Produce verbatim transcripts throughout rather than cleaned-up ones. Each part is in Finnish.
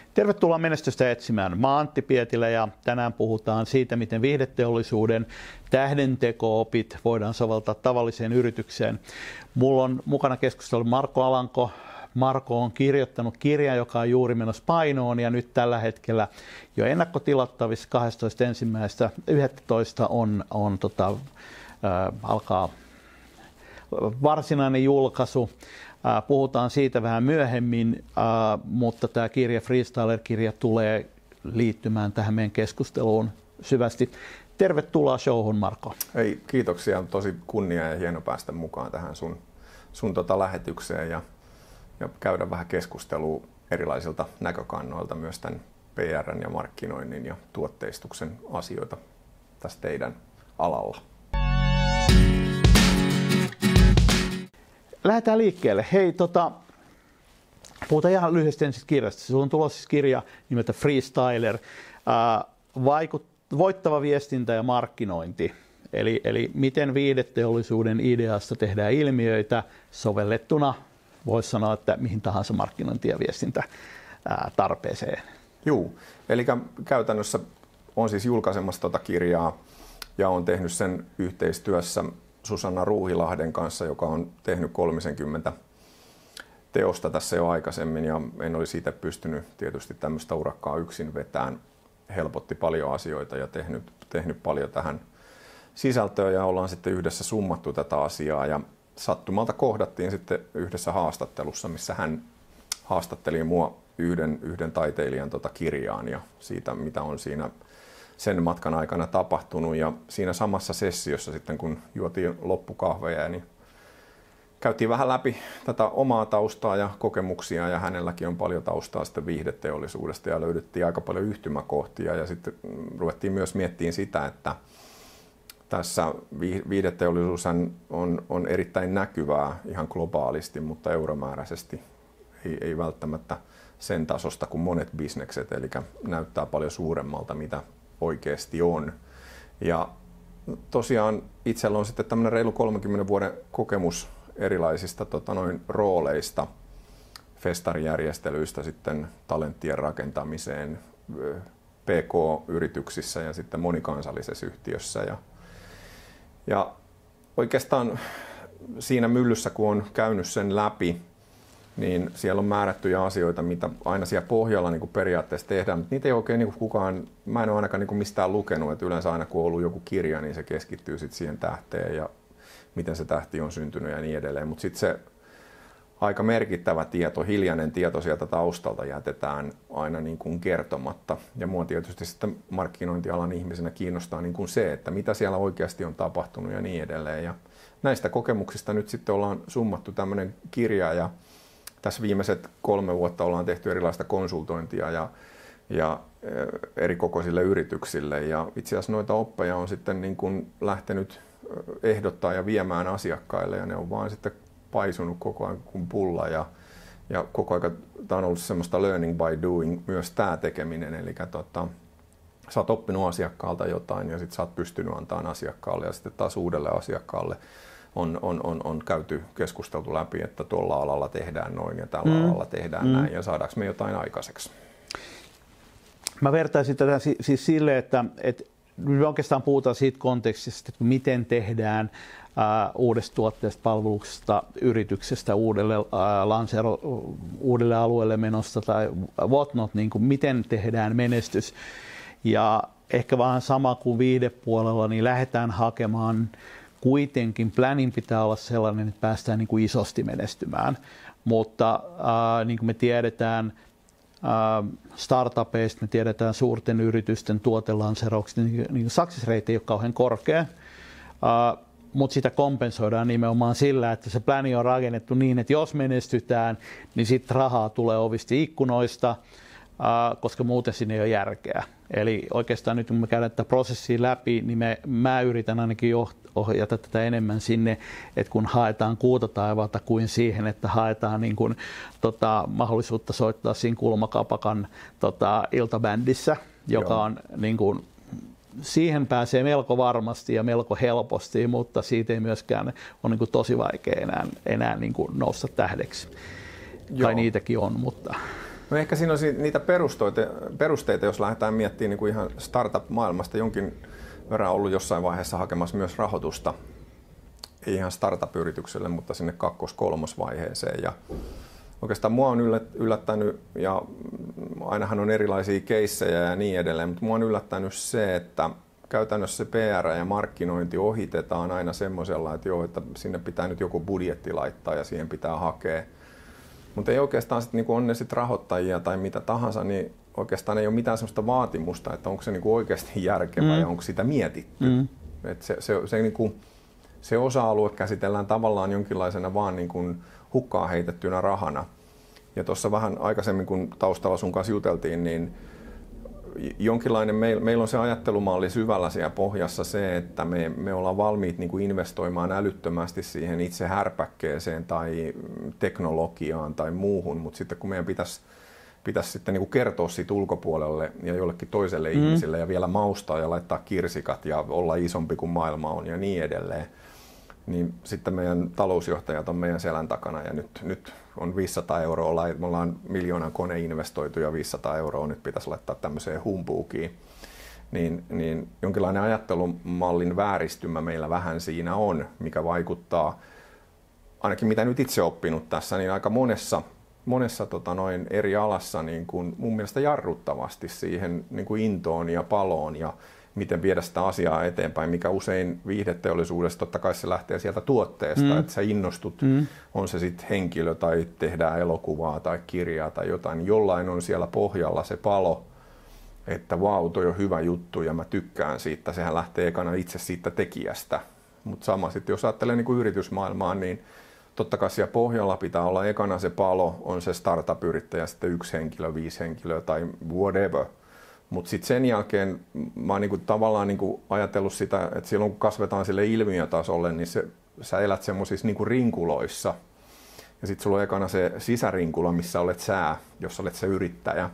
Tervetuloa menestystä etsimään. Mä oon Antti Pietilä ja tänään puhutaan siitä, miten viihdeteollisuuden tähdenteko-opit voidaan soveltaa tavalliseen yritykseen. Mulla on mukana keskustellut Marko Alanko. Marko on kirjoittanut kirjan, joka on juuri menossa painoon ja nyt tällä hetkellä jo ennakkotilattavissa kahdestoista ensimmäistä yhdestoista on, on tota, äh, alkaa varsinainen julkaisu. Äh, puhutaan siitä vähän myöhemmin, äh, mutta tämä kirja, Freestyler-kirja, tulee liittymään tähän meidän keskusteluun syvästi. Tervetuloa showhun, Marko. Hei, kiitoksia. On tosi kunnia ja hieno päästä mukaan tähän sun, sun tota lähetykseen ja, ja käydä vähän keskustelua erilaisilta näkökannoilta myös tämän P R:n ja markkinoinnin ja tuotteistuksen asioita tässä teidän alalla. Lähdetään liikkeelle. Hei, tota, puhutaan ihan lyhyesti ensin kirjasta. Sulla on tulossa siis kirja nimeltä Freestyler, ää, vaikut, voittava viestintä ja markkinointi. Eli, eli miten viihdeteollisuuden ideasta tehdään ilmiöitä sovellettuna, voisi sanoa, että mihin tahansa markkinointi- ja viestintä ää, tarpeeseen. Joo, eli käytännössä on siis julkaisemassa tuota kirjaa ja on tehnyt sen yhteistyössä Susanna Ruuhilahden kanssa, joka on tehnyt kolmekymmentä teosta tässä jo aikaisemmin ja en olisi siitä pystynyt tietysti tämmöistä urakkaa yksin vetään. Helpotti paljon asioita ja tehnyt, tehnyt paljon tähän sisältöön ja ollaan sitten yhdessä summattu tätä asiaa ja sattumalta kohdattiin sitten yhdessä haastattelussa, missä hän haastatteli mua yhden, yhden taiteilijan tota kirjaan ja siitä, mitä on siinä sen matkan aikana tapahtunut ja siinä samassa sessiossa sitten kun juotiin loppukahveja, niin käytiin vähän läpi tätä omaa taustaa ja kokemuksia ja hänelläkin on paljon taustaa sitten viihdeteollisuudesta ja löydettiin aika paljon yhtymäkohtia ja sitten ruvettiin myös miettimään sitä, että tässä viihdeteollisuus on, on erittäin näkyvää ihan globaalisti, mutta euromääräisesti ei, ei välttämättä sen tasosta kuin monet bisnekset, eli näyttää paljon suuremmalta mitä oikeasti on. Ja tosiaan itsellä on sitten tämmöinen reilu kolmenkymmenen vuoden kokemus erilaisista tota, noin rooleista, festarijärjestelyistä sitten talenttien rakentamiseen P K-yrityksissä ja sitten monikansallisessa yhtiössä. Ja, ja oikeastaan siinä myllyssä, kun on käynyt sen läpi, niin siellä on määrättyjä asioita, mitä aina siellä pohjalla niin kuin periaatteessa tehdään, mutta niitä ei oikein niin kuin kukaan, mä en ole ainakaan niin kuin mistään lukenut, että yleensä aina kun on ollut joku kirja, niin se keskittyy sitten siihen tähteen ja miten se tähti on syntynyt ja niin edelleen, mutta sitten se aika merkittävä tieto, hiljainen tieto sieltä taustalta jätetään aina niin kuin kertomatta. Ja mua tietysti sitten markkinointialan ihmisenä kiinnostaa niin kuin se, että mitä siellä oikeasti on tapahtunut ja niin edelleen. Ja näistä kokemuksista nyt sitten ollaan summattu tämmöinen kirja ja tässä viimeiset kolme vuotta ollaan tehty erilaista konsultointia ja, ja eri kokoisille yrityksille. Ja itse asiassa noita oppeja on sitten niin kuin lähtenyt ehdottaa ja viemään asiakkaille ja ne on vaan sitten paisunut koko ajan kuin pulla ja, ja koko ajan tämä on ollut semmoista learning by doing myös tämä tekeminen, eli tota, sä oot oppinut asiakkaalta jotain ja sitten sä oot pystynyt antamaan asiakkaalle ja sitten taas uudelle asiakkaalle on, on, on, on käyty keskusteltu läpi, että tuolla alalla tehdään noin ja tällä mm. alalla tehdään mm. näin ja saadaanko me jotain aikaiseksi. Mä vertaisin tätä siis sille, että, että me oikeastaan puhutaan siitä kontekstista, että miten tehdään ää, uudesta tuotteesta, palveluksesta, yrityksestä uudelle, ää, lansero, uudelle alueelle menosta tai whatnot, niin kuin miten tehdään menestys. Ja ehkä vähän sama kuin viihdepuolella, niin lähdetään hakemaan kuitenkin, planin pitää olla sellainen, että päästään niin kuin isosti menestymään, mutta ää, niin kuin me tiedetään, startupeista, me tiedetään suurten yritysten tuotelanserauksista, niin success rate ei ole kauhean korkea, uh, mutta sitä kompensoidaan nimenomaan sillä, että se pläni on rakennettu niin, että jos menestytään, niin sitten rahaa tulee ovista ikkunoista, uh, koska muuten siinä ei ole järkeä. Eli oikeastaan nyt kun me käydään tätä prosessia läpi, niin me, mä yritän ainakin ohjata tätä enemmän sinne, että kun haetaan kuuta taivaalta kuin siihen, että haetaan niin kuin, tota, mahdollisuutta soittaa siinä kulmakapakan tota, iltabändissä, joka Joo. on niin kuin, siihen pääsee melko varmasti ja melko helposti, mutta siitä ei myöskään ole niin kuin tosi vaikea enää, enää niin kuin nousta tähdeksi. Joo. Tai niitäkin on, mutta... No ehkä siinä on niitä perusteita, perusteita jos lähdetään miettimään niin kuin ihan startup-maailmasta. Jonkin verran ollut jossain vaiheessa hakemassa myös rahoitusta. Ei ihan startup-yritykselle, mutta sinne kakkos-kolmosvaiheeseen. Ja oikeastaan mua on yllättänyt, ja ainahan on erilaisia keissejä ja niin edelleen, mutta mua on yllättänyt se, että käytännössä se P R ja markkinointi ohitetaan aina semmoisella, että joo, että sinne pitää nyt joku budjetti laittaa ja siihen pitää hakea. Mutta ei oikeastaan sit, niinku on ne sit rahoittajia tai mitä tahansa, niin oikeastaan ei ole mitään sellaista vaatimusta, että onko se niinku oikeasti järkevää mm. ja onko sitä mietitty. Mm. Et se, se, se, niinku, se osa-alue käsitellään tavallaan jonkinlaisena vaan niinku hukkaan heitettynä rahana. Ja tuossa vähän aikaisemmin, kun taustalla sun kanssa juteltiin, niin jonkinlainen, meillä meil on se ajattelumalli syvällä siellä pohjassa se, että me, me ollaan valmiit niin kuin investoimaan älyttömästi siihen itse härpäkkeeseen tai teknologiaan tai muuhun, mutta sitten kun meidän pitäisi, pitäisi sitten niin kuin kertoa siitä ulkopuolelle ja jollekin toiselle mm. ihmiselle ja vielä maustaa ja laittaa kirsikat ja olla isompi kuin maailma on ja niin edelleen, niin sitten meidän talousjohtajat on meidän selän takana ja nyt, nyt on viisisataa euroa, me ollaan miljoonan kone investoitu ja viisisataa euroa nyt pitäisi laittaa tämmöiseen humpuukiin. Niin, niin jonkinlainen ajattelumallin vääristymä meillä vähän siinä on, mikä vaikuttaa, ainakin mitä nyt itse oppinut tässä, niin aika monessa, monessa tota noin eri alassa niin kuin mun mielestä jarruttavasti siihen niin kuin intoon ja paloon ja miten viedä sitä asiaa eteenpäin, mikä usein viihdeteollisuudessa, totta kai se lähtee sieltä tuotteesta, mm. että sä innostut, mm. on se sitten henkilö tai tehdään elokuvaa tai kirjaa tai jotain, niin jollain on siellä pohjalla se palo, että vau, toi on hyvä juttu ja mä tykkään siitä, sehän lähtee ekana itse siitä tekijästä. Mutta sama sitten, jos ajattelee niin kuin yritysmaailmaa, niin totta kai siellä pohjalla pitää olla ekana se palo, on se startup-yrittäjä, sitten yksi henkilö, viisi henkilöä tai whatever. Mutta sitten sen jälkeen mä oon niinku tavallaan niinku ajatellut sitä, että silloin kun kasvetaan sille ilmiötasolle, niin se, sä elät semmoisissa niinku rinkuloissa. Ja sitten sulla on ekana se sisärinkula, missä olet sä, jos olet se yrittäjä.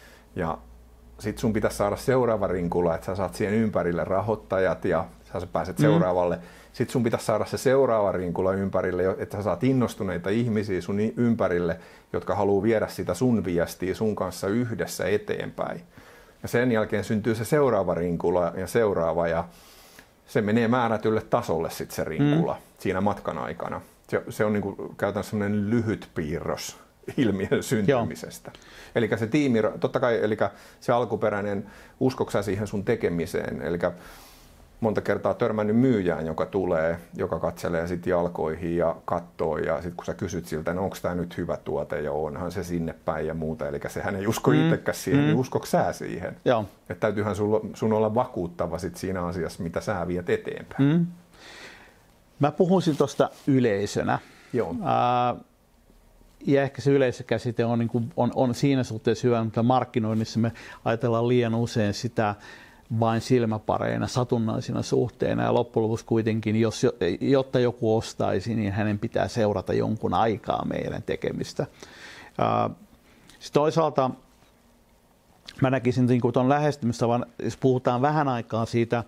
Ja sitten sun pitäisi saada seuraava rinkula, että sä saat siihen ympärille rahoittajat ja sä pääset seuraavalle. Mm. Sitten sun pitäisi saada se seuraava rinkula ympärille, että sä saat innostuneita ihmisiä sun ympärille, jotka haluaa viedä sitä sun viestiä sun kanssa yhdessä eteenpäin. Ja sen jälkeen syntyy se seuraava rinkula ja seuraava ja se menee määrätylle tasolle sitten se rinkula mm. siinä matkan aikana. Se, se on niin kuin käytännössä sellainen lyhyt piirros ilmiön syntymisestä. Eli se tiimi, totta kai, eli se alkuperäinen, uskoksä siihen sun tekemiseen, eli monta kertaa törmännyt myyjään, joka tulee, joka katselee sitten jalkoihin ja katsoo ja sitten kun sä kysyt siltä, no onko tämä nyt hyvä tuote ja onhan se sinne päin ja muuta, eli sehän ei usko mm. itsekään siihen, mm. niin uskoiko sä siihen? Joo. Että täytyyhän sun, sun olla vakuuttava sit siinä asiassa, mitä sä viet eteenpäin. Mm. Mä puhuisin tuosta yleisönä. Joo. Ää, ja ehkä se yleisökäsite on, niin kuin, on, on siinä suhteessa hyvä, mutta markkinoinnissa me ajatellaan liian usein sitä vain silmäpareina, satunnaisina suhteina ja loppujen lopuksi kuitenkin, jos, jotta joku ostaisi, niin hänen pitää seurata jonkun aikaa meidän tekemistä. Sitten toisaalta mä näkisin niin tuon lähestymistavan, jos puhutaan vähän aikaa siitä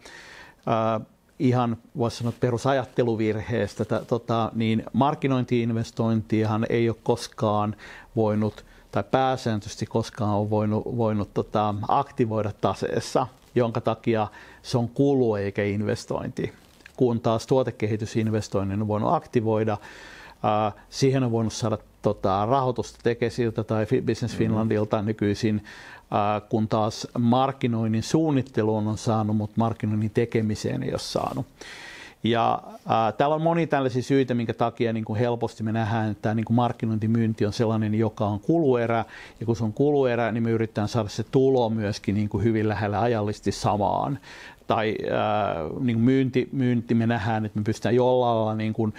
ihan voisi sanoa perusajatteluvirheestä, tota, niin markkinointi-investointihan ei ole koskaan voinut tai pääsääntöisesti koskaan on voinut, voinut tota, aktivoida taseessa, jonka takia se on kulu eikä investointi. Kun taas tuotekehitysinvestoinnin on voinut aktivoida, ää, siihen on voinut saada tota, rahoitusta Tekesiltä tai Business Finlandilta mm-hmm. nykyisin, ää, kun taas markkinoinnin suunnitteluun on saanut, mutta markkinoinnin tekemiseen ei ole saanut. Ja ää, täällä on monia tällaisia syitä, minkä takia niin kuin helposti me nähdään, että niin kuin markkinointimyynti on sellainen, joka on kuluerä. Ja kun se on kuluerä, niin me yritetään saada se tulo myöskin niin kuin hyvin lähellä ajallisesti samaan. Tai ää, niin kuin myynti, myynti me nähdään, että me pystytään jollain lailla niin kuin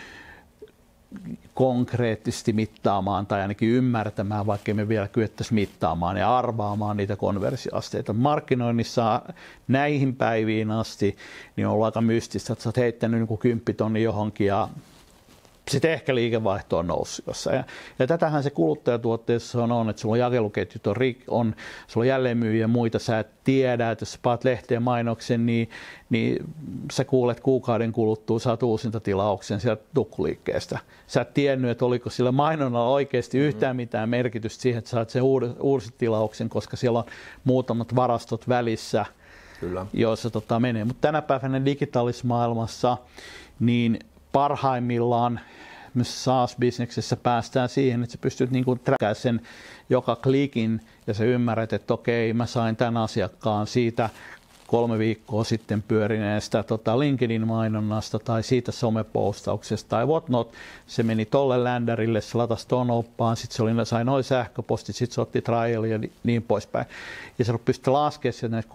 konkreettisesti mittaamaan tai ainakin ymmärtämään, vaikka me vielä kyettäisiin mittaamaan ja arvaamaan niitä konversioasteita. Markkinoinnissa näihin päiviin asti niin on ollut aika mystistä, että sä oot heittänyt niin kymppitonnin johonkin ja sitten ehkä liikevaihto on noussut jossain. Ja, ja tätähän se kuluttajatuotteessa on, on, että sulla on jakeluketjut, on, on, sulla on jälleenmyyjiä ja muita, sä et tiedä, että jos sä paat lehteen mainoksen, niin, niin sä kuulet kuukauden kuluttua, saat uusintatilauksen sieltä tukkuliikkeestä. Sä et tiennyt, että oliko sillä mainonnalla oikeasti yhtään mitään merkitystä siihen, että saat sen uusintatilauksen, koska siellä on muutamat varastot välissä, Kyllä. joissa tota, menee. Mutta tänä päivänä digitaalisessa maailmassa, niin parhaimmillaan myös SaaS-bisneksessä päästään siihen, että sä pystyt niinku trackkaamaan sen joka klikin ja sä ymmärrät, että okei, mä sain tämän asiakkaan siitä kolme viikkoa sitten pyörineestä tota LinkedIn-mainonnasta tai siitä somepostauksesta tai whatnot. Se meni tolle ländärille, se latasi ton oppaan, sitten se oli, sai noin sähköpostit, sitten se otti trialia ja niin poispäin. Ja sä pystyt laskemaan sieltä näitä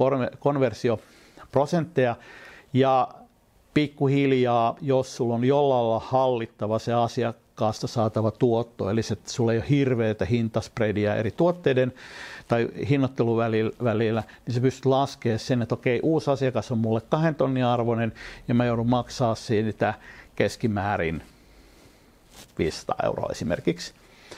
konversioprosentteja ja pikkuhiljaa, jos sulla on jollain lailla hallittava se asiakkaasta saatava tuotto, eli se, että sulla ei ole hirveätä hintaspreadia eri tuotteiden tai hinnoittelun välillä, niin sä pystyt laskemaan sen, että okei, uusi asiakas on mulle kahden tonnin arvoinen ja mä joudun maksaa siitä keskimäärin viisisataa euroa esimerkiksi.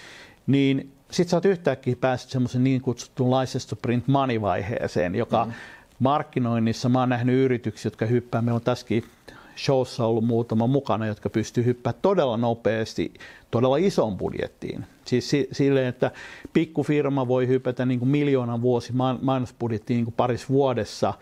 Niin sit sä oot yhtäkkiä päässyt semmoisen niin kutsuttuun license to print money -vaiheeseen, joka mm. markkinoinnissa mä oon nähnyt yrityksiä, jotka hyppää, meillä on tässäkin showssa ollut muutama mukana, jotka pystyy hyppäämään todella nopeasti, todella ison budjettiin. Siis silleen, että pikkufirma voi hypätä niin kuin miljoonan vuosi mainosbudjettiin niin kuin parissa vuodessa.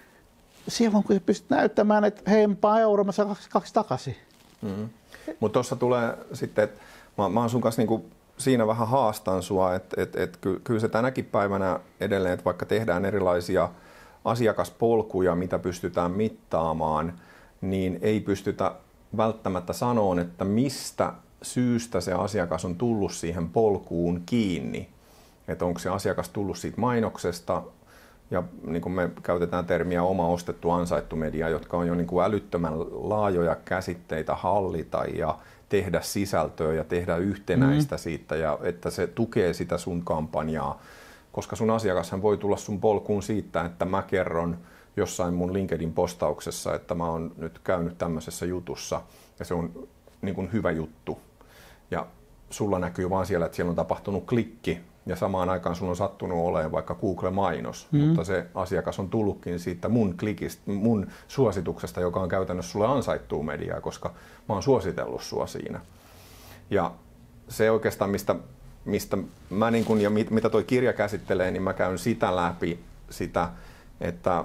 Silloin kun sä pystyt näyttämään, että hei, mä euro, mä saan kaksi, kaksi takaisin. Mm. Mutta tuossa tulee sitten, että mä, mä oon sun kanssa niinku siinä vähän haastan sua, että et, et, ky, kyllä se tänäkin päivänä edelleen, että vaikka tehdään erilaisia asiakaspolkuja, mitä pystytään mittaamaan, niin ei pystytä välttämättä sanomaan, että mistä syystä se asiakas on tullut siihen polkuun kiinni. Että onko se asiakas tullut siitä mainoksesta, ja niin kuin me käytetään termiä oma ostettu ansaittu media, jotka on jo niin kuin älyttömän laajoja käsitteitä hallita ja tehdä sisältöä ja tehdä yhtenäistä mm. siitä, ja että se tukee sitä sun kampanjaa. Koska sun asiakashan voi tulla sun polkuun siitä, että mä kerron jossain mun LinkedIn-postauksessa, että mä oon nyt käynyt tämmöisessä jutussa ja se on niin kuin hyvä juttu. Ja sulla näkyy vaan siellä, että siellä on tapahtunut klikki ja samaan aikaan sulla on sattunut olemaan vaikka Google-mainos, mm. mutta se asiakas on tullutkin siitä mun klikistä, mun suosituksesta, joka on käytännössä sulle ansaittua mediaa, koska mä oon suositellut sua siinä. Ja se oikeastaan, mistä, mistä mä niin kun, ja mit, mitä toi kirja käsittelee, niin mä käyn sitä läpi, sitä, että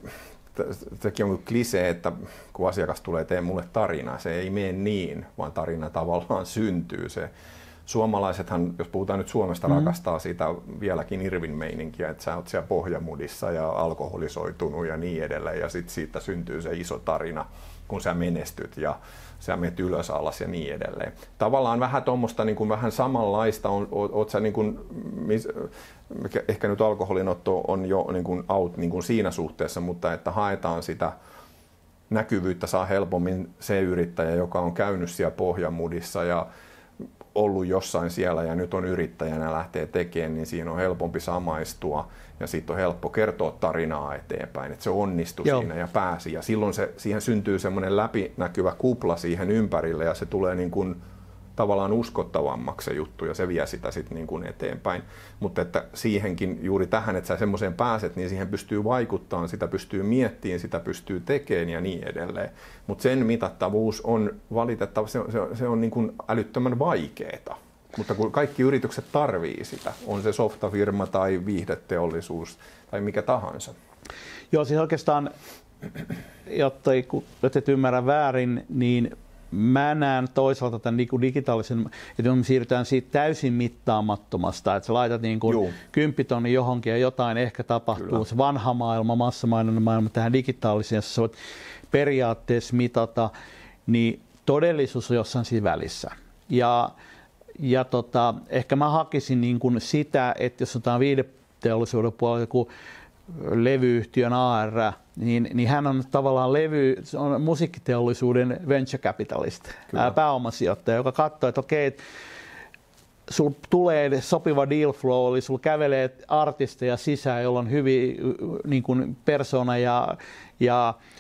sekin on klisee, että kun asiakas tulee tee mulle tarinaa, se ei mene niin, vaan tarina tavallaan syntyy. Se, suomalaisethan, jos puhutaan nyt Suomesta, mm. rakastaa sitä vieläkin Irvin-meininkiä, että sä oot siellä pohjamudissa ja alkoholisoitunut ja niin edelleen, ja sitten siitä syntyy se iso tarina, kun sä menestyt ja sä menet ylös alas ja niin edelleen. Tavallaan vähän tuommoista niin kuin vähän samanlaista, on, oot sä niin kuin, ehkä nyt alkoholinotto on jo niin kuin out niin kuin siinä suhteessa, mutta että haetaan sitä näkyvyyttä saa helpommin se yrittäjä, joka on käynyt siellä pohjamudissa ja ollut jossain siellä ja nyt on yrittäjänä lähtee tekemään, niin siinä on helpompi samaistua ja siitä on helppo kertoa tarinaa eteenpäin, että se onnistui Joo. siinä ja pääsi. Ja silloin se, siihen syntyy semmoinen läpinäkyvä kupla siihen ympärille ja se tulee niin kuin tavallaan uskottavammaksi se juttu ja se vie sitä sitten niin kuin eteenpäin. Mutta että siihenkin juuri tähän, että sä semmoiseen pääset, niin siihen pystyy vaikuttamaan, sitä pystyy miettimään, sitä pystyy tekemään ja niin edelleen. Mutta sen mitattavuus on valitettava, se, se, se on niin kuin älyttömän vaikeeta. Mutta kun kaikki yritykset tarvii sitä, on se softafirma tai viihdeteollisuus tai mikä tahansa. Joo, siis oikeastaan, jotta et ymmärrä väärin, niin mä näen toisaalta tämän digitaalisen, että me siirrytään siitä täysin mittaamattomasta, että sä laitat niin kuin kymppitonni johonkin ja jotain ehkä tapahtuu, Kyllä. se vanha maailma, massamainonnan maailma tähän digitaaliseen, jossa sä voit periaatteessa mitata, niin todellisuus on jossain siinä välissä. Ja, ja tota, ehkä mä hakisin niin kuin sitä, että jos otetaan viihdeteollisuuden puolella joku levyyhtiön A R, niin, niin hän on tavallaan levy, on musiikkiteollisuuden venture capitalist, ää, pääomasijoittaja, joka katsoo, että okei, okay, sulla tulee sopiva deal flow, eli sulla kävelee artisteja sisään, jolla on hyvin niin kuin persona ja, ja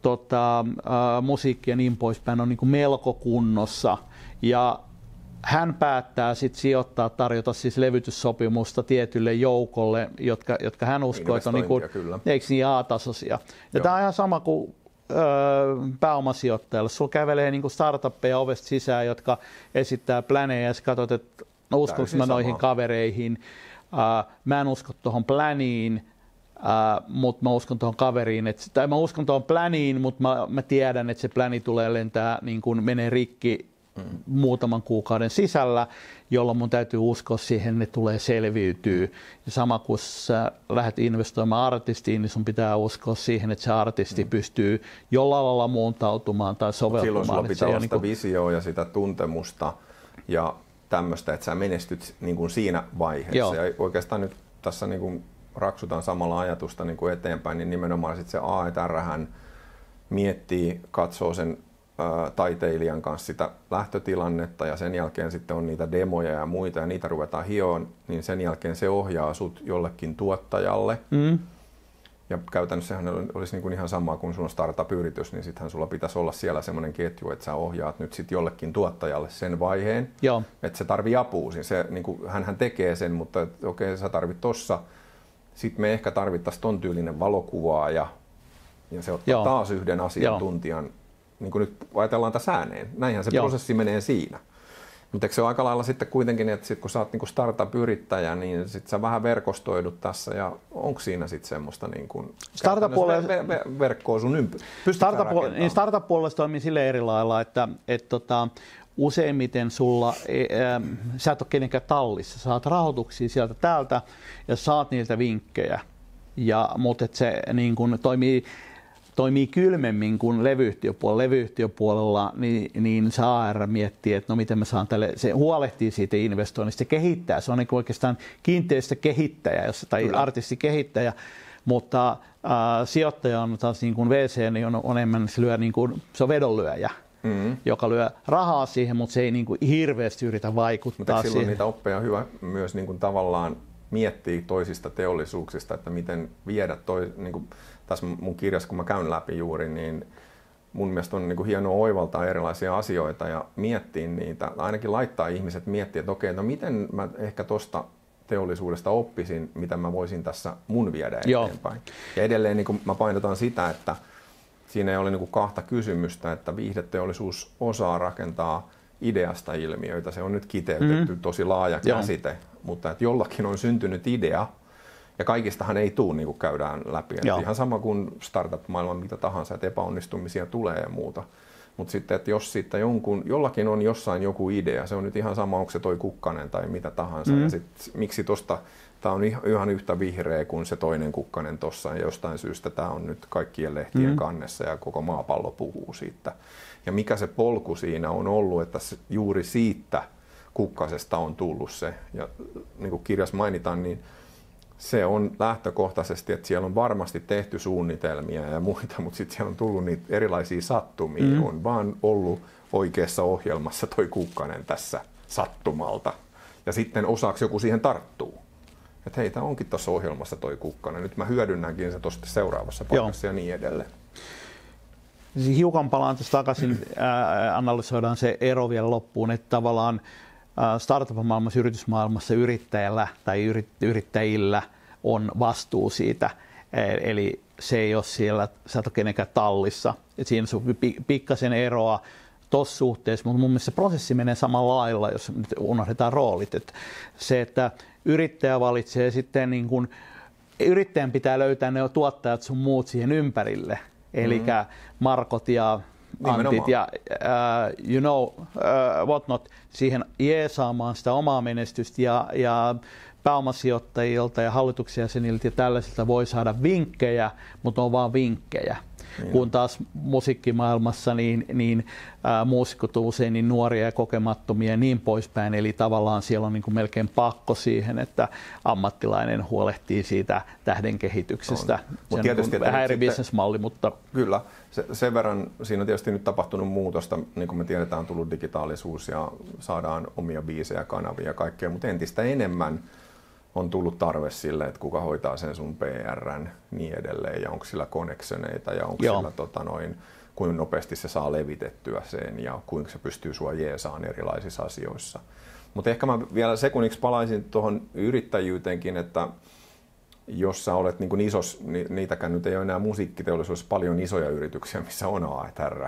tota, äh, musiikki ja niin poispäin on niin kuin melko kunnossa. Ja hän päättää sitten sijoittaa, tarjota siis levytyssopimusta tietylle joukolle, jotka, jotka hän uskoo, että on niin kuin, eikö niin A-tasoisia. Ja tämä on ihan sama kuin öö, pääomasijoittajalle. Sulla kävelee niin kuin startuppeja ovesta sisään, jotka esittää planeja, ja sä katsot, että no, uskonko mä noihin kavereihin. Uh, mä en usko tuohon planiin, uh, mutta mä uskon tuohon kaveriin. Et, tai mä uskon tuohon planiin, mutta mä, mä tiedän, että se plani tulee lentää, niin kun menee rikki mm. muutaman kuukauden sisällä, jolloin mun täytyy uskoa siihen, että tulee selviytyy. Ja sama kun sä lähdet investoimaan artistiin, niin sun pitää uskoa siihen, että se artisti mm. pystyy jollain lailla muuntautumaan tai soveltumaan. Silloin sulla pitää olla sitä niin visioa ja sitä tuntemusta ja tämmöistä, että sä menestyt niin kuin siinä vaiheessa. Joo. Ja oikeastaan nyt tässä niin kuin raksutaan samalla ajatusta niin kuin eteenpäin, niin nimenomaan sit se A E R-hän miettii, katsoo sen ä, taiteilijan kanssa sitä lähtötilannetta ja sen jälkeen sitten on niitä demoja ja muita ja niitä ruvetaan hioon, niin sen jälkeen se ohjaa sut jollekin tuottajalle. Mm. Ja käytännössähän olisi niin kuin ihan sama kuin sun startup-yritys, niin sittenhän sulla pitäisi olla siellä semmoinen ketju, että sä ohjaat nyt sit jollekin tuottajalle sen vaiheen, Joo. että se tarvii apua. Se, niin kuin, hänhän tekee sen, mutta okei, okay, sä tarvit tossa. Sitten me ehkä tarvittaisiin ton tyylinen valokuvaaja, ja se ottaa Joo. taas yhden asiantuntijan. Joo. Niin kuin nyt ajatellaan tässä ääneen. Näinhän se Joo. prosessi menee siinä. Mutta eikö se ole aika lailla sitten kuitenkin, että sit kun sä oot niinku startup-yrittäjä, niin sit sä vähän verkostoidut tässä ja onko siinä sitten semmoista niin kuin startup-puolella ver- ver- verkkoa sun ympäri? Startup-puolella niin startup toimii sille eri lailla, että et tota, useimmiten sulla, ää, sä et ole kenenkään tallissa, saat rahoituksia sieltä täältä ja saat niiltä vinkkejä, ja, mutta et se niin kun toimii toimii kylmemmin kuin levyyhtiöpuolella. Levyyhtiöpuolella niin, niin se A R miettii, että no miten mä saan tälle, se huolehtii siitä investoinnista, se kehittää, se on niin oikeastaan kiinteistökehittäjä tai Kyllä. artistikehittäjä, mutta äh, sijoittaja on taas niin kuin V C, niin on, on enemmän, se, lyö niin kuin, se on vedonlyöjä, mm-hmm. joka lyö rahaa siihen, mutta se ei niin kuin hirveästi yritä vaikuttaa mutta siihen. Silloin niitä oppeja on hyvä myös niin kuin tavallaan miettiä toisista teollisuuksista, että miten viedä toi, niin kuin tässä mun kirjassa, kun mä käyn läpi juuri, niin mun mielestä on niin kuin hienoa oivaltaa erilaisia asioita ja miettiä niitä, ainakin laittaa ihmiset miettiä, että okei, no miten mä ehkä tosta teollisuudesta oppisin, mitä mä voisin tässä mun viedä eteenpäin. Joo. Ja edelleen niin kuin mä painotan sitä, että siinä ei ole niin kuin kahta kysymystä, että viihdeteollisuus osaa rakentaa ideasta ilmiöitä. Se on nyt kiteytetty, mm. tosi laaja käsite, Joo. mutta että jollakin on syntynyt idea, ja kaikistahan ei tule, niin kuin käydään läpi. Ihan sama kuin startup-maailman mitä tahansa, että epäonnistumisia tulee ja muuta. Mutta sitten, että jos siitä jonkun, jollakin on jossain joku idea, se on nyt ihan sama, onko se toi kukkanen tai mitä tahansa. Mm. Ja sitten miksi tosta, tämä on ihan yhtä vihreä kuin se toinen kukkanen tossa, ja jostain syystä tämä on nyt kaikkien lehtien mm. kannessa ja koko maapallo puhuu siitä. Ja mikä se polku siinä on ollut, että juuri siitä kukkasesta on tullut se. Ja niin kuin kirjassa mainitaan, niin se on lähtökohtaisesti, että siellä on varmasti tehty suunnitelmia ja muita, mutta sitten siellä on tullut niitä erilaisia sattumia. Mm. On vaan ollut oikeassa ohjelmassa toi kukkanen tässä sattumalta. Ja sitten osaksi joku siihen tarttuu. Että hei, tämä onkin tuossa ohjelmassa toi kukkanen. Nyt mä hyödynnänkin se tuossa seuraavassa paikassa ja niin edelleen. Hiukan palaan tässä takaisin, ää, analysoidaan se ero vielä loppuun, että tavallaan startup-maailmassa, yritysmaailmassa yrittäjällä tai yrittäjillä on vastuu siitä. Eli se ei ole siellä, sä et ole kenenkään tallissa. Et siinä on pikkasen eroa tuossa suhteessa, mutta mun mielestä se prosessi menee samalla lailla, jos unohdetaan roolit. Et se, että yrittäjä valitsee sitten, niin kun, yrittäjän pitää löytää ne tuottajat sun muut siihen ympärille. Eli mm-hmm. Markot ja Antit ja uh, you know uh, what not, siihen jeesaamaan sitä omaa menestystä ja, ja pääomasijoittajilta ja hallituksen jäseniltä ja tällaisilta voi saada vinkkejä, mutta on vaan vinkkejä. Niin. Kun taas musiikkimaailmassa niin, niin ää, muusikot on usein niin nuoria ja kokemattomia ja niin poispäin. Eli tavallaan siellä on niin kuin melkein pakko siihen, että ammattilainen huolehtii siitä tähden kehityksestä. Mut se on vähän eri bisnesmalli, mutta... Kyllä. Se, sen verran siinä on tietysti nyt tapahtunut muutosta. Niin kuin me tiedetään, on tullut digitaalisuus ja saadaan omia biisejä, kanavia ja kaikkea, mutta entistä enemmän on tullut tarve sille, että kuka hoitaa sen sun P R:n niin edelleen, ja onko sillä connectioneita, ja onko sillä tota noin, kuinka nopeasti se saa levitettyä sen, ja kuinka se pystyy sua jeesaan erilaisissa asioissa. Mutta ehkä mä vielä sekunniksi palaisin tuohon yrittäjyyteenkin, että jos sä olet niin kuin isos, niitäkään nyt ei ole enää musiikkiteollisuudessa paljon isoja yrityksiä, missä on A E T R,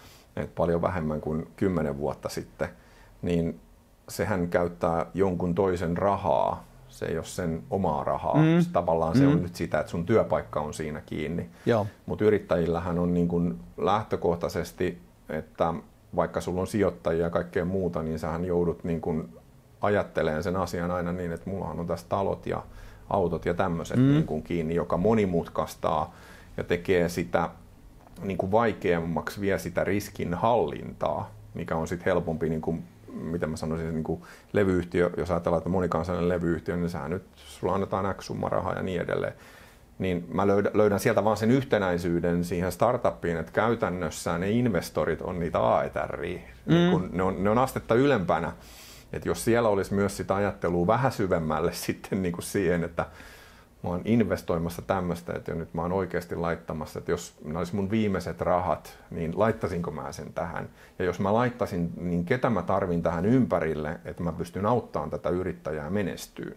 et paljon vähemmän kuin kymmenen vuotta sitten, niin sehän käyttää jonkun toisen rahaa. Se ei ole sen omaa rahaa. Mm. Tavallaan se mm. on nyt sitä, että sun työpaikka on siinä kiinni. Mutta yrittäjillähän on niin kuin lähtökohtaisesti, että vaikka sulla on sijoittajia ja kaikkea muuta, niin sähän joudut niin kuin ajattelemaan sen asian aina niin, että mullahan on tässä talot ja autot ja tämmöiset mm. niin kuin kiinni, joka monimutkaistaa ja tekee sitä niin kuin vaikeammaksi, vie sitä riskinhallintaa, mikä on sitten helpompi, niin kuin, mitä mä sanoisin, niin kuin levyyhtiö, jos ajatellaan, että monikansallinen levyyhtiö, niin sehän nyt, sulla annetaan X summa rahaa ja niin edelleen. Niin mä löydän, löydän sieltä vaan sen yhtenäisyyden siihen startuppiin, että käytännössä ne investorit on niitä A E T R:iä. Mm. Niin kun ne, on, ne on astetta ylempänä. Että jos siellä olisi myös sitä ajattelua vähän syvemmälle sitten niin kuin siihen, että mä oon investoimassa tämmöistä, että nyt mä oon oikeasti laittamassa, että jos nämä olisi mun viimeiset rahat, niin laittaisinko mä sen tähän? Ja jos mä laittaisin, niin ketä mä tarvin tähän ympärille, että mä pystyn auttamaan tätä yrittäjää menestyyn?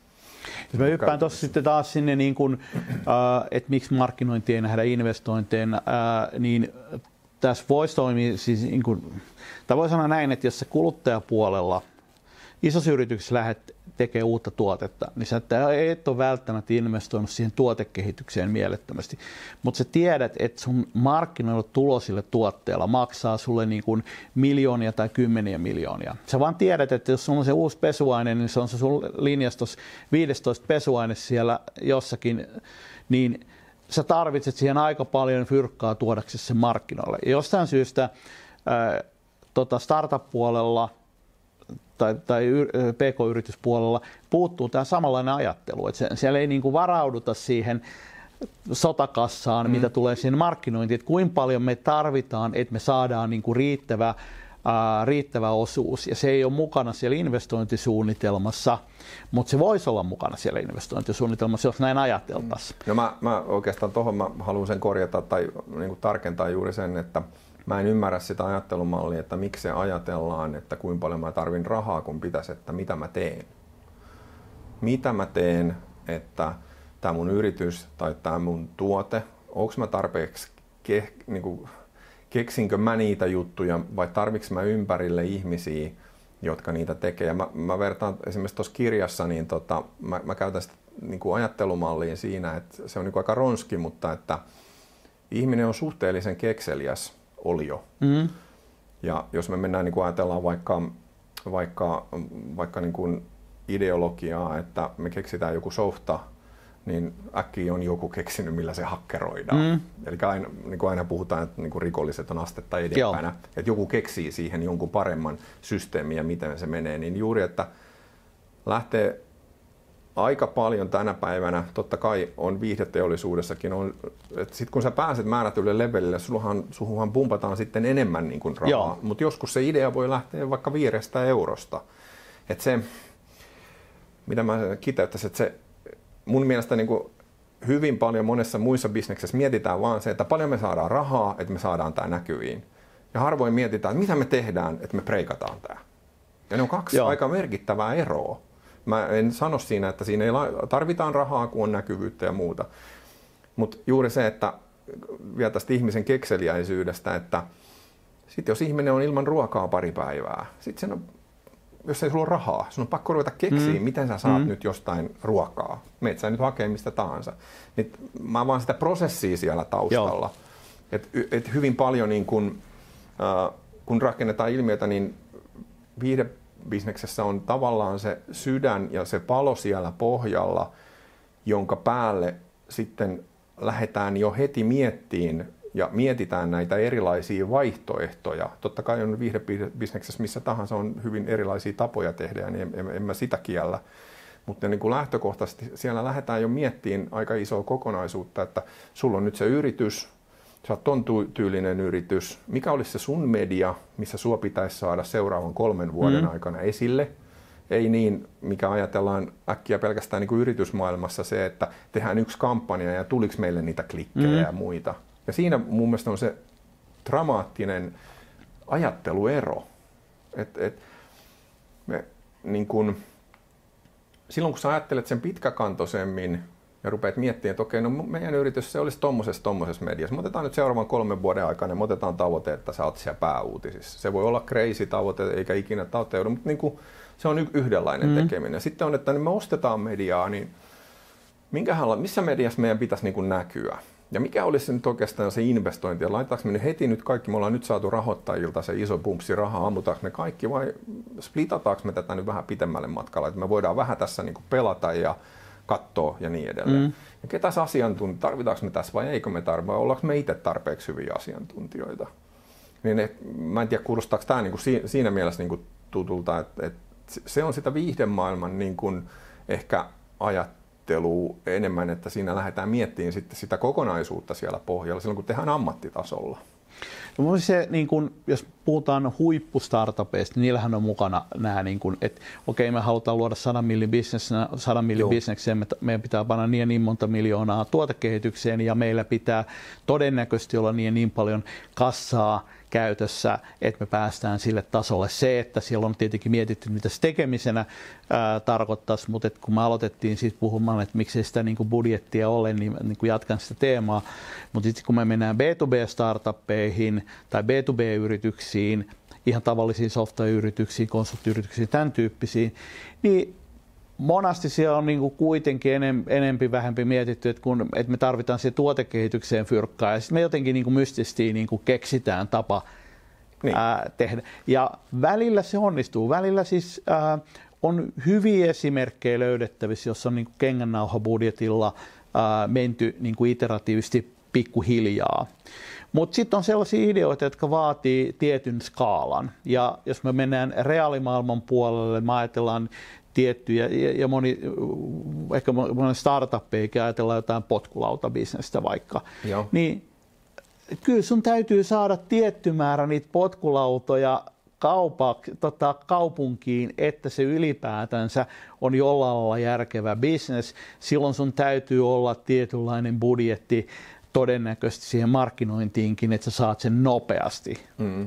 Jos mä hyppään tuossa sitten taas sinne, niin kun, äh, että miksi markkinointi ei nähdä investointeina, äh, niin tässä voisi toimia, siis niin kun, tai voi sanoa näin, että jos se kuluttajapuolella isossa yrityksessä lähdet tekemään uutta tuotetta, niin sä et ole välttämättä investoinut siihen tuotekehitykseen mielettömästi, mutta sä tiedät, että sun markkinoilla tulo sille tuotteella maksaa sulle niin kuin miljoonia tai kymmeniä miljoonia. Sä vaan tiedät, että jos sulla on se uusi pesuaine, niin se on se sun linjastos viisitoista pesuaine siellä jossakin, niin sä tarvitset siihen aika paljon fyrkkaa tuodaksesi sen markkinoille. Ja jostain syystä ää, tota startup-puolella tai, tai P K-yrityspuolella puuttuu tämä samanlainen ajattelu, että se, siellä ei niin kuin varauduta siihen sotakassaan, mm. mitä tulee siihen markkinointiin, että kuinka paljon me tarvitaan, että me saadaan niin kuin riittävä, ää, riittävä osuus, ja se ei ole mukana siellä investointisuunnitelmassa, mutta se voisi olla mukana siellä investointisuunnitelmassa, jos näin ajateltaisiin. No mä, mä oikeastaan tuohon mä haluan sen korjata tai niin kuin tarkentaa juuri sen, että mä en ymmärrä sitä ajattelumallia, että miksi se ajatellaan, että kuinka paljon mä tarvin rahaa, kun pitäisi, että mitä mä teen. Mitä mä teen, että tämä mun yritys tai tämä mun tuote, onko mä tarpeeksi, ke, niin kuin, keksinkö mä niitä juttuja vai tarvitsen mä ympärille ihmisiä, jotka niitä tekee. Ja mä, mä vertaan esimerkiksi tuossa kirjassa, niin tota, mä, mä käytän sitä niin kuin ajattelumalliin siinä, että se on niin kuin aika ronski, mutta että ihminen on suhteellisen kekseliäs olio. Mm. Ja jos me mennään niin kuin ajatellaan vaikka, vaikka, vaikka niin kuin ideologiaa, että me keksitään joku softa, niin äkkiä on joku keksinyt, millä se hakkeroidaan. Mm. Eli aina, niin kuin aina puhutaan, että niin kuin rikolliset on astetta edempänä. Että joku keksii siihen jonkun paremman systeemin ja miten se menee. Niin juuri, että lähtee aika paljon tänä päivänä, totta kai on viihdeteollisuudessakin, on, että sit kun sä pääset määrätylle levelille, sullahan, suhunhan pumpataan sitten enemmän niin kuin rahaa, mutta joskus se idea voi lähteä vaikka viidestä eurosta. Että se, mitä mä kiteyttäisin, että se mun mielestä niin kuin hyvin paljon monessa muissa bisneksessä mietitään vaan se, että paljon me saadaan rahaa, että me saadaan tämä näkyviin. Ja harvoin mietitään, että mitä me tehdään, että me preikataan tämä. Ja ne on kaksi Joo. aika merkittävää eroa. Mä en sano siinä, että siinä ei tarvitaan rahaa, kun on näkyvyyttä ja muuta. Mutta juuri se, että vielä tästä ihmisen kekseliäisyydestä, että sit jos ihminen on ilman ruokaa pari päivää, sit sen on, jos ei sulla ole rahaa, sun on pakko ruveta keksiä, mm. miten sä saat mm. nyt jostain ruokaa. Meet sä nyt hakee mistä tahansa. Niin mä vaan sitä prosessia siellä taustalla. Et, et hyvin paljon, niin kun, äh, kun rakennetaan ilmiötä, niin viihde bisneksessä on tavallaan se sydän ja se palo siellä pohjalla, jonka päälle sitten lähdetään jo heti miettiin ja mietitään näitä erilaisia vaihtoehtoja. Totta kai on viihdebisneksessä missä tahansa on hyvin erilaisia tapoja tehdä, niin en, en, en mä sitä kiellä. Mutta niin kuin lähtökohtaisesti siellä lähdetään jo miettiin aika isoa kokonaisuutta, että sulla on nyt se yritys, sä oot ton tyylinen yritys. Mikä olisi se sun media, missä sua pitäisi saada seuraavan kolmen vuoden mm. aikana esille? ei niin, mikä ajatellaan äkkiä pelkästään niin kuin yritysmaailmassa se, että tehdään yksi kampanja ja tuliko meille niitä klikkejä mm. ja muita. Ja siinä mun mielestä on se dramaattinen ajatteluero. Et, et me, niin kun, silloin kun sä ajattelet sen pitkäkantoisemmin ja rupeat miettimään, että okei, no meidän yritys se olisi tommosessa, tommosessa mediassa. Me otetaan nyt seuraavan kolmen vuoden aikana, me otetaan tavoite, että sä oot siellä pääuutisissa. Se voi olla crazy tavoite, eikä ikinä toteudu, mutta niin kuin, se on yhdenlainen mm. tekeminen. Sitten on, että me ostetaan mediaa, niin minkähän, missä mediassa meidän pitäisi niin kuin näkyä? Ja mikä olisi nyt oikeastaan se investointi? Ja laitetaanko me heti nyt kaikki, me ollaan nyt saatu rahoittajilta se iso pumpsi rahaa, ammutaanko me kaikki vai splitataanko me tätä nyt vähän pitemmälle matkalla, että me voidaan vähän tässä niin kuin pelata ja katsoa ja niin edelleen. Mm. Ja ketäs asiantuntija, tarvitaanko me tässä vai eikö me tarvita, vai ollaanko me itse tarpeeksi hyviä asiantuntijoita? Niin et, mä en tiedä, kuulostaako tämä niin kuin siinä mielessä niin kuin tutulta, että, että se on sitä viihdemaailman niin kuin ehkä ajattelu enemmän, että siinä lähdetään miettimään sitten sitä kokonaisuutta siellä pohjalla silloin, kun tehdään ammattitasolla. No, se, niin kun, jos puhutaan huippustartupeista, niin niillähän on mukana nämä, niin kun, että okei, me halutaan luoda sadan millin bisnekseen, sadan millin bisnekseen, meidän pitää panna niin ja niin monta miljoonaa tuotekehitykseen ja meillä pitää todennäköisesti olla niin ja niin paljon kassaa käytössä, että me päästään sille tasolle. Se, että siellä on tietenkin mietitty, mitä se tekemisenä ää, tarkoittaisi, mutta et kun me aloitettiin siitä puhumaan, että miksei sitä niin kuin budjettia ole, niin, niin kuin jatkan sitä teemaa. Mutta sitten kun me mennään B to B-startuppeihin tai B to B-yrityksiin, ihan tavallisiin software-yrityksiin, konsulttiyrityksiin, tämän tyyppisiin, niin monasti siellä on niinku kuitenkin enem, enempi vähempi mietitty, että, kun, että me tarvitaan siihen tuotekehitykseen fyrkkaa ja sitten me jotenkin niinku mystisesti niinku keksitään tapa niin. ää, tehdä. Ja välillä se onnistuu. Välillä siis ää, on hyviä esimerkkejä löydettävissä, jossa on niinku kengännauhabudjetilla ää, menty niinku iteratiivisesti pikkuhiljaa. Mutta sitten on sellaisia ideoita, jotka vaatii tietyn skaalan. Ja jos me mennään reaalimaailman puolelle, me ajatellaan tiettyjä, ja moni, ehkä moni startuppeikin ajatellaan jotain potkulautabisnestä vaikka, Joo. niin kyllä sun täytyy saada tietty määrä niitä potkulautoja kaupa, tota, kaupunkiin, että se ylipäätänsä on jollain lailla järkevä bisnes. Silloin sun täytyy olla tietynlainen budjetti todennäköisesti siihen markkinointiinkin, että sä saat sen nopeasti. Mm.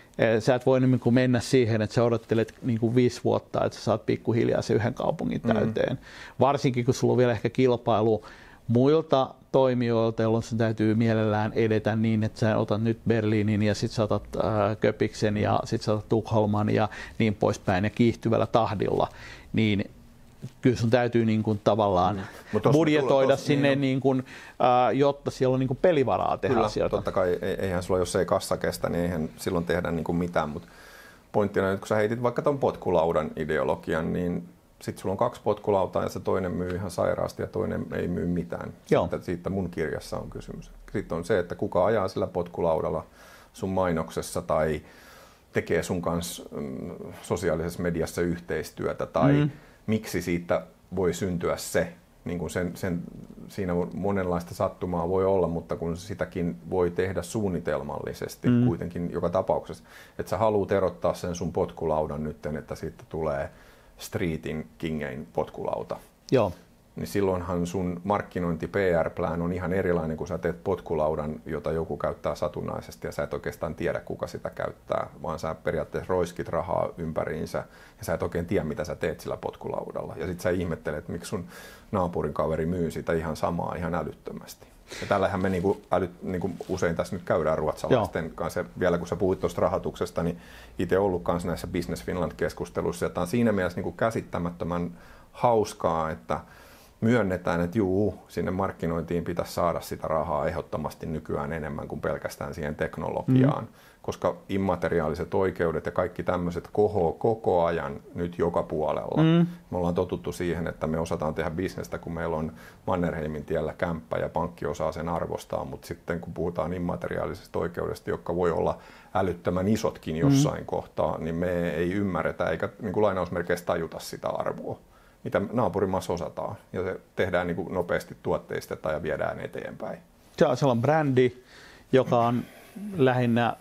Sä et voi niin kuin mennä siihen, että sä odottelet niin kuin viisi vuotta, että sä saat pikkuhiljaa se yhden kaupungin täyteen. Mm. Varsinkin, kun sulla on vielä ehkä kilpailu muilta toimijoilta, jolloin sun täytyy mielellään edetä niin, että sä otat nyt Berliinin ja sit sä otat äh, Köpiksen ja sit sä otat Tukholman ja niin poispäin ja kiihtyvällä tahdilla, niin kyllä sun täytyy niin kuin tavallaan mm. budjetoida tos, sinne, niin, niin kuin, äh, jotta siellä on niin kuin pelivaraa tehdä kyllä, asioita. Totta kai, eihän sulla, jos ei kassa kestä, niin eihän silloin tehdä niin kuin mitään, mutta pointtina nyt, kun sä heitit vaikka ton potkulaudan ideologian, niin sitten sulla on kaksi potkulautaa ja se toinen myy ihan sairaasti ja toinen ei myy mitään. Siitä, siitä mun kirjassa on kysymys. Sitten on se, että kuka ajaa sillä potkulaudalla sun mainoksessa tai tekee sun kanssa sosiaalisessa mediassa yhteistyötä tai mm. miksi siitä voi syntyä se, niin kuin sen, sen, siinä monenlaista sattumaa voi olla, mutta kun sitäkin voi tehdä suunnitelmallisesti mm. kuitenkin joka tapauksessa, että sä haluat erottaa sen sun potkulaudan nyt, että siitä tulee streetin kingein potkulauta. Joo. Niin silloinhan sun markkinointi P R-plan on ihan erilainen, kun sä teet potkulaudan, jota joku käyttää satunnaisesti ja sä et oikeastaan tiedä, kuka sitä käyttää, vaan sä periaatteessa roiskit rahaa ympäriinsä ja sä et oikein tiedä, mitä sä teet sillä potkulaudalla. Ja sit sä ihmettelet, miksi sun naapurin kaveri myy sitä ihan samaa ihan älyttömästi. Ja tällähän me niinku äly, niinku usein tässä nyt käydään ruotsalaisten Joo. kanssa. Vielä kun sä puhuit tuosta rahoituksesta, niin itse ollut kanssa näissä Business Finland-keskusteluissa. Ja tämä on siinä mielessä niinku käsittämättömän hauskaa, että myönnetään, että juu, sinne markkinointiin pitäisi saada sitä rahaa ehdottomasti nykyään enemmän kuin pelkästään siihen teknologiaan, mm. koska immateriaaliset oikeudet ja kaikki tämmöiset kohoo koko ajan nyt joka puolella. Mm. Me ollaan totuttu siihen, että me osataan tehdä bisnestä, kun meillä on Mannerheimin tiellä kämppä ja pankki osaa sen arvostaa, mutta sitten kun puhutaan immateriaalisesta oikeudesta, jotka voi olla älyttömän isotkin jossain mm. kohtaa, niin me ei ymmärretä eikä niin kuin lainausmerkeissä tajuta sitä arvoa, mitä naapurimaassa osataan, ja se tehdään niin kuin nopeasti tuotteistetaan ja viedään eteenpäin. Se on brändi, joka on lähinnä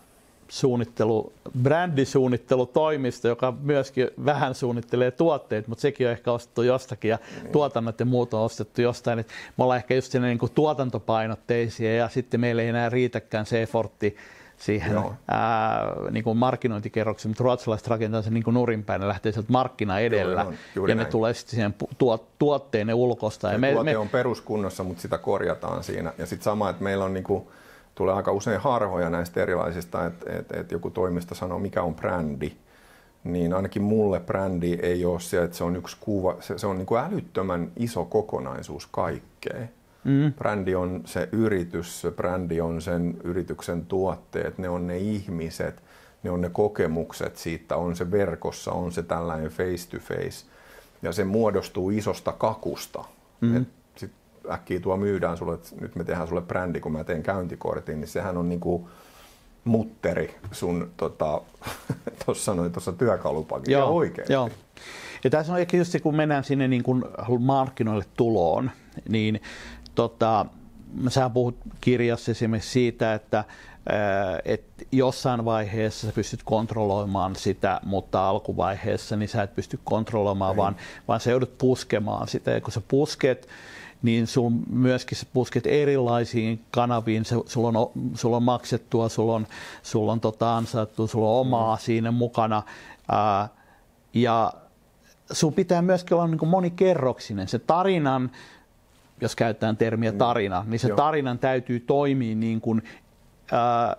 suunnittelu, brändisuunnittelutoimisto, joka myöskin vähän suunnittelee tuotteet, mutta sekin on ehkä ostettu jostakin ja niin. tuotannot ja muut on ostettu jostain. Et me ollaan ehkä just siinä niin kuin tuotantopainotteisia ja sitten meillä ei enää riitäkään se effortti siihen ää, niin kuin markkinointikerrokseen, mutta ruotsalaiset rakentaa sen niin kuin nurinpäin ja lähtee sieltä markkina edellä joo, ja ne näin. tulee sitten siihen tuot, tuotteiden ulkosta. Se ja me, tuote me, on peruskunnossa, mutta sitä korjataan siinä. Ja sitten sama, että meillä on niin kuin, tulee aika usein harhoja näistä erilaisista, että, että, että joku toimisto sanoo, mikä on brändi. Niin ainakin mulle brändi ei ole se, että se on yksi kuva, se, se on niin kuin älyttömän iso kokonaisuus kaikkea. Mm. Brändi on se yritys, se brändi on sen yrityksen tuotteet, ne on ne ihmiset, ne on ne kokemukset siitä, on se verkossa, on se tällainen face to face. Ja se muodostuu isosta kakusta. Mm. Sitten äkkiä tuo myydään sulle, että nyt me tehdään sulle brändi, kun mä teen käyntikortin, niin sehän on niinku mutteri sun, tota, tuossa sanoin tuossa työkalupakilla oikein. Joo. Ja tässä on ehkä just se, kun mennään sinne niin kuin markkinoille tuloon, niin tota, sä puhut kirjassa esimerkiksi siitä, että että jossain vaiheessa sä pystyt kontrolloimaan sitä, mutta alkuvaiheessa niin sä et pysty kontrolloimaan, vaan, vaan sä joudut puskemaan sitä. Ja kun sä pusket, niin sul myöskin sä pusket erilaisiin kanaviin. Sulla on, sul on maksettua, sulla on, sul on tota ansaittua, sulla on omaa mm. siinä mukana. Ää, ja sun pitää myöskin olla niin kuin monikerroksinen. Se tarinan, jos käytetään termiä tarina, niin se Joo. tarinan täytyy toimia niin kuin ää,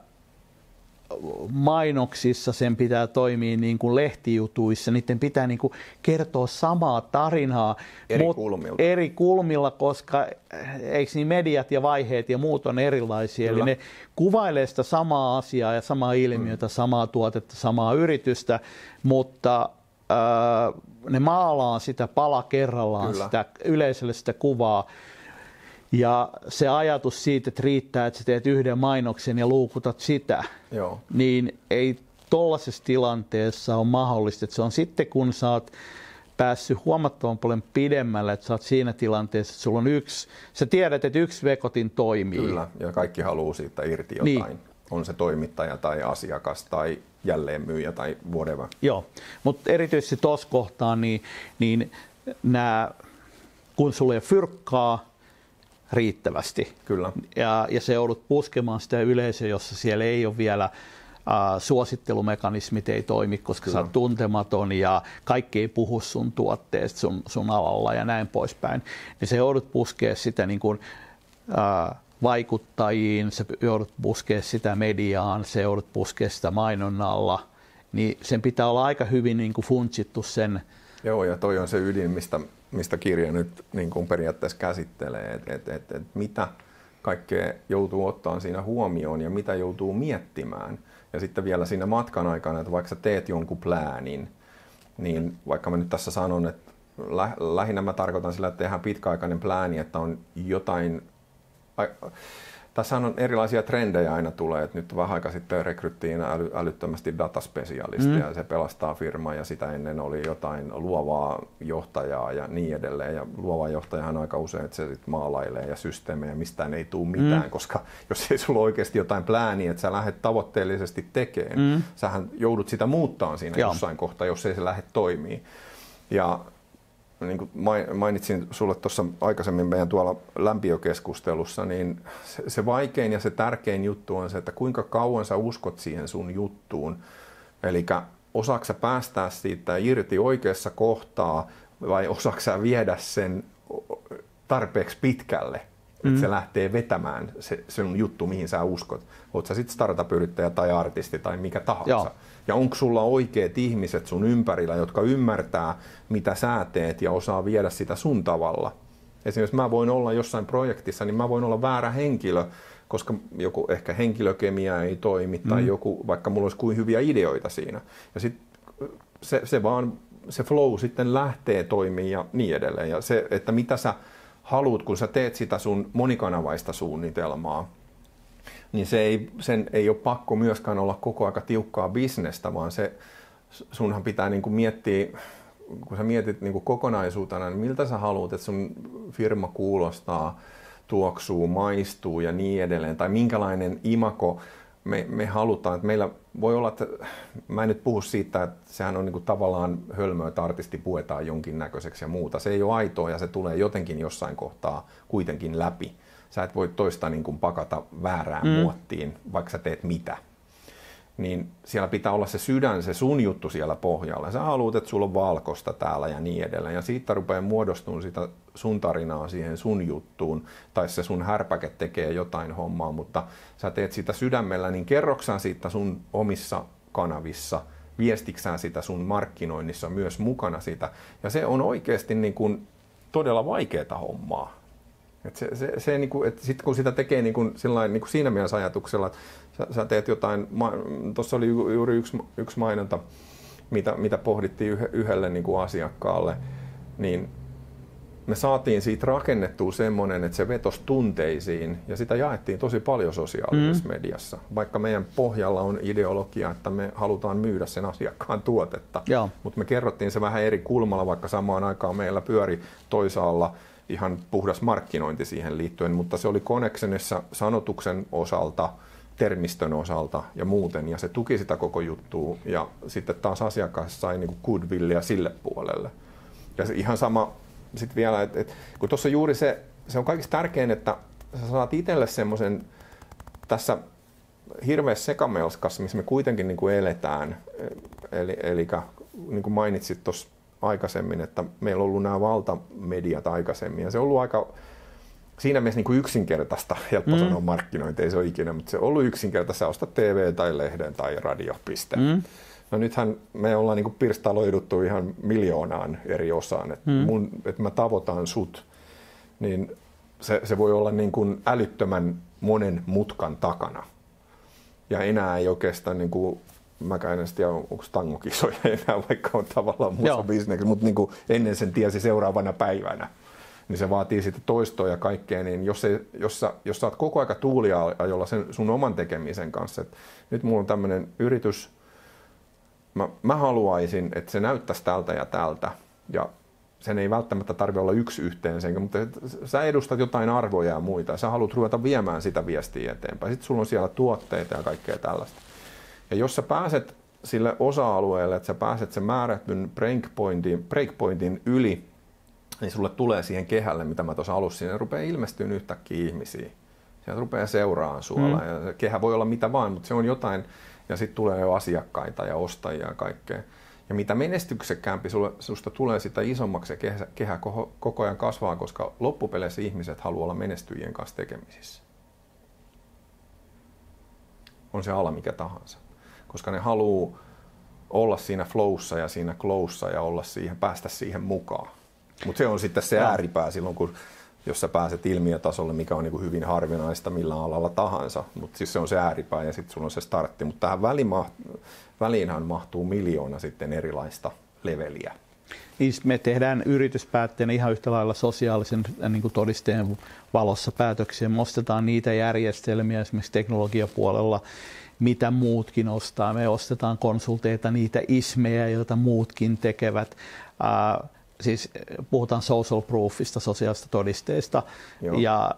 mainoksissa, sen pitää toimia niin kuin lehtijutuissa, niiden pitää niin kuin kertoa samaa tarinaa eri kulmilla. eri kulmilla, koska eikö niin mediat ja vaiheet ja muut on erilaisia, Kyllä. eli ne kuvailee sitä samaa asiaa ja samaa ilmiötä, mm. samaa tuotetta, samaa yritystä, mutta ää, ne maalaa sitä pala kerrallaan, sitä, yleisölle sitä kuvaa. Ja se ajatus siitä, että riittää, että sä teet yhden mainoksen ja luukutat sitä, Joo. niin ei tollaisessa tilanteessa ole mahdollista. Että se on sitten, kun sä oot päässyt huomattavan paljon pidemmälle, että sä oot siinä tilanteessa, että sulla on yksi, sä tiedät, että yksi vekotin toimii. Kyllä, ja kaikki haluaa siitä irti jotain. Niin. On se toimittaja tai asiakas tai jälleenmyyjä tai whatever. Joo, mutta erityisesti tuossa kohtaa, niin, niin nää, kun sulla ei ole fyrkkaa, riittävästi. Kyllä. Ja, ja se joudut puskemaan sitä yleisöä, jossa siellä ei ole vielä ää, suosittelumekanismit ei toimi, koska Kyllä. sä oot tuntematon ja kaikki ei puhu sun tuotteesta sun, sun alalla ja näin poispäin. Niin se joudut puskea sitä niin kuin, ää, vaikuttajiin, se joudut puskea sitä mediaan, se joudut puskea sitä mainonnalla. Niin sen pitää olla aika hyvin niin kuin funtsittu sen. Joo, ja toi on se ydin, mistä mistä kirja nyt niin kuin periaatteessa käsittelee, että et, et, et mitä kaikkea joutuu ottaa siinä huomioon ja mitä joutuu miettimään. Ja sitten vielä siinä matkan aikana, että vaikka sä teet jonkun pläänin, niin vaikka mä nyt tässä sanon, että lä- lähinnä mä tarkoitan sillä, että tehdään pitkäaikainen plääni, että on jotain... Tässä on erilaisia trendejä aina tulee, että nyt vähän aika sitten rekryttiin äly, älyttömästi dataspesialistia mm. ja se pelastaa firmaa ja sitä ennen oli jotain luovaa johtajaa ja niin edelleen. Ja luova johtajahan aika usein, että se sit maalailee ja systeemejä, mistään ei tule mitään, mm. koska jos ei sulla oikeasti jotain plääniä, että sä lähdet tavoitteellisesti tekemään, mm. sähän joudut sitä muuttaa siinä Joo. jossain kohtaa, jos ei se lähde toimii. Ja niin kuin mainitsin sulle tuossa aikaisemmin meidän tuolla lämpiökeskustelussa, niin se, se vaikein ja se tärkein juttu on se, että kuinka kauan sä uskot siihen sun juttuun. Eli osaatko sä päästää siitä irti oikeassa kohtaa vai osaatko sä viedä sen tarpeeksi pitkälle, että mm. se lähtee vetämään se sun juttu, mihin sä uskot. Oot sä sitten startup-yrittäjä tai artisti tai mikä tahansa. Joo. Ja onko sulla oikeat ihmiset sun ympärillä, jotka ymmärtää, mitä sä teet ja osaa viedä sitä sun tavalla. Esimerkiksi mä voin olla jossain projektissa, niin mä voin olla väärä henkilö, koska joku ehkä henkilökemia ei toimi tai mm. joku, vaikka mulla olisi kuin hyviä ideoita siinä. Ja sit se, se vaan, se flow sitten lähtee toimimaan ja niin edelleen. Ja se, että mitä sä haluat, kun sä teet sitä sun monikanavaista suunnitelmaa, niin se ei, sen ei ole pakko myöskään olla koko aika tiukkaa bisnestä, vaan se, sunhan pitää niin kuin miettiä, kun sä mietit niin kuin kokonaisuutena, niin miltä sä haluat, että sun firma kuulostaa, tuoksuu, maistuu ja niin edelleen, tai minkälainen imako me, me halutaan, että meillä voi olla, että mä en nyt puhu siitä, että sehän on niin kuin tavallaan hölmöä, että artisti puetaan jonkinnäköiseksi ja muuta. Se ei ole aitoa ja se tulee jotenkin jossain kohtaa kuitenkin läpi. Sä et voi toista niin kuin pakata väärään mm. muottiin, vaikka sä teet mitä. Niin siellä pitää olla se sydän, se sun juttu siellä pohjalla. Sä haluat, että sulla on valkoista täällä ja niin edelleen. Ja siitä rupeaa muodostumaan sitä sun tarinaa siihen sun juttuun. Tai se sun härpäke tekee jotain hommaa, mutta sä teet sitä sydämellä, niin kerroksään siitä sun omissa kanavissa. Viestiksään sitä sun markkinoinnissa myös mukana sitä. Ja se on oikeasti niin kuin todella vaikeaa hommaa. Et se, se, se, niin kuin, että sit kun sitä tekee niin kuin, sillain, niin kuin siinä mielessä ajatuksella, että sä, sä teet jotain, tuossa oli juuri yksi, yksi mainonta, mitä, mitä pohdittiin yh, yhdelle niin kuin asiakkaalle, niin me saatiin siitä rakennettua semmoinen, että se vetosi tunteisiin ja sitä jaettiin tosi paljon sosiaalisessa mm. mediassa. Vaikka meidän pohjalla on ideologia, että me halutaan myydä sen asiakkaan tuotetta, mutta me kerrottiin se vähän eri kulmalla, vaikka samaan aikaan meillä pyöri toisaalla ihan puhdas markkinointi siihen liittyen, mutta se oli Connexionissa sanotuksen osalta, termistön osalta ja muuten, ja se tuki sitä koko juttua, ja sitten taas asiakas sai niinku goodwillia sille puolelle. Ja se ihan sama sitten vielä, että et, kun tuossa juuri se, se on kaikista tärkein, että sä saat itselle semmoisen tässä hirveässä sekamelskassa, missä me kuitenkin niinku eletään, eli, eli niin kuin mainitsit tuossa aikaisemmin, että meillä on ollut nämä valtamediat aikaisemmin, ja se on ollut aika siinä mielessä niin kuin yksinkertaista, helppo mm. sanoa markkinointi, ei se ole ikinä, mutta se on ollut yksinkertaista, sä ostat T V tai lehden tai radio, piste. Mm. No nythän me ollaan niin kuin pirstaloiduttu ihan miljoonaan eri osaan, että, mm. mun, että mä tavoitan sut, niin se, se voi olla niin kuin älyttömän monen mutkan takana. Ja enää ei oikeastaan niin kuin mäkään en tiedä, onko tangokisoja enää, vaikka on tavallaan muussa bisneksessä, mutta niin kuin ennen sen tiesi seuraavana päivänä, niin se vaatii sitten toistoa ja kaikkea, niin jos, ei, jos, sä, jos sä oot koko aika tuuliajolla sen sun oman tekemisen kanssa, että nyt mulla on tämmöinen yritys, mä, mä haluaisin, että se näyttäisi tältä ja tältä, ja sen ei välttämättä tarvitse olla yksi yhteen sen, mutta sä edustat jotain arvoja ja muita, ja sä haluat ruveta viemään sitä viestiä eteenpäin. Sitten sulla on siellä tuotteita ja kaikkea tällaista. Ja jos sä pääset sille osa-alueelle, että sä pääset sen määrätyn breakpointin, breakpointin yli, niin sulle tulee siihen kehälle, mitä mä tuossa alussa, siinä rupeaa ilmestyä yhtäkkiä ihmisiä. Sieltä rupeaa seuraamaan suolla. Mm. Ja se kehä voi olla mitä vaan, mutta se on jotain, ja sitten tulee jo asiakkaita ja ostajia ja kaikkea. Ja mitä menestyksekkäämpi sulle, susta tulee, sitä isommaksi se kehä, kehä koko, koko ajan kasvaa, koska loppupeleissä ihmiset haluaa olla menestyjien kanssa tekemisissä. On se ala mikä tahansa. Koska ne haluaa olla siinä flowssa ja siinä glowssa ja olla siihen, päästä siihen mukaan. Mutta se on sitten se ääripää silloin, kun, jos sä pääset ilmiötasolle, mikä on niin kuin hyvin harvinaista millä alalla tahansa. Mutta siis se on se ääripää ja sitten sulla on se startti. Mutta tähän väliinhän mahtuu miljoona sitten erilaista leveliä. Niin me tehdään yrityspäätteenä ihan yhtä lailla sosiaalisen niin kuin todisteen valossa päätöksiä. Me ostetaan niitä järjestelmiä esimerkiksi teknologiapuolella, mitä muutkin ostaa. Me ostetaan konsulteita, niitä ismejä, joita muutkin tekevät. Äh, siis puhutaan social proofista, sosiaalista todisteista. Joo. Ja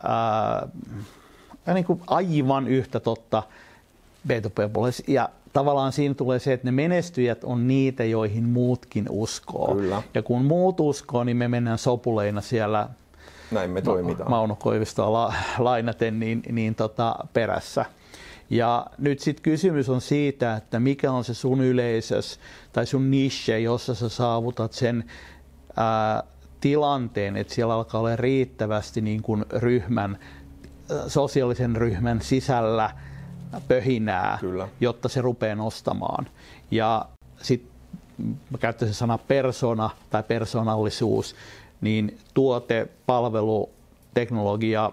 äh, niin kuin aivan yhtä totta B two B-puolella. Ja tavallaan siinä tulee se, että ne menestyjät on niitä, joihin muutkin uskoo. Kyllä. Ja kun muut uskoo, niin me mennään sopuleina siellä. Näin me toimitaan. Mauno Koivistoa la, lainaten niin, niin tota, perässä. Ja nyt sitten kysymys on siitä, että mikä on se sun yleisös tai sun niche, jossa sä saavutat sen ää, tilanteen, että siellä alkaa olla riittävästi niin kuin ryhmän, sosiaalisen ryhmän sisällä pöhinää, Kyllä. jotta se rupeaa nostamaan. Ja sitten mä käyttäisin sana persona tai persoonallisuus, niin tuote, palvelu, teknologia,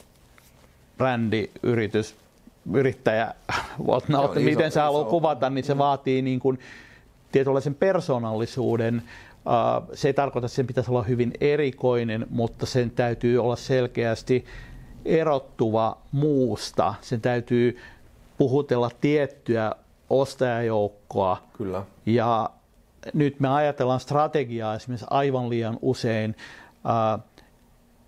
brändi, yritys, yrittäjä, whatnot, miten iso, sä haluat kuvata, niin se mm. vaatii niin kuin tietynlaisen persoonallisuuden. Se ei tarkoita, että sen pitäisi olla hyvin erikoinen, mutta sen täytyy olla selkeästi erottuva muusta. Sen täytyy puhutella tiettyä ostajajoukkoa. Kyllä. Ja nyt me ajatellaan strategiaa esimerkiksi aivan liian usein ää,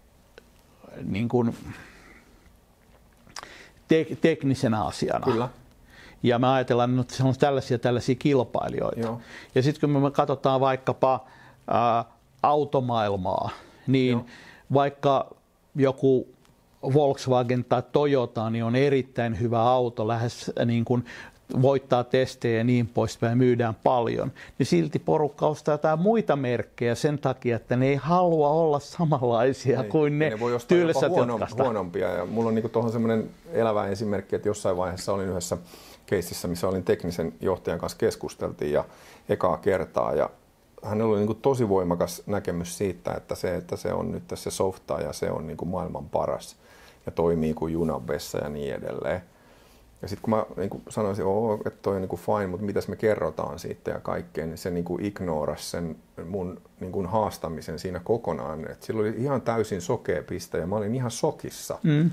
niin kuin tek- teknisenä asiana. Kyllä. Ja me ajatellaan, että se on tällaisia tällaisia kilpailijoita. Joo. Ja sitten kun me katsotaan vaikkapa ää, automaailmaa, niin Joo. vaikka joku Volkswagen tai Toyota niin on erittäin hyvä auto, lähes niin kuin voittaa testejä ja niin poispäin, myydään paljon, niin silti porukka ostaa jotain muita merkkejä sen takia, että ne ei halua olla samanlaisia ei, kuin ne, ne voi tylsät huono, jotkasta. huonompia. Ja mulla on niinku tuohon semmoinen elävä esimerkki, että jossain vaiheessa olin yhdessä keississä, missä olin teknisen johtajan kanssa keskusteltiin ja ekaa kertaa. Ja hänellä oli niinku tosi voimakas näkemys siitä, että se, että se on nyt se softa ja se on niinku maailman paras ja toimii kuin junavessa ja niin edelleen. Ja sitten kun mä niin kun sanoisin, että toi on niin fine, mutta mitäs me kerrotaan siitä ja kaikkeen, niin se niin ignorasi sen mun niin haastamisen siinä kokonaan. Et sillä oli ihan täysin sokea piste ja mä olin ihan sokissa. Mm.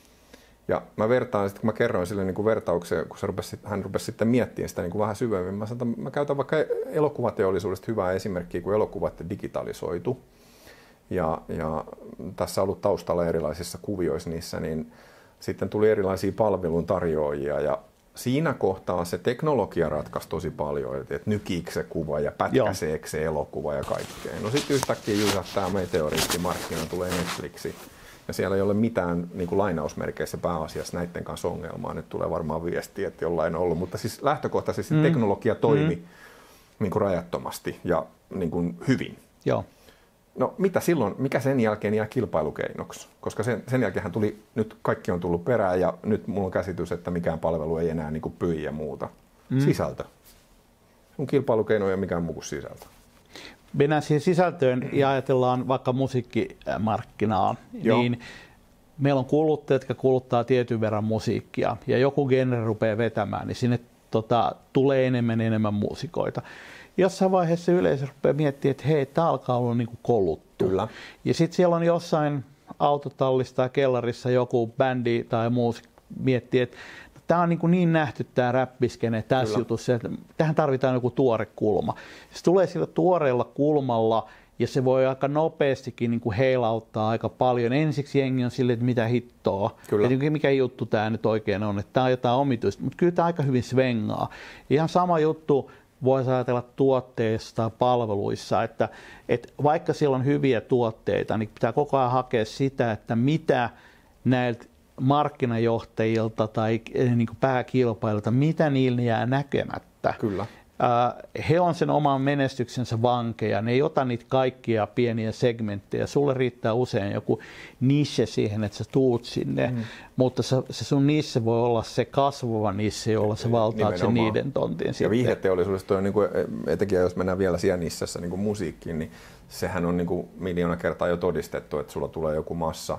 Ja mä vertaan, sit, kun mä kerroin sille niin vertauksen, kun se rupesi, hän rupesi sitten miettimään sitä niin vähän syvemmin, mä sanoin, että mä käytän vaikka elokuvateollisuudesta hyvää esimerkkiä, kun elokuvat digitalisoitu. Ja, ja tässä on ollut taustalla erilaisissa kuvioissa niissä, niin sitten tuli erilaisia palveluntarjoajia ja siinä kohtaa se teknologia ratkaisi tosi paljon, että nykiikö se kuva ja pätkäseekö se elokuva ja kaikkea. No sitten yhtäkkiä jysähtää meteoriittimarkkina, tulee Netflixi ja siellä ei ole mitään niin kuin lainausmerkeissä pääasiassa näiden kanssa ongelmaa. Nyt tulee varmaan viestiä, että jollain on ollut, mutta siis lähtökohtaisesti mm. teknologia toimi mm. niin kuin rajattomasti ja niin kuin hyvin. Joo. No mitä silloin, mikä sen jälkeen jää kilpailukeinoksi? Koska sen, sen jälkeen tuli, nyt kaikki on tullut perään ja nyt mulla on käsitys, että mikään palvelu ei enää niin kuin pyy ja muuta. Mm. Sisältö. On kilpailukeino ja mikään muu kuin sisältö. Mennään siihen sisältöön ja ajatellaan vaikka musiikkimarkkinaa, Joo. niin meillä on kuluttajat, jotka kuluttaa tietyn verran musiikkia ja joku genre rupeaa vetämään, niin sinne tota, tulee enemmän enemmän muusikoita. Jossain vaiheessa yleisö rupeaa miettimään, että hei, tämä alkaa olla niin kuin koluttu. Kyllä. Ja sitten siellä on jossain autotallissa tai kellarissa joku bändi tai muu miettii, että tämä on niin, kuin niin nähty tämä räppiskene tässä Kyllä. jutussa, että tähän tarvitaan joku tuore kulma. Se tulee sillä tuoreella kulmalla ja se voi aika nopeastikin niin kuin heilauttaa aika paljon. Ensiksi jengi on silleen, että mitä hittoa, että mikä juttu tämä nyt oikein on, että tämä on jotain omituista, mutta kyllä tämä aika hyvin svengaa. Ihan sama juttu voisi ajatella tuotteissa tai palveluissa, että, että vaikka siellä on hyviä tuotteita, niin pitää koko ajan hakea sitä, että mitä näiltä markkinajohtajilta tai niin kuin pääkilpailijoilta, mitä niillä jää näkemättä. Kyllä. He on sen oman menestyksensä vankeja, ne ei ota niitä kaikkia pieniä segmenttejä. Sulle riittää usein joku niche siihen, että sä tuut sinne, mm. mutta se, se sun niche voi olla se kasvava niche, jolla sä valtaat sen niiden tontin. Ja viihdeteollisuudessa on, niin kuin, etenkin jos mennään vielä siellä nichessä niin kuin musiikkiin, niin sehän on niin kuin miljoona kertaa jo todistettu, että sulla tulee joku massa.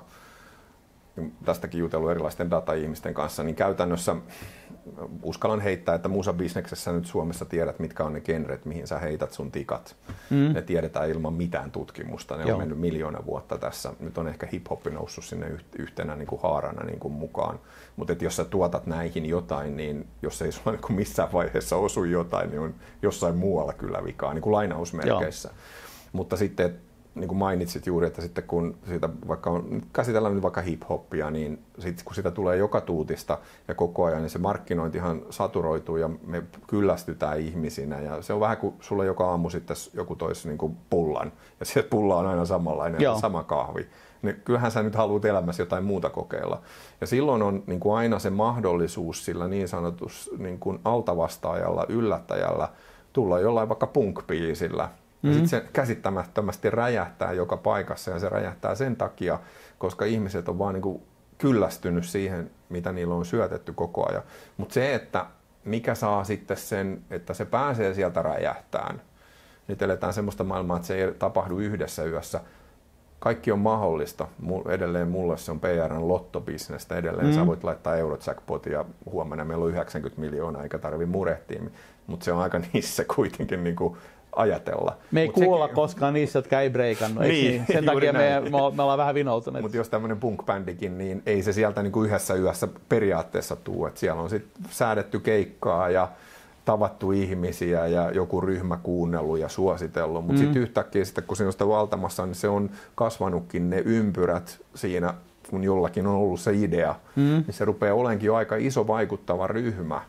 Tästäkin jutellut erilaisten data-ihmisten kanssa, niin käytännössä uskallan heittää, että musabisneksessä nyt Suomessa tiedät, mitkä on ne genret, mihin sä heität sun tikat. Mm. Ne tiedetään ilman mitään tutkimusta. Ne Joo. on mennyt miljoona vuotta tässä. Nyt on ehkä hip-hop noussut sinne yhtenä niin kuin haarana niin kuin mukaan. Mutta jos sä tuotat näihin jotain, niin jos ei sulla niin kuin missään vaiheessa osu jotain, niin on jossain muualla kyllä vikaa, niin kuin lainausmerkeissä. Joo. Mutta sitten niin kuin mainitsit juuri, että sitten kun siitä vaikka on, käsitellään nyt vaikka hip-hoppia, niin sitten kun sitä tulee joka tuutista ja koko ajan, niin se markkinointihan saturoituu ja me kyllästytään ihmisinä. Ja se on vähän kuin sulla joka aamu sitten joku toisi niin kuin pullan ja se pulla on aina samanlainen ja sama kahvi. Niin kyllähän sä nyt haluat elämässä jotain muuta kokeilla. Ja silloin on niin kuin aina se mahdollisuus sillä niin sanotus niin kuin altavastaajalla, yllättäjällä tulla jollain vaikka punk-biisillä. Ja sitten se käsittämättömästi räjähtää joka paikassa ja se räjähtää sen takia, koska ihmiset on vaan niin kuin kyllästynyt siihen, mitä niillä on syötetty koko ajan. Mutta se, että mikä saa sitten sen, että se pääsee sieltä räjähtään. Nyt eletään semmoista maailmaa, että se ei tapahdu yhdessä yössä. Kaikki on mahdollista. Edelleen mulle se on P R:n lottobisnestä. Edelleen mm. sä voit laittaa Eurojackpotin ja huomenna meillä on yhdeksänkymmentä miljoonaa eikä tarvitse murehtia. Mutta se on aika niissä kuitenkin niin kuin ajatella. Me ei Mut kuulla sekin koskaan niissä, jotka ei breikannut. Niin, sen takia me, me ollaan vähän vinoutuneet. Mutta jos tämmöinen punk-bändikin, niin ei se sieltä niinku yhdessä yössä periaatteessa tule. Et siellä on sit säädetty keikkaa ja tavattu ihmisiä ja joku ryhmä kuunnellut ja suositellut. Mutta mm. sitten yhtäkkiä, sit, kun siinä on sitä valtamassa, niin se on kasvanutkin ne ympyrät siinä, kun jollakin on ollut se idea. Mm. Niin se rupeaa olenkin jo aika iso vaikuttava ryhmä.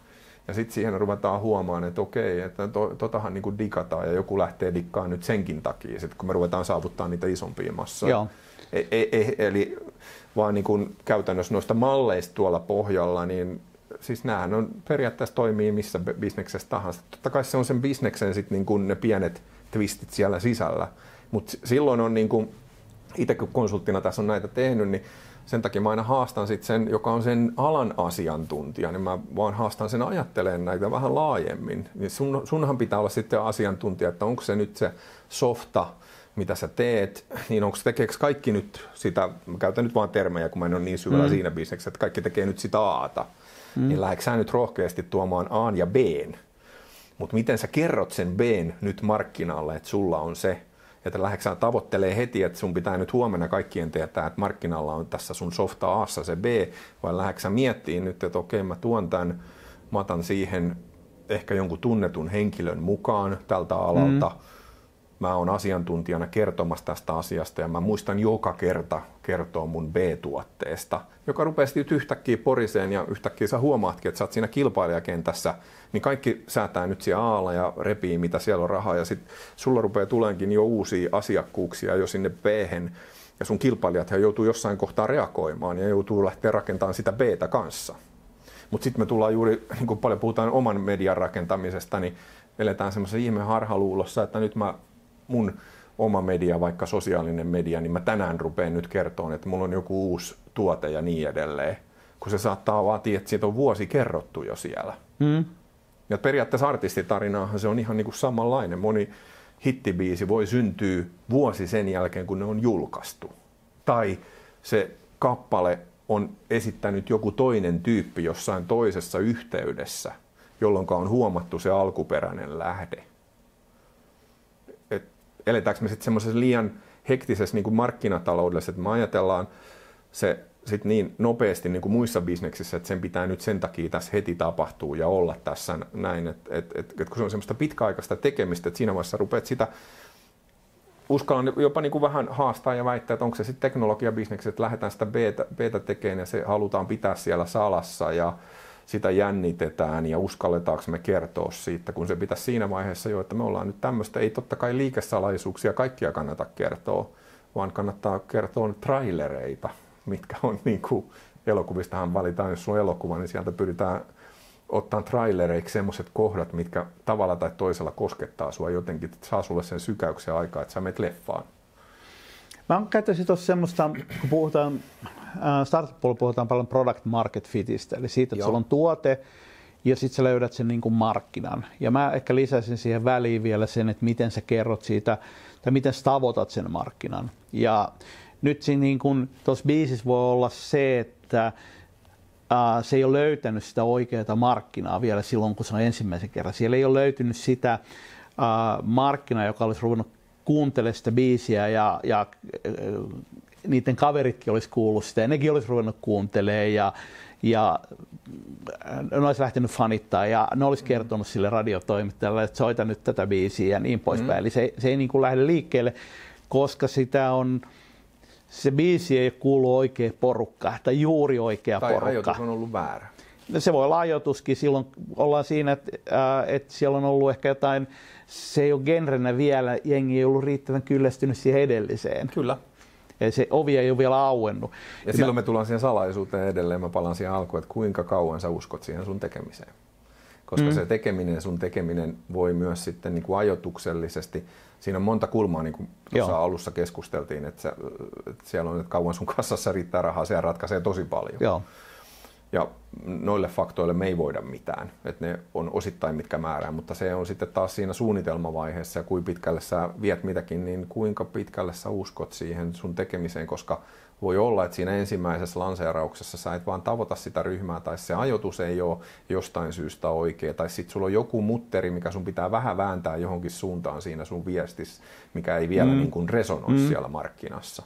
Ja sitten siihen ruvetaan huomaan, että okei, että to, totahan niin kuin digataan ja joku lähtee dikkaamaan nyt senkin takia, sit kun me ruvetaan saavuttaa niitä isompia massoja. Joo. E, e, e, eli vaan niin kuin käytännössä noista malleista tuolla pohjalla, niin siis näähän on periaatteessa toimii missä bisneksessä tahansa. Totta kai se on sen bisneksen sit niin kuin ne pienet twistit siellä sisällä, mutta silloin on niin kuin, itse kun konsulttina tässä on näitä tehnyt, niin sen takia mä aina haastan sit sen, joka on sen alan asiantuntija, niin mä vaan haastan sen ajattelemaan näitä vähän laajemmin. Niin sun, sunhan pitää olla sitten asiantuntija, että onko se nyt se softa, mitä sä teet, niin onko tekeekö kaikki nyt sitä, mä käytän nyt vaan termejä, kun mä en ole niin syvällä mm. siinä bisneksessä, että kaikki tekee nyt sitä Aata, mm. niin lähdekö sä nyt rohkeasti tuomaan A ja B:n, mutta miten sä kerrot sen B:n nyt markkinalle, että sulla on se, että lähdekö sä tavoittelee heti, että sun pitää nyt huomenna kaikkien tietää, että markkinalla on tässä sun softa A:ssa se B, vai lähdekö sä miettimään nyt, että okei, mä tuon tämän, mä otan siihen ehkä jonkun tunnetun henkilön mukaan tältä alalta, mm. mä oon asiantuntijana kertomassa tästä asiasta ja mä muistan joka kerta kertoa mun B-tuotteesta, joka rupeaa nyt yhtäkkiä poriseen ja yhtäkkiä sä huomaatkin, että sä oot siinä kilpailijakentässä, niin kaikki säätää nyt siellä A:lla ja repii, mitä siellä on rahaa ja sitten sulla rupeaa tuleenkin jo uusia asiakkuuksia jo sinne B:hen ja sun kilpailijat joutuu jossain kohtaa reagoimaan ja joutuu lähteä rakentamaan sitä B:tä kanssa. Mutta sitten me tullaan juuri, niin kuin paljon puhutaan oman median rakentamisesta, niin eletään semmoisessa ihme harhaluulossa, että nyt mä mun oma media, vaikka sosiaalinen media, niin mä tänään rupean nyt kertomaan, että mulla on joku uusi tuote ja niin edelleen. Kun se saattaa vaatia, että siitä on vuosi kerrottu jo siellä. Mm. Ja periaatteessa artistitarinaahan se on ihan niin kuin samanlainen. Moni hittibiisi voi syntyä vuosi sen jälkeen, kun ne on julkaistu. Tai se kappale on esittänyt joku toinen tyyppi jossain toisessa yhteydessä, jolloin on huomattu se alkuperäinen lähde. Eletäänkö me sitten semmoisessa liian hektisessä niin kuin markkinataloudessa, että me ajatellaan se sit niin nopeasti niin kuin muissa bisneksissä, että sen pitää nyt sen takia tässä heti tapahtua ja olla tässä näin, että et, et, et, kun se on semmoista pitkäaikaista tekemistä, että siinä vaiheessa rupeat sitä uskallan jopa niin kuin vähän haastaa ja väittää, että onko se sitten teknologiabisneksi, että lähdetään sitä beta, beta tekemään ja se halutaan pitää siellä salassa ja sitä jännitetään ja uskalletaanko me kertoa siitä, kun se pitäisi siinä vaiheessa jo, että me ollaan nyt tämmöistä, ei totta kai liikesalaisuuksia kaikkia kannata kertoa, vaan kannattaa kertoa trailereita, mitkä on niin kuin elokuvistahan valitaan, jos sulla on elokuva, niin sieltä pyritään ottaa trailereiksi semmoiset kohdat, mitkä tavalla tai toisella koskettaa sua jotenkin, että saa sulle sen sykäyksen aikaa, että sä menet leffaan. Mä käyttäisin tuossa semmoista, kun puhutaan, startup-puolella puhutaan paljon product market fitistä, eli siitä, että Joo. sulla on tuote ja sitten sä löydät sen niin kuin markkinan. Ja mä ehkä lisäisin siihen väliin vielä sen, että miten sä kerrot siitä, tai miten sä tavoitat sen markkinan. Ja nyt siinä niin kuin tuossa biisissä voi olla se, että Uh, se ei ole löytänyt sitä oikeaa markkinaa vielä silloin, kun se on ensimmäisen kerran. Siellä ei ole löytynyt sitä uh, markkinaa, joka olisi ruvennut kuuntelemaan sitä biisiä ja, ja uh, niiden kaveritkin olisi kuullut sitä ja nekin olisi ruvennut kuuntelemaan ja, ja ne olisi lähtenyt fanittaa ja ne olisi kertonut sille radiotoimittajalle, että soita nyt tätä biisiä ja niin poispäin. Mm. Eli se, se ei niin kuin lähde liikkeelle, koska sitä on se biisi ei kuulu oikea porukka, tai juuri oikea tai porukka. Tai ajoitus on ollut väärä. Se voi olla ajoituskin. Silloin ollaan siinä, että, äh, että siellä on ollut ehkä jotain, se ei ole genrenä vielä, jengi ei ollut riittävän kyllästynyt siihen edelliseen. Kyllä. Ja se ovi ei ole vielä auennut. Ja, ja silloin mä... me tullaan siihen salaisuuteen edelleen. Mä palaan siihen alkuun, että kuinka kauan sä uskot siihen sun tekemiseen. Koska mm. se tekeminen, sun tekeminen voi myös sitten niin kuin ajoituksellisesti, siinä on monta kulmaa, niin kuin tuossa alussa keskusteltiin, että, sä, että siellä on, että kauan sun kassassa riittää rahaa, se ratkaisee tosi paljon. Joo. Ja noille faktoille me ei voida mitään, että ne on osittain mitkä määrää, mutta se on sitten taas siinä suunnitelmavaiheessa ja kuinka pitkälle sä viet mitäkin, niin kuinka pitkälle sä uskot siihen sun tekemiseen, koska voi olla, että siinä ensimmäisessä lanseerauksessa sä et vaan tavoita sitä ryhmää tai se ajoitus ei ole jostain syystä oikea tai sitten sulla on joku mutteri, mikä sun pitää vähän vääntää johonkin suuntaan siinä sun viestissä, mikä ei vielä mm. niin kuin resonoi mm. siellä markkinassa.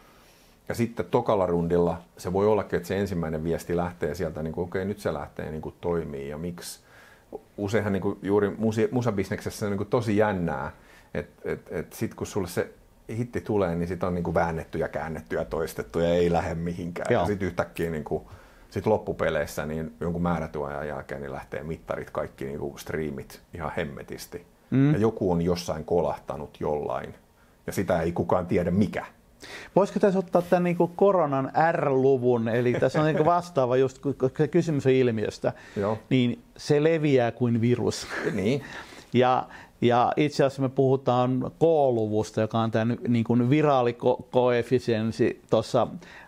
Ja sitten tokalla rundilla se voi ollakin, että se ensimmäinen viesti lähtee sieltä, niin kuin, okei, nyt se lähtee niin kuin toimii ja miksi. Useinhan niin kuin juuri musi, musabisneksessä se on niin kuin tosi jännää, että et, et sitten kun sulle se hitti tulee, niin sit on niin kuin väännetty ja käännetty ja toistettu ja ei lähde mihinkään. Joo. Ja sitten yhtäkkiä niin kuin sitten loppupeleissä niin jonkun määrätyn ajan jälkeen niin lähtee mittarit, kaikki niin kuin striimit ihan hemmetisti. Mm. Ja joku on jossain kolahtanut jollain, ja sitä ei kukaan tiedä mikä. Voisiko tässä ottaa tämän niin kuin koronan R-luvun, eli tässä on niin kuin vastaava, just kun kysymys on ilmiöstä, Joo. niin se leviää kuin virus. Niin. ja, ja itse asiassa me puhutaan K-luvusta, joka on tämä niin kuin viraalikoefisienssi tuossa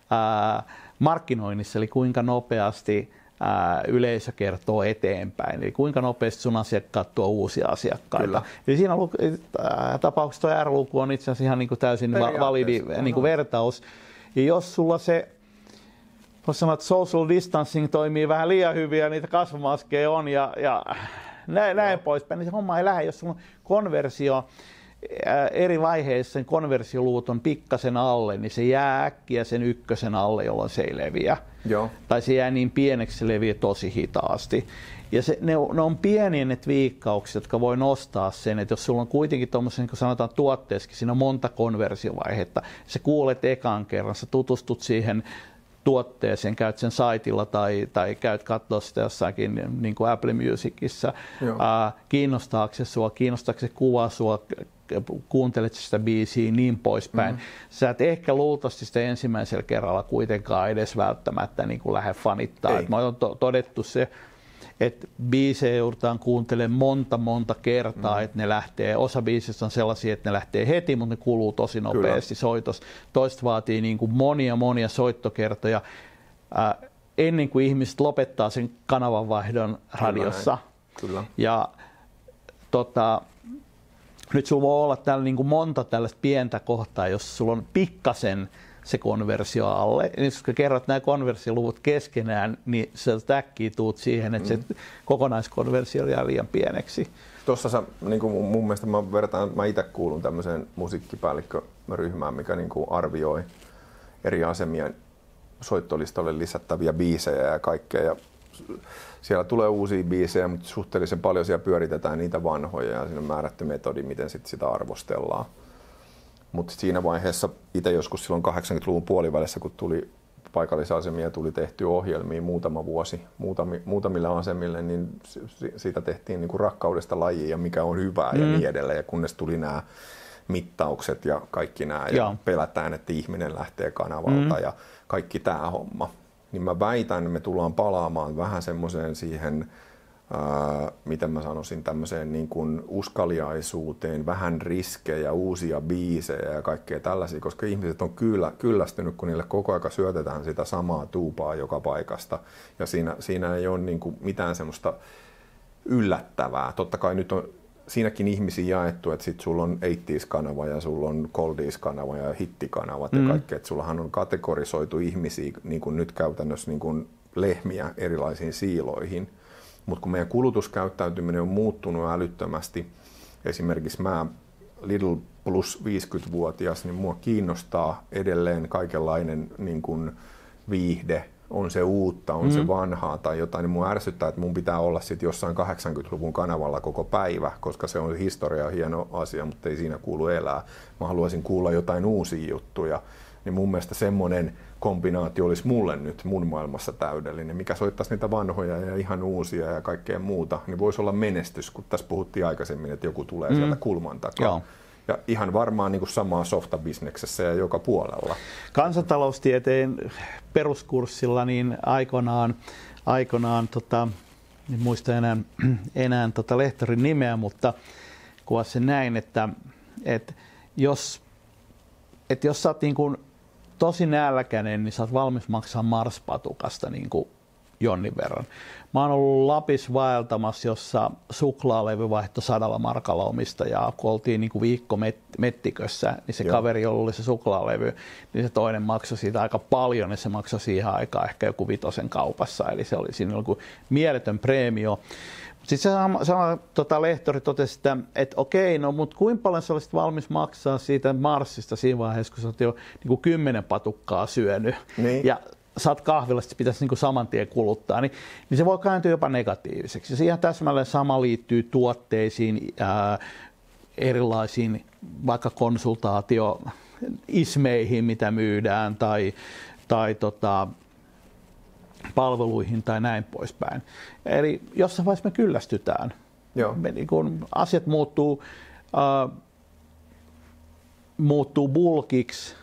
markkinoinnissa, eli kuinka nopeasti ää, yleisö kertoo eteenpäin, eli kuinka nopeasti sun asiakkaat tuo uusia asiakkaita. Kyllä. Eli siinä ää, tapauksessa tuo R-luku on itse asiassa ihan niin kuin täysin va- validi niin kuin vertaus. Ja jos sulla se, voisi sanoa, että social distancing toimii vähän liian hyvin ja niitä kasvomaskeja on ja, ja näin, näin poispäin, niin se homma ei lähde, jos sulla on konversio eri vaiheissa sen konversioluvut on pikkasen alle, niin se jää äkkiä sen ykkösen alle, jolloin se ei leviä. Joo. Tai se jää niin pieneksi, se leviää tosi hitaasti. Ja se, ne, ne on pieniä ne twiikkaukset, jotka voi nostaa sen, että jos sulla on kuitenkin tuommoisen, niin kuin sanotaan tuotteessakin, siinä on monta konversiovaihetta, sä kuulet ekan kerran, sä tutustut siihen tuotteeseen, käyt sen saitilla tai, tai käyt katsoa sitä jossakin niin kuin Apple Musicissa, äh, kiinnostaako se sua, kiinnostaako se kuva sua, kuuntelet sitä biisiä niin poispäin. Mm-hmm. Sä et ehkä luultavasti sitä ensimmäisellä kerralla kuitenkaan edes välttämättä niin kuin lähde fanittaa. Mä oon to- todettu se, että biisejä joudutaan kuuntelemaan monta monta kertaa, mm. että ne lähtee, osa biisistä on sellaisia, että ne lähtee heti, mutta ne kuluu tosi nopeasti soitossa. Toista vaatii niin kuin monia monia soittokertoja ää, ennen kuin ihmiset lopettaa sen kanavanvaihdon radiossa. Kyllä. Ja tota, nyt sulla voi olla täällä niin kuin monta tällaista pientä kohtaa, jos sulla on pikkasen se konversio alle. Ja jos kerrot nämä konversioluvut keskenään, niin sieltä äkkiä tuut siihen, että mm. se kokonaiskonversio jää liian pieneksi. Tuossa sä, niin kuin mun mielestä mä vertaan, mä itse kuulun tämmöiseen musiikkipäällikköryhmään, mikä niin kuin arvioi eri asemien soittolistalle lisättäviä biisejä ja kaikkea. Ja siellä tulee uusia biisejä, mutta suhteellisen paljon siellä pyöritetään niitä vanhoja ja siinä on määrätty metodi, miten sit sitä arvostellaan. Mutta siinä vaiheessa itse joskus silloin kahdeksankymmentäluvun puolivälissä, kun tuli paikallisasemia, tuli tehty ohjelmia muutama vuosi muutami, muutamille asemille, niin siitä tehtiin niinku rakkaudesta lajiin ja mikä on hyvää mm. ja niin edelleen. Ja kunnes tuli nämä mittaukset ja kaikki nämä ja Joo. pelätään, että ihminen lähtee kanavalta mm. ja kaikki tämä homma. Niin mä väitän, että me tullaan palaamaan vähän semmoiseen siihen, ää, miten mä sanoisin, tämmöiseen niin kuin uskaliaisuuteen, vähän riskejä, uusia biisejä ja kaikkea tällaisia, koska ihmiset on kyllä, kyllästynyt, kun niille koko ajan syötetään sitä samaa tuupaa joka paikasta. Ja siinä, siinä ei ole niin kuin mitään semmoista yllättävää. Totta kai nyt on siinäkin ihmisiä jaettu, että sit sulla on eighties-kanava ja sulla on coldies-kanava ja hittikanavat mm. ja kaikkea. Että sullahan on kategorisoitu ihmisiä niin kuin nyt käytännössä niin kuin lehmiä erilaisiin siiloihin. Mutta kun meidän kulutuskäyttäytyminen on muuttunut älyttömästi, esimerkiksi mä Lidl plus viisikymmentävuotias, niin mua kiinnostaa edelleen kaikenlainen niin kuin viihde, on se uutta, on mm. se vanhaa tai jotain, niin mua ärsyttää, että mun pitää olla sitten jossain kahdeksankymmentäluvun kanavalla koko päivä, koska se on historia hieno asia, mutta ei siinä kuulu elää. Mä haluaisin kuulla jotain uusia juttuja, niin mun mielestä semmoinen kombinaatio olisi mulle nyt mun maailmassa täydellinen, mikä soittaisi niitä vanhoja ja ihan uusia ja kaikkea muuta, niin voisi olla menestys, kun tässä puhuttiin aikaisemmin, että joku tulee mm. sieltä kulman takaa. Joo. Ja ihan varmaan niin kuin samaa softabisneksessä ja joka puolella. Kansantaloustieteen peruskurssilla niin aikoinaan, aikoinaan tota, en muista enää, enää tota lehtorin nimeä, mutta kuvasi sen näin, että, että jos, että jos sä oot niin kuin tosi nälkäinen, niin sä oot valmis maksaa Mars-patukasta niin kuin jonnin verran. Mä oon ollut Lapissa vaeltamassa, jossa suklaalevy vaihtoi sadalla markalla omistajaa. Kun oltiin niin kuin viikko met- mettikössä, niin se Joo. kaveri, jolla oli se suklaalevy, niin se toinen maksoi siitä aika paljon, ja se maksoi siihen aikaan ehkä joku vitosen kaupassa. Eli se oli siinä joku mieletön preemio. Sitten se sama, sama tota, lehtori totesi, että, että okei, no mutta kuinka paljon sä olisit valmis maksaa siitä Marsista siinä vaiheessa, kun sä oot jo niin kuin kymmenen patukkaa syönyt. Niin. Ja saat kahvilasta, se pitäisi niin saman tien kuluttaa, niin, niin se voi kääntyä jopa negatiiviseksi. Ja siihen täsmälleen sama liittyy tuotteisiin, ää, erilaisiin vaikka konsultaatio-ismeihin, mitä myydään, tai, tai tota, palveluihin tai näin poispäin. Eli jossain vaiheessa me kyllästytään. Joo. Me, niin kun asiat muuttuu, äh, muuttuu bulkiksi,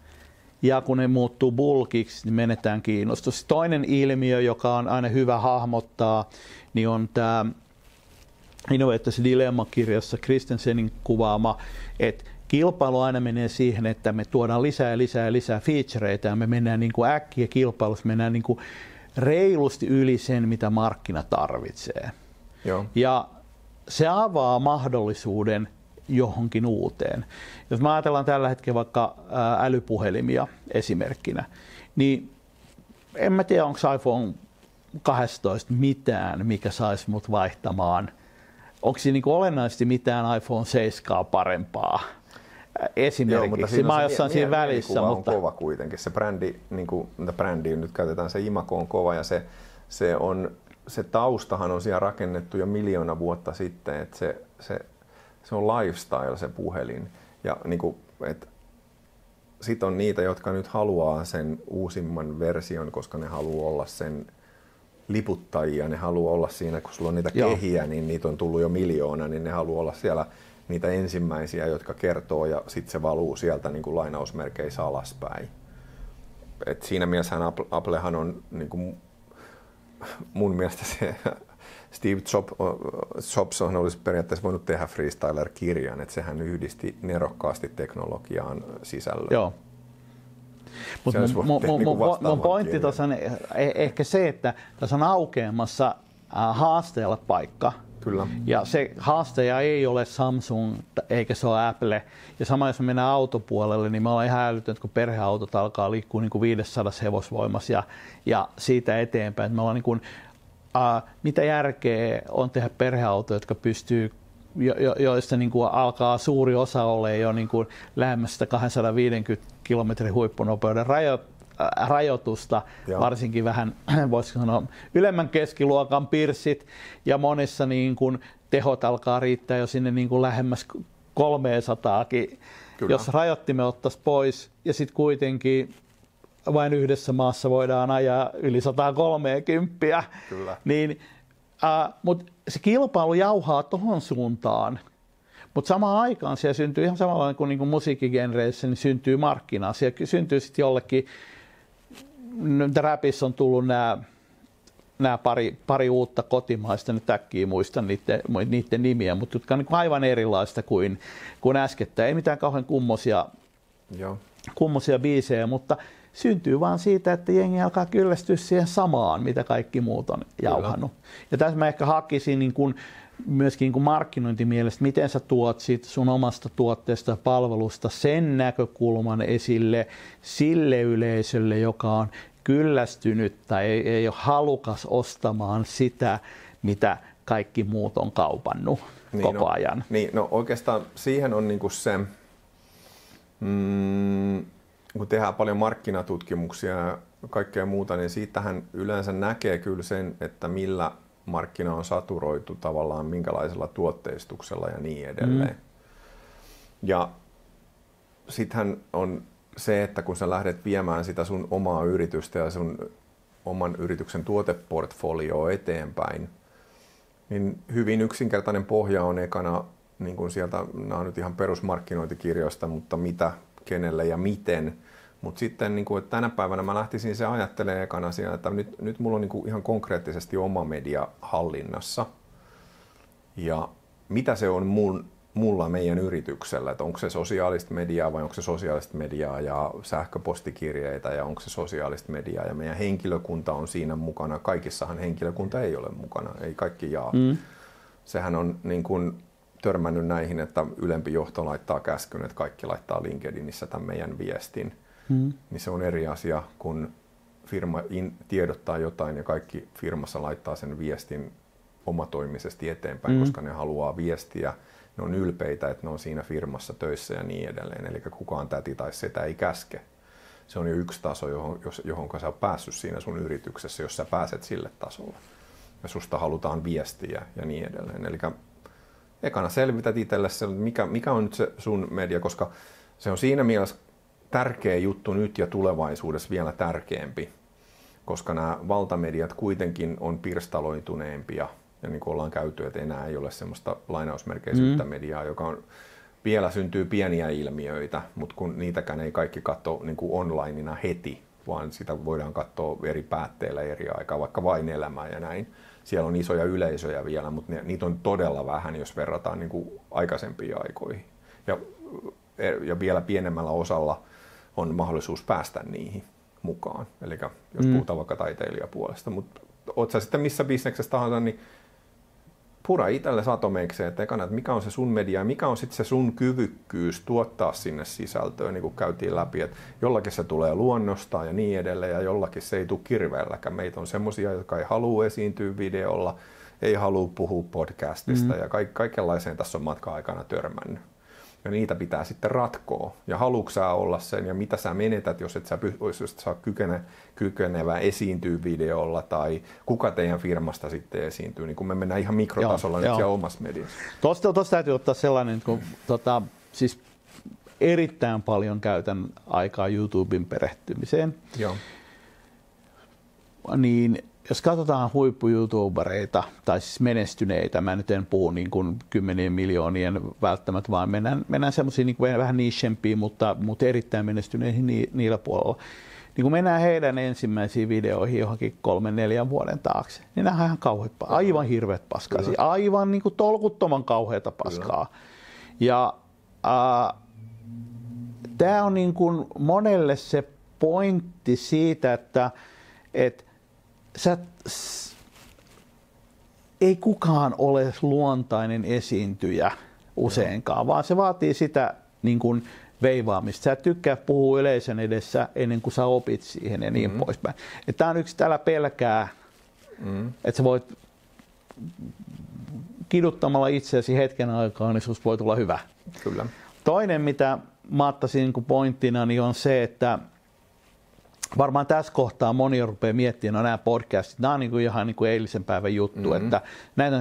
ja kun ne muuttuu bulkiksi, niin menetään kiinnostus. Toinen ilmiö, joka on aina hyvä hahmottaa, niin on tämä Innovators Dilemma-kirjassa Christensenin kuvaama, että kilpailu aina menee siihen, että me tuodaan lisää ja lisää ja lisää featureita ja me mennään niin kuin äkkiä kilpailussa, mennään niin kuin reilusti yli sen, mitä markkina tarvitsee. Joo. Ja se avaa mahdollisuuden johonkin uuteen. Jos me ajatellaan tällä hetkellä vaikka älypuhelimia esimerkkinä, niin en mä tiedä, onko iPhone kaksitoista mitään, mikä saisi mut vaihtamaan. Onko siinä niin olennaisesti mitään iPhone seitsemän parempaa? Esimerkiksi. Joo, mä oon jossain siinä välissä. Mutta on kova kuitenkin. Se brändi, niin kuin brändi nyt käytetään, se imago on kova ja se, se, on, se taustahan on siellä rakennettu jo miljoona vuotta sitten, että se, se, se on lifestyle se puhelin. Ja niin kuin, et, sit on niitä, jotka nyt haluaa sen uusimman version, koska ne haluaa olla sen liputtajia, ne haluaa olla siinä, kun sulla on niitä Joo. kehiä, niin niitä on tullut jo miljoona, niin ne haluaa olla siellä niitä ensimmäisiä, jotka kertoo, ja sitten se valuu sieltä niin kuin lainausmerkeissä alaspäin. Et siinä mielessä Applehan on niin kuin, mun mielestä se Steve Jobs on olisi periaatteessa voinut tehdä Freestyler-kirjan, että sehän yhdisti nerokkaasti teknologiaan sisällön. Joo. Mutta mun, mun, mun, mun, mun pointti tuossa on ehkä se, että tässä on aukeamassa haasteella paikka. Kyllä. Ja se haastaja ei ole Samsung eikä se ole Apple. Ja sama jos me mennään autopuolelle, niin me ollaan ihan älytöntä, kun perheautot alkaa liikkua niin kuin viisisataa hevosvoimassa ja, ja siitä eteenpäin. Me ollaan niin kuin, äh, mitä järkeä on tehdä perheautoja, jotka pystyy Jo, jo, joista niin kuin alkaa suuri osa ole jo niin kuin lähemmäs sitä kaksisataaviisikymmentä kilometrin huippunopeuden rajo, äh, rajoitusta, Joo. varsinkin vähän voisiko sanoa ylemmän keskiluokan pirssit ja monissa niin kuin tehot alkaa riittää jo sinne niin kuin lähemmäs kolmesataakin, Kyllä. jos rajoittimme ottaisiin pois ja sitten kuitenkin vain yhdessä maassa voidaan ajaa yli sata kolmekymmentä, Kyllä. niin Uh, mutta se kilpailu jauhaa tuohon suuntaan, mutta samaan aikaan siellä syntyy ihan samalla kuin niinku musiikkigenreissä, niin syntyy markkinaa. Siellä syntyy sitten jollekin, nyt rapissa on tullut nämä pari, pari uutta kotimaista, nyt äkkiä muistan niiden, niiden nimiä, mutta jotka on niinku aivan erilaista kuin, kuin äskettä. Ei mitään kauhean kummosia, Joo. kummosia biisejä, mutta syntyy vaan siitä, että jengi alkaa kyllästyä siihen samaan, mitä kaikki muut on jauhannut. Kyllä. Ja tässä mä ehkä hakisin niin kuin, myöskin niin kuin markkinointimielestä, miten sä tuot siitä sun omasta tuotteesta ja palvelusta sen näkökulman esille sille yleisölle, joka on kyllästynyt tai ei, ei ole halukas ostamaan sitä, mitä kaikki muut on kaupannut niin koko no, ajan. Niin, no oikeastaan siihen on niin kuin se... Mm, kun tehdään paljon markkinatutkimuksia ja kaikkea muuta, niin siitähän yleensä näkee kyllä sen, että millä markkina on saturoitu tavallaan, minkälaisella tuotteistuksella ja niin edelleen. Mm. Ja sittenhän on se, että kun sä lähdet viemään sitä sun omaa yritystä ja sun oman yrityksen tuoteportfolioa eteenpäin, niin hyvin yksinkertainen pohja on ekana, niin kuin sieltä, nämä on nyt ihan perusmarkkinointikirjoista, mutta mitä, kenelle ja miten. Mutta sitten niin kuin, että tänä päivänä mä lähtisin se ajattelemaan ekana siinä, että nyt, nyt mulla on niin kuin ihan konkreettisesti oma media hallinnassa. Ja mitä se on mun, mulla meidän yrityksellä, että onko se sosiaalista mediaa vai onko se sosiaalista mediaa ja sähköpostikirjeitä ja onko se sosiaalista mediaa ja meidän henkilökunta on siinä mukana. Kaikissahan henkilökunta ei ole mukana, ei kaikki jaa. Mm. Sehän on niin kuin törmännyt näihin, että ylempi johto laittaa käskyn, että kaikki laittaa LinkedInissä tämän meidän viestin. Hmm. Niin se on eri asia, kun firma in, tiedottaa jotain ja kaikki firmassa laittaa sen viestin omatoimisesti eteenpäin, hmm. koska ne haluaa viestiä. Ne on ylpeitä, että ne on siinä firmassa töissä ja niin edelleen. Eli kukaan täti tai setä ei käske. Se on jo yksi taso, johon, johon sä oot päässyt siinä sun yrityksessä, jos sä pääset sille tasolle. Ja susta halutaan viestiä ja niin edelleen. Eli ekana selvität itselle, mikä, mikä on nyt se sun media, koska se on siinä mielessä tärkeä juttu nyt ja tulevaisuudessa vielä tärkeämpi. koska nämä valtamediat kuitenkin on pirstaloituneempia. Ja niin kuin ollaan käyty, että enää ei ole semmoista lainausmerkeisyyttä mm. mediaa, joka on, vielä syntyy pieniä ilmiöitä, mutta kun niitäkään ei kaikki katso niin kuin onlineina heti, vaan sitä voidaan katsoa eri päätteillä eri aikaa, vaikka vain elämää ja näin. Siellä on isoja yleisöjä vielä, mutta ne, niitä on todella vähän, jos verrataan niin kuin aikaisempiin aikoihin. Ja, ja vielä pienemmällä osalla on mahdollisuus päästä niihin mukaan. Eli jos mm. puhutaan vaikka taiteilijapuolesta. Mutta oot sä sitten missä bisneksessä tahansa, niin pura itselle satomeikseen, että ekana, että mikä on se sun media ja mikä on sitten se sun kyvykkyys tuottaa sinne sisältöä, niin kuin käytiin läpi, että jollakin se tulee luonnosta ja niin edelleen ja jollakin se ei tule kirveelläkään. Meitä on semmoisia, jotka ei halua esiintyä videolla, ei halua puhua podcastista mm. ja ka- kaikenlaiseen tässä on matka-aikana törmännyt. Ja niitä pitää sitten ratkoa. Ja haluatko sä olla sen ja mitä sä menetät, jos et sä, jos et sä kykene, kykenevä esiintyä videolla tai kuka teidän firmasta sitten esiintyy, niin kun me mennään ihan mikrotasolla joo, nyt joo. siellä omassa mediassa. Tuosta, tuosta täytyy ottaa sellainen, kun tota, siis erittäin paljon käytän aikaa YouTuben perehtymiseen. Joo. Niin jos katsotaan huippu-youtubereita, tai siis menestyneitä, mä nyt en puhu niin kuin kymmenien miljoonien välttämättä, vaan mennään, mennään semmoisiin niin kuin vähän nichempiin, mutta, mutta erittäin menestyneihin ni, niillä puolella. Niin kun mennään heidän ensimmäisiin videoihin johonkin kolmen, neljän vuoden taakse, niin nämä on ihan kauheat, aivan hirveät paskaa, siis aivan niin kuin tolkuttoman kauheata paskaa. Kyllä. Ja äh, tämä on niin kuin monelle se pointti siitä, että et, Sä, s, ei kukaan ole luontainen esiintyjä useinkaan, vaan se vaatii sitä niin kuin veivaamista. Sä et tykkää puhua yleisön edessä ennen kuin sä opit siihen ja niin mm-hmm. poispäin. Tämä on yksi tällä pelkää, mm-hmm. että sä voit kiduttamalla itseäsi hetken aikaa, niin susta voi tulla hyvä. Kyllä. Toinen, mitä mä ottaisin niin kuin pointtina, niin on se, että varmaan tässä kohtaa moni rupeaa miettimään, no nämä podcastit, nämä on niin kuin ihan niin kuin eilisen päivän juttu. Mm-hmm. Että näitä,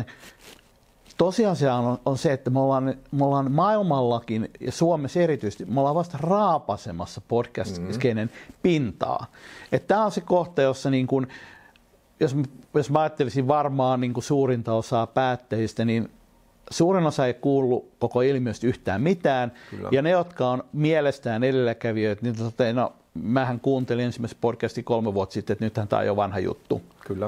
tosiasia on, on se, että me ollaan, me ollaan maailmallakin ja Suomessa erityisesti, me ollaan vasta raapasemassa podcast-skenen mm-hmm. pintaa. Että tämä on se kohta, jossa niin kuin, jos, jos mä ajattelisin varmaan niin kuin suurinta osaa päättäjistä, niin suurin osa ei kuulu koko ilmiöstä yhtään mitään. Kyllä. Ja ne, jotka on mielestään edelläkävijöitä, niin totta, no, mähän kuuntelin ensimmäisen podcastin kolme vuotta sitten, että nythän tämä on jo vanha juttu. Kyllä.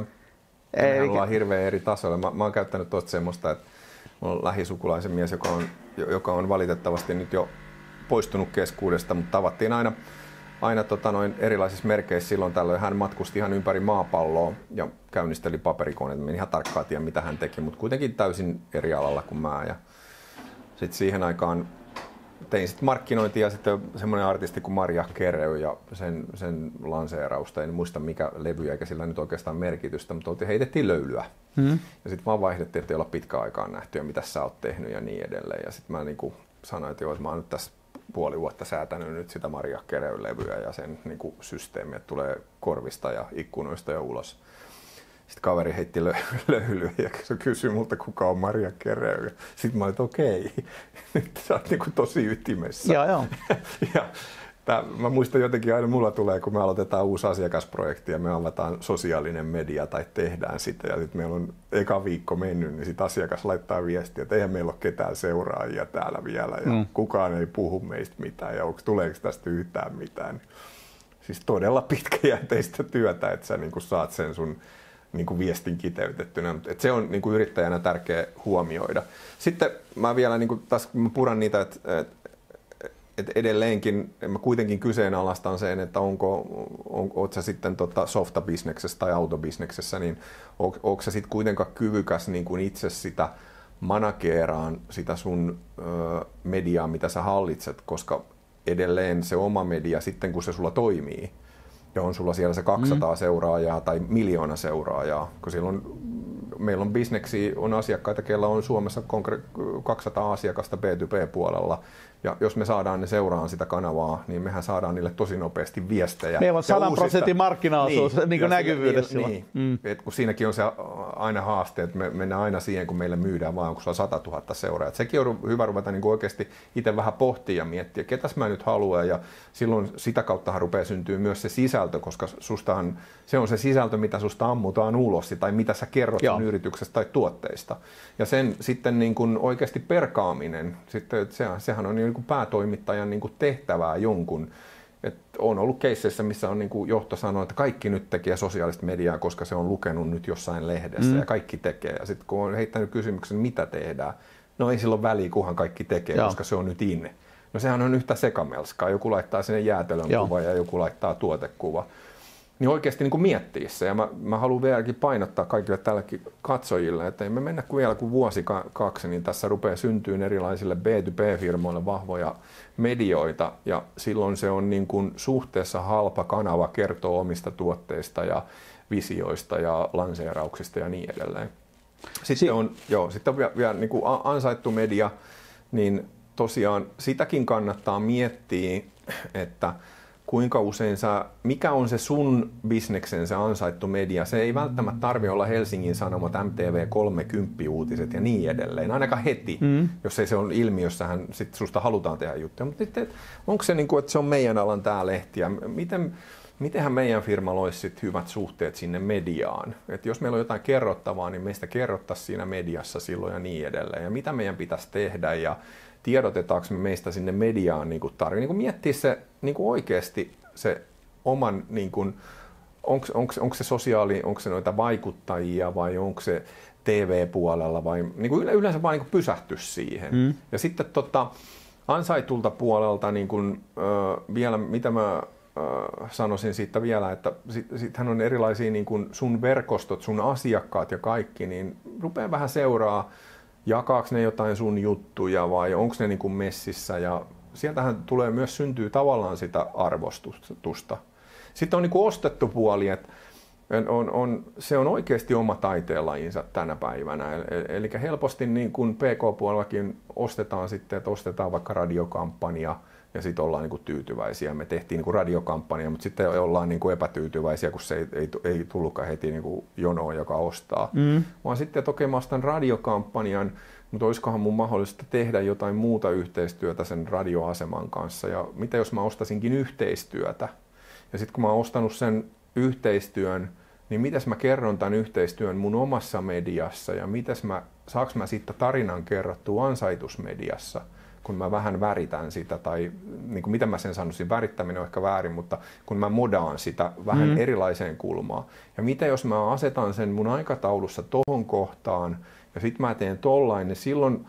Me ollaan hirveän eri tasoilla. Mä, mä oon käyttänyt tuosta semmoista, että mulla on lähisukulaisen mies, joka on, joka on valitettavasti nyt jo poistunut keskuudesta, mutta tavattiin aina, aina tota noin erilaisissa merkeissä silloin tällöin. Hän matkusti ihan ympäri maapalloa ja käynnisteli paperikoneita. Mä en ihan tarkkaan tiedä, mitä hän teki, mutta kuitenkin täysin eri alalla kuin mä. Ja sitten siihen aikaan tein sitten markkinointia ja sitten semmoinen artisti kuin Maria Carey ja sen, sen lanseerausta. En muista mikä levy eikä sillä nyt oikeastaan merkitystä, mutta heitettiin löylyä. Hmm. Ja sitten vaan vaihdettiin, että ei olla pitkä aikaa nähty ja mitä sä oot tehnyt ja niin edelleen. Ja sitten mä niin sanoin, että joo, mä oon nyt tässä puoli vuotta säätänyt nyt sitä Maria Carey levyä ja sen niin kuin systeemi, että tulee korvista ja ikkunoista ja ulos. Sitten kaveri heitti löylyä ja kysyi multa, kuka on Maria Carey. Sitten mä olin, että okei, nyt sä oot niin kuin tosi ytimessä. Joo, joo. ja tää, mä muistan jotenkin aina, mulla tulee, kun me aloitetaan uusi asiakasprojekti ja me avataan sosiaalinen media tai tehdään sitä. Ja sitten meillä on eka viikko mennyt, niin sitten asiakas laittaa viestiä, että eihän meillä ole ketään seuraajia täällä vielä. Ja mm. kukaan ei puhu meistä mitään ja onko, tuleeko tästä yhtään mitään. Siis todella pitkäjänteistä työtä, että sä niin kuin saat sen sun niin kuin viestin kiteytettynä, et se on niin kuin yrittäjänä tärkeä huomioida. Sitten mä vielä niin kuin, taas mä puran niitä, että et, et edelleenkin mä kuitenkin kyseenalaistan sen, että onko on, oot sä sitten tota softabisneksessä tai autobisneksessä, niin on, onko sä sitten kuitenkaan kyvykäs niin kuin itse sitä manageeraan sitä sun ö, mediaa, mitä sä hallitset, koska edelleen se oma media sitten kun se sulla toimii, ja on sulla siellä se kaksisataa mm. seuraajaa tai miljoona seuraajaa, kun silloin meillä on bisneksiä, on asiakkaita, keillä on Suomessa kaksisataa asiakasta B two B-puolella, Ja jos me saadaan ne seuraamaan sitä kanavaa, niin mehän saadaan niille tosi nopeasti viestejä. Meillä on sadan prosentin markkinaosuus niin, niin näkyvyydessä. Niin, mm. et kun siinäkin on se aina haaste, että me mennään aina siihen, kun meille myydään vaan, kun sulla on sata tuhatta seuraajaa. Sekin on hyvä ruveta niin oikeasti itse vähän pohtia ja miettiä, ketäs mä nyt haluan. Ja silloin sitä kauttahan rupeaa syntyä myös se sisältö, koska sustahan, se on se sisältö, mitä susta ammutaan ulos tai mitä sä kerrot sun yrityksestä tai tuotteista. Ja sen sitten niin kuin oikeasti perkaaminen, sitten sehän, sehän on niin kuin päätoimittajan niin kuin tehtävää jonkun. Et on ollut keisseissä, missä on niin kuin johto sanoo, että kaikki nyt tekee sosiaalista mediaa, koska se on lukenut nyt jossain lehdessä mm. ja kaikki tekee. Ja sitten kun on heittänyt kysymyksen, mitä tehdään, no ei silloin väliä, kunhan kaikki tekee, Joo. koska se on nyt inne. No sehän on yhtä sekamelskaa. Joku laittaa sinne jäätelön Joo. kuva ja joku laittaa tuotekuva. Niin oikeasti niin kuin miettiä se. Ja mä, mä haluan vieläkin painottaa kaikille tällekin katsojille, että ei me mennä kuin vielä kuin vuosi kaksi, niin tässä rupeaa syntyyn erilaisille B to B-firmoille vahvoja medioita. Ja silloin se on niin kuin suhteessa halpa kanava kertoo omista tuotteista ja visioista ja lanseerauksista ja niin edelleen. Sitten on, joo, sitten on vielä, vielä niin kuin ansaittu media, niin tosiaan sitäkin kannattaa miettiä, että kuinka usein sä, mikä on se sun bisneksen se ansaittu media. Se ei välttämättä tarvitse olla Helsingin Sanomat, M T V kolmekymmentä uutiset ja niin edelleen. Ainakaan heti, mm. jos ei se on ilmiössähän sit susta halutaan tehdä juttuja. Mutta onko se niin kuin, että se on meidän alan tää lehti ja miten, mitenhän meidän firmalla olisi sit hyvät suhteet sinne mediaan? Et jos meillä on jotain kerrottavaa, niin meistä kerrottaisiin siinä mediassa silloin ja niin edelleen. Ja mitä meidän pitäisi tehdä ja tiedotetaanko me meistä sinne mediaan niin tarvii niin miettiä se niin oikeasti se oman, niin onko se sosiaali, onko se noita vaikuttajia vai onko se T V-puolella vai niin kuin yleensä vain niin pysähtyä siihen. Mm. Ja sitten tota, ansaitulta puolelta niin kuin, äh, vielä, mitä mä äh, sanoisin siitä vielä, että sittenhän sit on erilaisia niin kuin sun verkostot, sun asiakkaat ja kaikki, niin rupeaa vähän seuraa. Jakaako ne jotain sun juttuja vai onko ne niin kuin messissä ja sieltähän tulee myös syntyy tavallaan sitä arvostusta. Sitten on niin kuin ostettu puoli, että on, on, se on oikeasti oma taiteenlajinsa tänä päivänä. Eli helposti niin kuin P K-puolellakin ostetaan sitten, että ostetaan vaikka radiokampanja ja sitten ollaan niin kuin tyytyväisiä. Me tehtiin niin kuin radiokampanja, mutta sitten ollaan niin kuin epätyytyväisiä, kun se ei, ei, ei tullutkaan heti niin kuin jonoa, joka ostaa. Mm. Vaan sitten, että okei, mä ostan radiokampanjan, mutta olisikohan mun mahdollista tehdä jotain muuta yhteistyötä sen radioaseman kanssa. Ja mitä jos mä ostasinkin yhteistyötä? Ja sitten kun mä oon ostanut sen yhteistyön, niin mitäs mä kerron tämän yhteistyön mun omassa mediassa ja mitäs mä, saaks mä sitten tarinan kerrottua ansaitusmediassa? Kun mä vähän väritän sitä, tai niin kuin mitä mä sen sanoisin, värittäminen on ehkä väärin, mutta kun mä modaan sitä vähän mm. erilaiseen kulmaan. Ja mitä jos mä asetan sen mun aikataulussa tohon kohtaan, ja sit mä teen tollain, niin silloin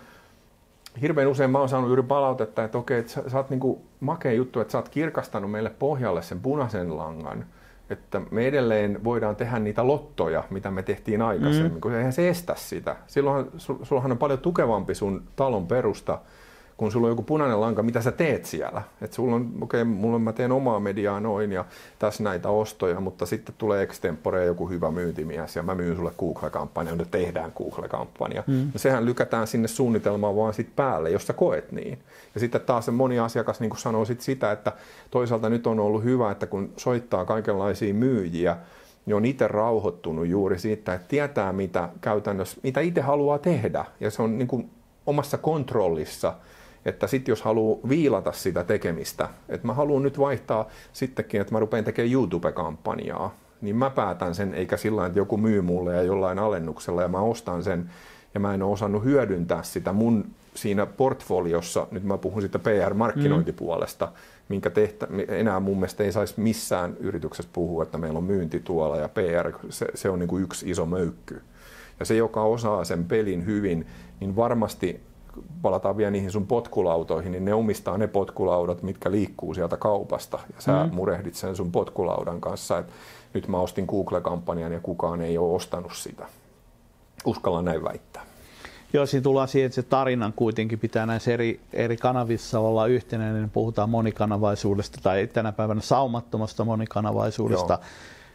hirveän usein mä oon saanut yli palautetta, että okei, että sä, sä oot niin kuin makea juttu, että sä oot kirkastanut meille pohjalle sen punaisen langan, että me edelleen voidaan tehdä niitä lottoja, mitä me tehtiin aikaisemmin, mm. kun eihän se estä sitä. Silloinhan sullahan on paljon tukevampi sun talon perusta, kun sulla on joku punainen lanka, mitä sä teet siellä. Että sulla on, okei, okay, mulla mä teen omaa mediaa noin ja tässä näitä ostoja, mutta sitten tulee extempore joku hyvä myyntimies ja mä myyn sulle Google-kampanja, nyt tehdään Google-kampanja. Mm. Ja sehän lykätään sinne suunnitelmaan vaan sit päälle, jos sä koet niin. Ja sitten taas se moni asiakas niin sanoo sit sitä, että toisaalta nyt on ollut hyvä, että kun soittaa kaikenlaisia myyjiä, niin on itse rauhoittunut juuri siitä, että tietää mitä käytännössä, mitä itse haluaa tehdä. Ja se on niin kuin omassa kontrollissa. Että sitten jos haluaa viilata sitä tekemistä, että mä haluan nyt vaihtaa sittenkin, että mä rupean tekemään YouTube-kampanjaa, niin mä päätän sen, eikä sillä että joku myy mulle ja jollain alennuksella ja mä ostan sen ja mä en ole osannut hyödyntää sitä mun siinä portfoliossa, nyt mä puhun siitä P R-markkinointipuolesta, mm. minkä tehtä, enää mun mielestä ei saisi missään yrityksessä puhua, että meillä on myynti tuolla ja P R, se, se on niin kuin yksi iso möykky. Ja se, joka osaa sen pelin hyvin, niin varmasti palataan vielä niihin sun potkulautoihin, niin ne omistaa ne potkulaudat, mitkä liikkuu sieltä kaupasta. Ja sä mm. murehdit sen sun potkulaudan kanssa, että nyt mä ostin Google-kampanjan ja kukaan ei ole ostanut sitä. Uskallan näin väittää. Joo, siinä tullaan siihen, että se tarinan kuitenkin pitää näissä eri, eri kanavissa olla yhtenäinen. Puhutaan monikanavaisuudesta tai tänä päivänä saumattomasta monikanavaisuudesta. Joo.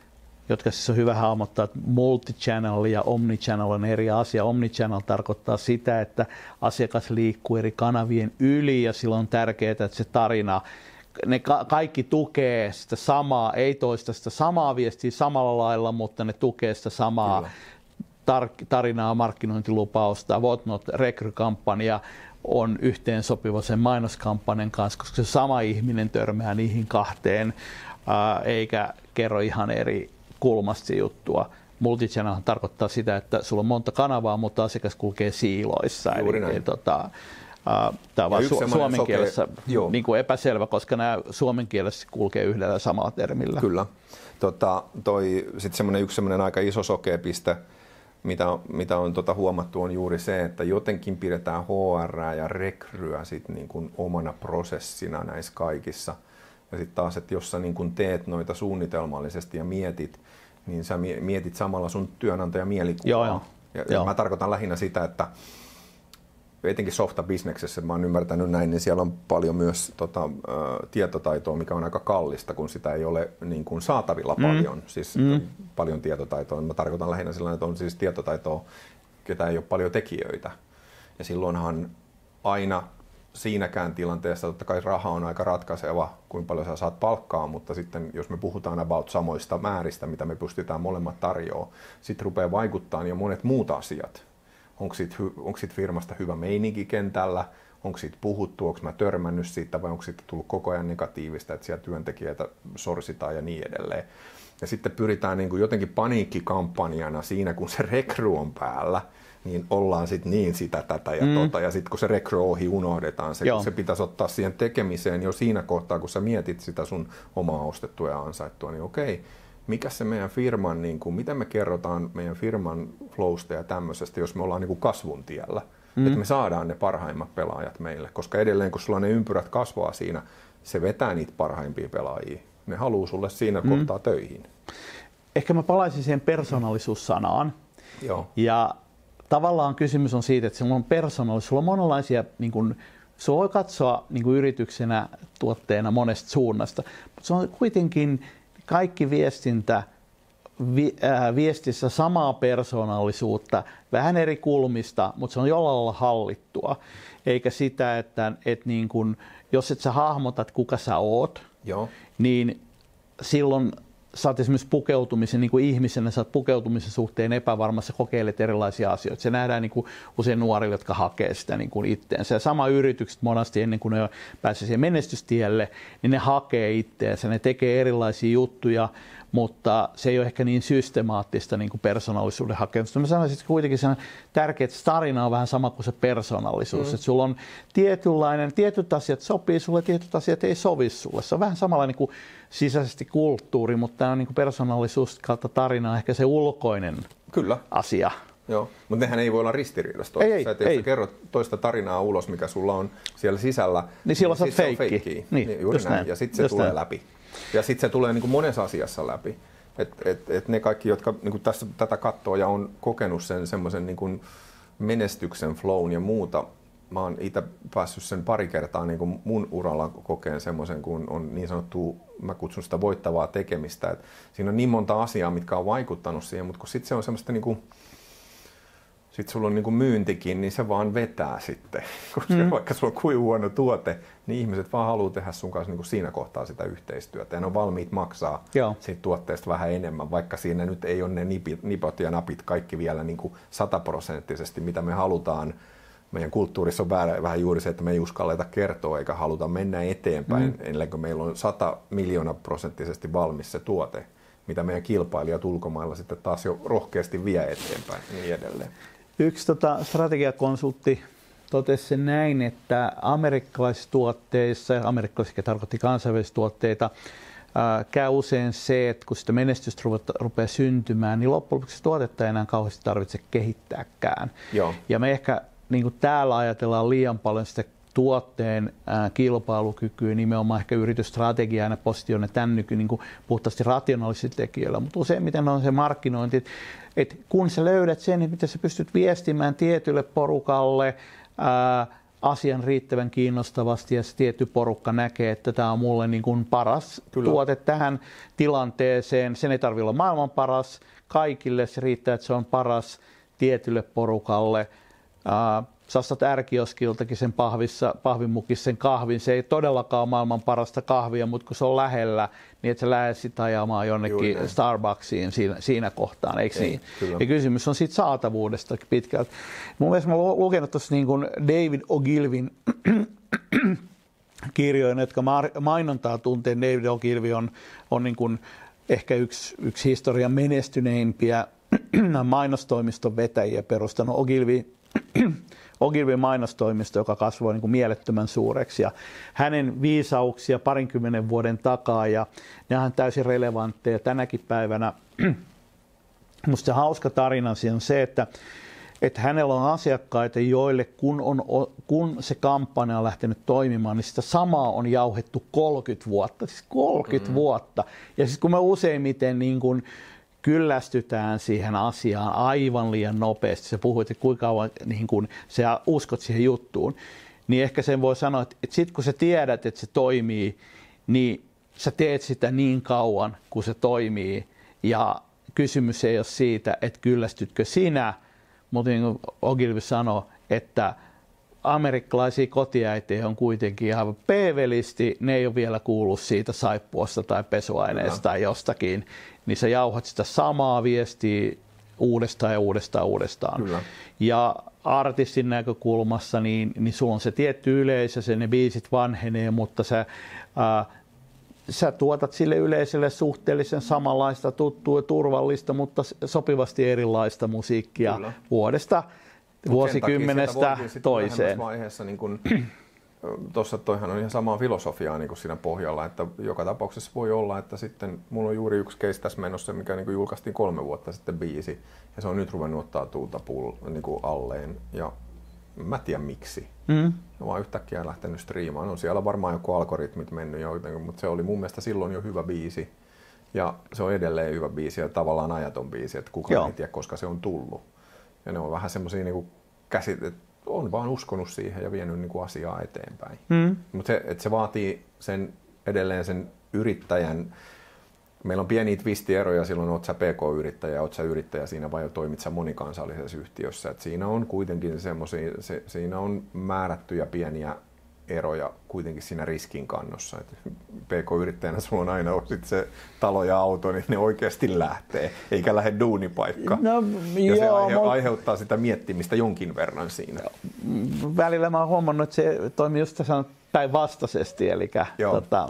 jotka siis on hyvä hahmottaa, että multichannel ja omnichannel on eri asia. Omnichannel tarkoittaa sitä, että asiakas liikkuu eri kanavien yli ja silloin on tärkeää, että se tarina, ne ka- kaikki tukee sitä samaa, ei toista sitä samaa viestiä samalla lailla, mutta ne tukee sitä samaa tar- tarinaa, markkinointilupausta. Whatnot rekrykampanja on yhteensopiva sen mainoskampanjan kanssa, koska se sama ihminen törmää niihin kahteen, ää, eikä kerro ihan eri kulmasta juttua. Multichannel tarkoittaa sitä, että sulla on monta kanavaa, mutta asiakas kulkee siiloissa. Eli, eli, tota, Uh, tämä on vain su- suomen soke... kielessä niin kuin epäselvä, koska nämä suomen kielessä kulkee yhdellä samalla termillä. Kyllä. Tota, toi, sit semmoinen, yksi semmoinen aika iso sokeapiste, mitä, mitä on tota huomattu, on juuri se, että jotenkin pidetään H R ja rekryä sit niin kuin omana prosessina näissä kaikissa. Ja sitten taas, että jos sä niin kuin teet noita suunnitelmallisesti ja mietit, niin sä mietit samalla sun työnantajan mielikuvaa. Joo, joo. Ja, joo. ja mä tarkoitan lähinnä sitä, että etenkin softabisneksessä, mä oon ymmärtänyt näin, niin siellä on paljon myös tota, ä, tietotaitoa, mikä on aika kallista, kun sitä ei ole niin kuin saatavilla mm. paljon. Siis mm. paljon tietotaitoa. Mä tarkoitan lähinnä sellainen, että on siis tietotaitoa, ketä ei ole paljon tekijöitä. Ja silloinhan aina siinäkään tilanteessa, totta kai raha on aika ratkaiseva, kuinka paljon sä saat palkkaa, mutta sitten jos me puhutaan about samoista määristä, mitä me pystytään molemmat tarjoamaan, sitten rupeaa vaikuttaa jo monet muut asiat. Onko siitä, onko siitä firmasta hyvä meininki kentällä, onko siitä puhuttu, onko mä törmännyt siitä vai onko siitä tullut koko ajan negatiivista, että siellä työntekijöitä sorsitaan ja niin edelleen. Ja sitten pyritään niin kuin jotenkin paniikkikampanjana siinä, kun se rekry on päällä, niin ollaan sitten niin sitä, tätä ja mm. tota, ja sitten kun se rekry ohi, unohdetaan se, kun se pitäisi ottaa siihen tekemiseen jo siinä kohtaa, kun sä mietit sitä sun omaa ostettua ja ansaittua, niin okei, mikä se meidän firman, niin kuin, miten me kerrotaan meidän firman flowsta ja tämmöisestä, jos me ollaan niin kuin kasvun tiellä, mm. että me saadaan ne parhaimmat pelaajat meille, koska edelleen kun sulla ne ympyrät kasvaa siinä, se vetää niitä parhaimpia pelaajia, ne haluaa sulle siinä mm. kohtaa töihin. Ehkä mä palaisin siihen persoonallisuussanaan. Joo. Ja tavallaan kysymys on siitä, että sulla on persoonallisuus, sulla on monenlaisia, niin kuin, sulla voi katsoa niin kuin yrityksenä, tuotteena monesta suunnasta, mutta se on kuitenkin kaikki viestintä vi, äh, viestissä samaa persoonallisuutta, vähän eri kulmista, mutta se on jollain lailla hallittua. Eikä sitä, että et niin kun, jos et sä hahmotat, kuka sä oot, Joo. niin silloin sä oot esimerkiksi pukeutumisen, niin kuin ihmisenä, sä oot pukeutumisen suhteen epävarmassa, kokeilet erilaisia asioita. Se nähdään niin kuin usein nuorille, jotka hakee sitä niin kuin itteensä. Ja sama yritykset monasti ennen kuin ne pääsee siihen menestystielle, niin ne hakee itteensä, ne tekee erilaisia juttuja, mutta se ei ole ehkä niin systemaattista niin kuin persoonallisuuden hakemusta. Mä sanoisin, että kuitenkin se on tärkeää, että tarina on vähän sama kuin se persoonallisuus. Mm. Että sulla on tietynlainen, tietyt asiat sopii sulle, tietyt asiat ei sovi sulle. Se on vähän samanlainen kuin sisäisesti kulttuuri, mutta tämä on niin kuin persoonallisuus kautta tarina ehkä se ulkoinen Kyllä. asia. Joo, mutta nehän ei voi olla ristiriidassa toisessa. Ei, Sä, ei, jos sä kerrot toista tarinaa ulos, mikä sulla on siellä sisällä, niin silloin niin se on feikki. feikki. Niin, niin, juuri näin. näin. Ja sitten se just tulee näin. läpi. Ja sitten se tulee niin kuin monessa asiassa läpi. Et, et, et ne kaikki, jotka niin kuin tässä, tätä katsoo ja on kokenut sen semmoisen niin kuin menestyksen flown ja muuta, mä oon itse päässyt sen pari kertaa niin kuin mun uralla kokeen semmoisen, kun on niin sanottu, mä kutsun sitä voittavaa tekemistä. Et siinä on niin monta asiaa, mitkä on vaikuttanut siihen, mutta kun sitten se on semmoista niin kuin, sitten sulla on niin kuin myyntikin, niin se vaan vetää sitten. Koska mm. vaikka sulla on kuin huono tuote, niin ihmiset vaan haluaa tehdä sun kanssa niin kuin siinä kohtaa sitä yhteistyötä. Ja ne on valmiit maksaa Joo. siitä tuotteesta vähän enemmän, vaikka siinä nyt ei ole ne nipit, nipot ja napit kaikki vielä niin kuin sataprosenttisesti, mitä me halutaan. Meidän kulttuurissa on vähän juuri se, että me ei uskalleta kertoa eikä haluta mennä eteenpäin, mm. ennen kuin meillä on sata miljoonaa prosenttisesti valmis se tuote, mitä meidän kilpailijat ulkomailla sitten taas jo rohkeasti vie eteenpäin ja niin edelleen. Yksi tota, strategiakonsultti totesi sen näin, että amerikkalaisissa tuotteissa, amerikkalaisissa tarkoitti kansainvälisiä tuotteita, ää, käy usein se, että kun sitä menestystä rupeaa syntymään, niin loppujen lopuksi tuotetta ei enää kauheasti tarvitse kehittääkään. Joo. Ja me ehkä niin kuin täällä ajatellaan liian paljon sitä tuotteen ää, kilpailukykyä, nimenomaan ehkä yritysstrategiaa ja positioon tämän nyky niin kuin puhtaasti rationaalisilla tekijöillä, mutta useimmiten on se markkinointi, että et kun sä löydät sen, että miten sä pystyt viestimään tietylle porukalle ää, asian riittävän kiinnostavasti ja se tietty porukka näkee, että tämä on mulle niin kuin paras Kyllä. tuote tähän tilanteeseen. Sen ei tarvitse olla maailman paras kaikille, se riittää, että se on paras tietylle porukalle. Uh, sä ostat R-kioskiltakin sen pahvissa, pahvimukissa sen kahvin. Se ei todellakaan ole maailman parasta kahvia, mutta kun se on lähellä, niin et sä lähde sitä ajamaan jonnekin Starbucksiin siinä, siinä kohtaan, eikö ei, niin? Kyllä. Ja kysymys on siitä saatavuudesta pitkälti. Mun mielestä mä oon lukenut tuossa niin kuin David Ogilvyn kirjoja, jotka mainontaa tunteen. David Ogilvy on, on niin kuin ehkä yksi, yksi historian menestyneimpiä mainostoimiston vetäjiä perustanut. Ogilvy Ogilvyn mainostoimisto, joka kasvoi niin kuin mielettömän suureksi, ja hänen viisauksia parinkymmenen vuoden takaa, ja ne on täysin relevantteja tänäkin päivänä. Musta se hauska tarina on se, että, että hänellä on asiakkaita, joille kun, on, kun se kampanja on lähtenyt toimimaan, niin sitä samaa on jauhettu kolmekymmentä vuotta, siis kolmekymmentä mm. vuotta. Ja sitten kun me useimmiten niin kuin kyllästytään siihen asiaan aivan liian nopeasti. Sä puhuit, että kuinka kauan niin kun sä uskot siihen juttuun. Niin ehkä sen voi sanoa, että, että sitten kun sä tiedät, että se toimii, niin sä teet sitä niin kauan, kun se toimii. Ja kysymys ei ole siitä, että kyllästytkö sinä, mutta niin kuin Ogilvy sanoi, että amerikkalaisia kotiäitejä on kuitenkin ihan peevelisti, ne ei ole vielä kuullut siitä saippuasta tai pesuaineesta tai jostakin, niin sä jauhat sitä samaa viestiä uudestaan ja uudestaan uudestaan. Kyllä. Ja artistin näkökulmassa, niin, niin sulla on se tietty yleisö, se ne biisit vanhenee, mutta sä, ää, sä tuotat sille yleisölle suhteellisen samanlaista tuttua ja turvallista, mutta sopivasti erilaista musiikkia Kyllä. vuodesta. Vuosikymmenestä toiseen. Vaiheessa, niin kun, tuossa toihan on ihan samaa filosofiaa niin siinä pohjalla, että joka tapauksessa voi olla, että sitten mulla on juuri yksi case tässä menossa, mikä niin julkaistiin kolme vuotta sitten biisi, ja se on nyt ruvennut ottaa tuulta pull, niin alleen, ja mä tiedän miksi. Mm. Mä oon yhtäkkiä lähtenyt striimaan, on siellä varmaan joku algoritmit mennyt jotenkin, mutta se oli mun mielestä silloin jo hyvä biisi, ja se on edelleen hyvä biisi ja tavallaan ajaton biisi, että kukaan Joo. ei tiedä, koska se on tullut. Ja ne on vähän semmoisia niinku käsit, että on vaan uskonut siihen ja vienyt niinku asiaa eteenpäin. Mm. Mutta se, se vaatii sen, edelleen sen yrittäjän. Meillä on pieniä twistieroja silloin, oot sä P K-yrittäjä, oot sä yrittäjä siinä vai toimit sä monikansallisessa yhtiössä. Et siinä on kuitenkin semmoisia, se, siinä on määrättyjä pieniä eroja kuitenkin siinä riskinkannossa. Et P K-yrittäjänä sulla on aina sit se talo ja auto, niin ne oikeasti lähtee, eikä lähde duunipaikkaan. No, ja se aihe, mä... aiheuttaa sitä miettimistä jonkin verran siinä. Välillä mä oon huomannut, että se toimii just tässä päinvastaisesti, eli tota,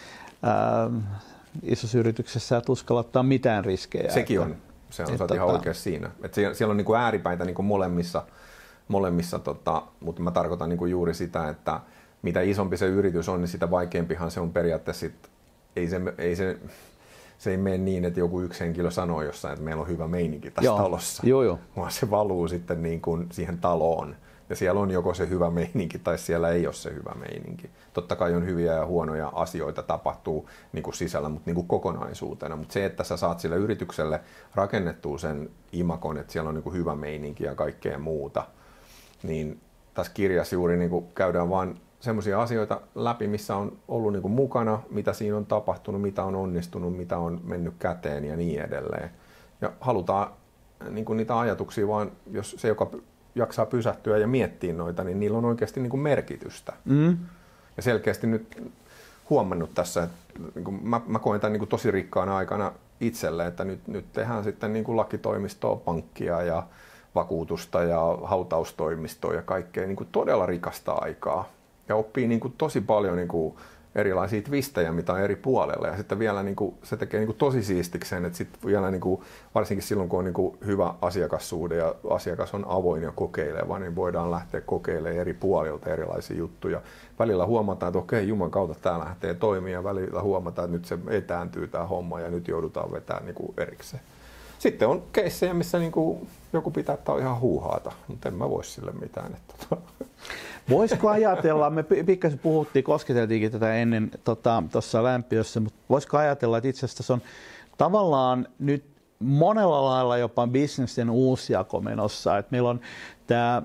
ähm, isossa yrityksessä et uskalla ottaa mitään riskejä. Sekin on, se on tota... ihan oikeassa siinä. Et siellä on niinku ääripäitä niinku molemmissa, molemmissa tota, mutta mä tarkoitan niinku juuri sitä, että mitä isompi se yritys on, niin sitä vaikeampihan se on periaatteessa sit, ei se, ei se, se ei mene niin, että joku yksi henkilö sanoo jossain, että meillä on hyvä meininki tässä joo. talossa, joo, joo. vaan se valuu sitten niin kuin siihen taloon. Ja siellä on joko se hyvä meininki tai siellä ei ole se hyvä meininki. Totta kai on hyviä ja huonoja asioita tapahtuu niin kuin sisällä, mutta niin kuin kokonaisuutena. Mutta se, että sä saat sille yritykselle rakennettua sen imakon, että siellä on niin kuin hyvä meininki ja kaikkea muuta, niin tässä kirjassa juuri niin kuin käydään vaan semmoisia asioita läpi, missä on ollut niin kuin mukana, mitä siinä on tapahtunut, mitä on onnistunut, mitä on mennyt käteen ja niin edelleen. Ja halutaan niin kuin niitä ajatuksia vaan, jos se, joka jaksaa pysähtyä ja miettiä noita, niin niillä on oikeasti niin kuin merkitystä. Mm. Ja selkeästi nyt huomannut tässä, että niin kuin mä, mä koen tämän niin kuin tosi rikkaana aikana itselle, että nyt, nyt tehdään sitten niin kuin lakitoimistoa, pankkia ja vakuutusta ja hautaustoimistoa ja kaikkea niin kuin todella rikasta aikaa. Ja oppii niin kuin tosi paljon niin kuin erilaisia twistejä, mitä on eri puolella. Ja sitten vielä niin kuin, se tekee niin kuin tosi siistikseen, että sitten vielä niin kuin, varsinkin silloin, kun on niin kuin hyvä asiakassuhde ja asiakas on avoin ja kokeileva, niin voidaan lähteä kokeilemaan eri puolilta erilaisia juttuja. Välillä huomataan, että okei, Juman kautta tämä lähtee toimia, ja välillä huomataan, että nyt se etääntyy tämä homma ja nyt joudutaan vetämään niin kuin erikseen. Sitten on keissejä, missä niin kuin joku pitää, että on ihan huuhaata, mutta en mä voi sille mitään. Että... Voisiko ajatella, me pikkasen puhuttiin, kosketeltiinkin tätä ennen tuossa tota, lämpiössä, mutta voisiko ajatella, että itse asiassa on tavallaan nyt monella lailla jopa bisnesten uusjako menossa, että meillä on tämä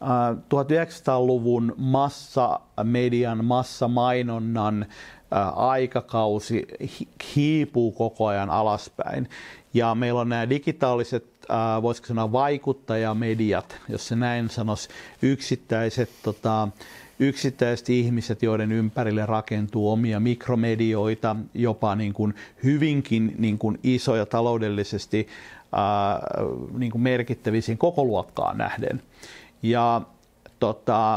tuhatyhdeksänsataaluvun massamedian, massamainonnan aikakausi hiipuu koko ajan alaspäin. Ja meillä on nämä digitaaliset, voisiko sanoa vaikuttajamediat, jos se näin sanoisi, yksittäiset, tota, yksittäiset ihmiset, joiden ympärille rakentuu omia mikromedioita, jopa niin kuin hyvinkin niin kuin isoja taloudellisesti ää, niin kuin merkittäviin koko luokkaan nähden. Ja, tota,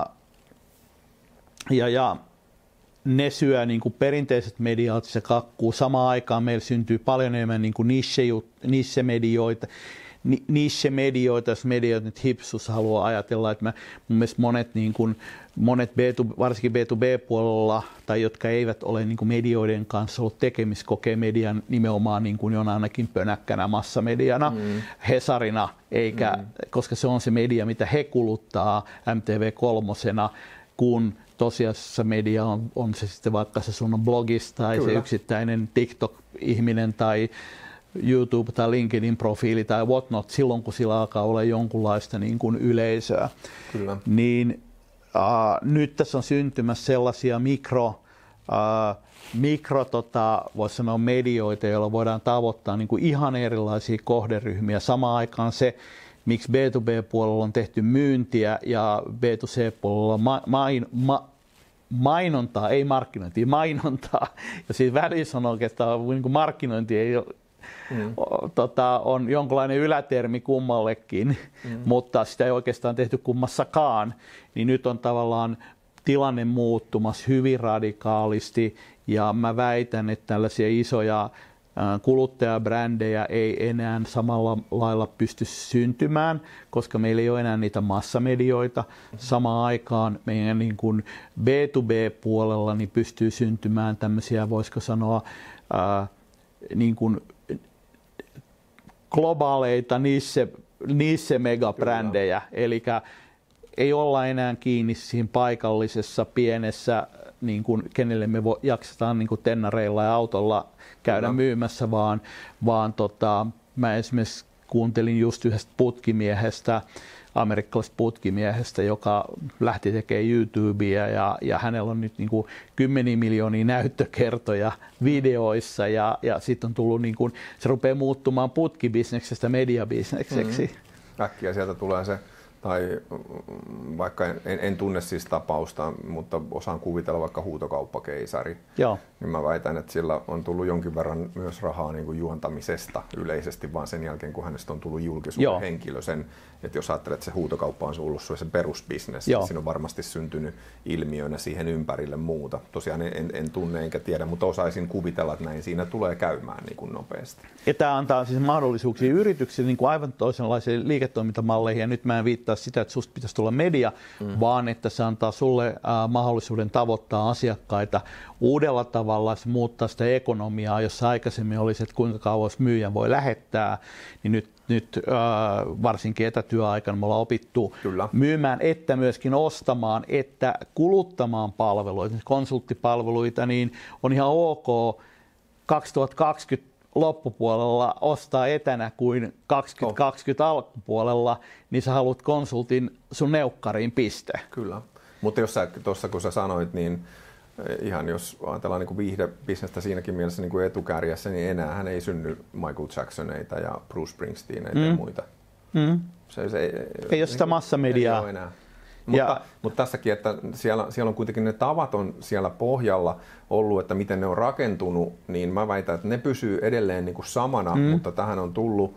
ja, ja ne syö niin kuin perinteiset mediat, se kakkuu. Samaan aikaan meillä syntyy paljon enemmän niin kuin niche-medioita, niche-medioita, jos mediot nyt hipsus haluaa ajatella, että mä, mun mielestä monet, niin kuin, monet B two, varsinkin B two B-puolella, tai jotka eivät ole niin kuin medioiden kanssa ollut tekemistä, kokee median nimenomaan niin kuin jonain pönäkkänä massamediana, mm. Hesarina, eikä, mm. koska se on se media, mitä he kuluttaa M T V kolmosena, kun tosiasiassa media on, on se sitten vaikka se sun blogista tai Kyllä. se yksittäinen TikTok-ihminen tai YouTube tai LinkedIn-profiili tai whatnot, silloin kun sillä alkaa olla jonkunlaista niin kuin yleisöä. Kyllä. Niin äh, nyt tässä on syntymässä sellaisia mikro, äh, mikro tota, voisi sanoa medioita, joilla voidaan tavoittaa niin kuin ihan erilaisia kohderyhmiä. Samaan aikaan se, miksi B two B-puolella on tehty myyntiä ja B two C-puolella ma- main, ma- mainontaa, ei markkinointia, mainontaa. Ja siinä välissä on oikeastaan niin kuin markkinointi ei ole, mm. tota, on jonkinlainen ylätermi kummallekin, mm. mutta sitä ei oikeastaan tehty kummassakaan. Niin nyt on tavallaan tilanne muuttumassa hyvin radikaalisti ja mä väitän, että tällaisia isoja kuluttajabrändejä ei enää samalla lailla pysty syntymään, koska meillä ei ole enää niitä massamedioita. Samaan aikaan meidän niin kuin B two B-puolella niin pystyy syntymään tämmöisiä, voisiko sanoa, ää, niin kuin globaaleita niche, niche megabrändejä. Eli ei olla enää kiinni siinä paikallisessa pienessä, niin kuin, kenelle me vo, jaksetaan niin kuin tennareilla ja autolla käydä no. myymässä, vaan, vaan tota, mä esimerkiksi kuuntelin just yhdestä putkimiehestä, amerikkalaisesta putkimiehestä, joka lähti tekemään YouTubea ja, ja hänellä on nyt niin kuin kymmeniä miljoonia näyttökertoja videoissa ja, ja sitten on tullut, niin kuin, se rupeaa muuttumaan putkibisneksestä mediabisnekseksi. Mm-hmm. Äkkiä sieltä tulee se, tai vaikka en, en tunne siis tapausta, mutta osaan kuvitella vaikka huutokauppakeisari, Joo. niin mä väitän, että sillä on tullut jonkin verran myös rahaa niin kuin juontamisesta yleisesti, vaan sen jälkeen, kun hänestä on tullut julkisuuden Joo. henkilö. Sen, että jos ajattelet, että se huutokauppa on ollut se perusbisnes, niin siinä on varmasti syntynyt ilmiönä siihen ympärille muuta. Tosiaan en, en tunne enkä tiedä, mutta osaisin kuvitella, että näin siinä tulee käymään niin kuin nopeasti. Ja tämä antaa siis mahdollisuuksia yrityksille niin kuin aivan toisenlaisiin liiketoimintamalleihin, ja nyt mä en viittaa sitä, että susta pitäisi tulla media, mm. vaan että se antaa sulle äh, mahdollisuuden tavoittaa asiakkaita uudella tavalla, se muuttaa sitä ekonomiaa, jossa aikaisemmin olisi, että kuinka kauas myyjä voi lähettää, niin nyt, nyt äh, varsinkin etätyöaikana me ollaan opittu Kyllä. myymään, että myöskin ostamaan, että kuluttamaan palveluita, konsulttipalveluita, niin on ihan ok kaksituhattakaksikymmentä loppupuolella ostaa etänä kuin kaksituhattakaksikymmentä oh. alkupuolella, niin sä haluat konsultin sun neukkariin piste. Kyllä, mutta jos sä tuossa kun sä sanoit, niin ihan jos ajatellaan niin kuin viihdebisnestä siinäkin mielessä niin kuin etukärjessä, niin enää hän ei synny Michael Jacksoneita ja Bruce Springsteeneitä mm. ja muita. Mm. Se, se, ei, ei ole sitä massamediaa. Ei ole enää. Mutta, mutta tässäkin, että siellä, siellä on kuitenkin ne tavat on siellä pohjalla ollut, että miten ne on rakentunut, niin mä väitän, että ne pysyy edelleen niin kuin samana, mm. mutta tähän on tullut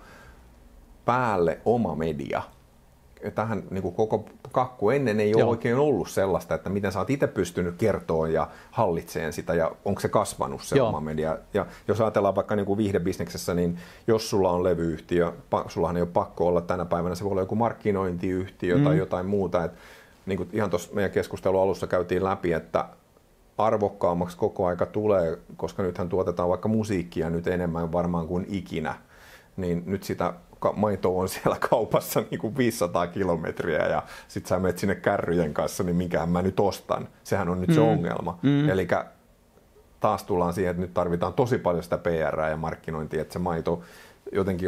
päälle oma media. Tähän niin kuin koko kakku ennen ei Joo. ole oikein ollut sellaista, että miten sä oot itse pystynyt kertoa ja hallitseen sitä ja onko se kasvanut se Joo. oma media. Ja jos ajatellaan vaikka niin kuin viihdebisneksessä, niin jos sulla on levyyhtiö, sullahan ei ole pakko olla tänä päivänä, se voi olla joku markkinointiyhtiö mm. tai jotain muuta. Et, niin kuin ihan tuossa meidän keskustelun alussa käytiin läpi, että arvokkaammaksi koko aika tulee, koska nythän tuotetaan vaikka musiikkia nyt enemmän varmaan kuin ikinä, niin nyt sitä maitoa on siellä kaupassa niin kuin viisisataa kilometriä ja sit sä menet sinne kärryjen kanssa, niin minkään mä nyt ostan. Sehän on nyt mm. se ongelma. Mm. Eli taas tullaan siihen, että nyt tarvitaan tosi paljon sitä P R:ää ja markkinointia, että se maito jotenkin on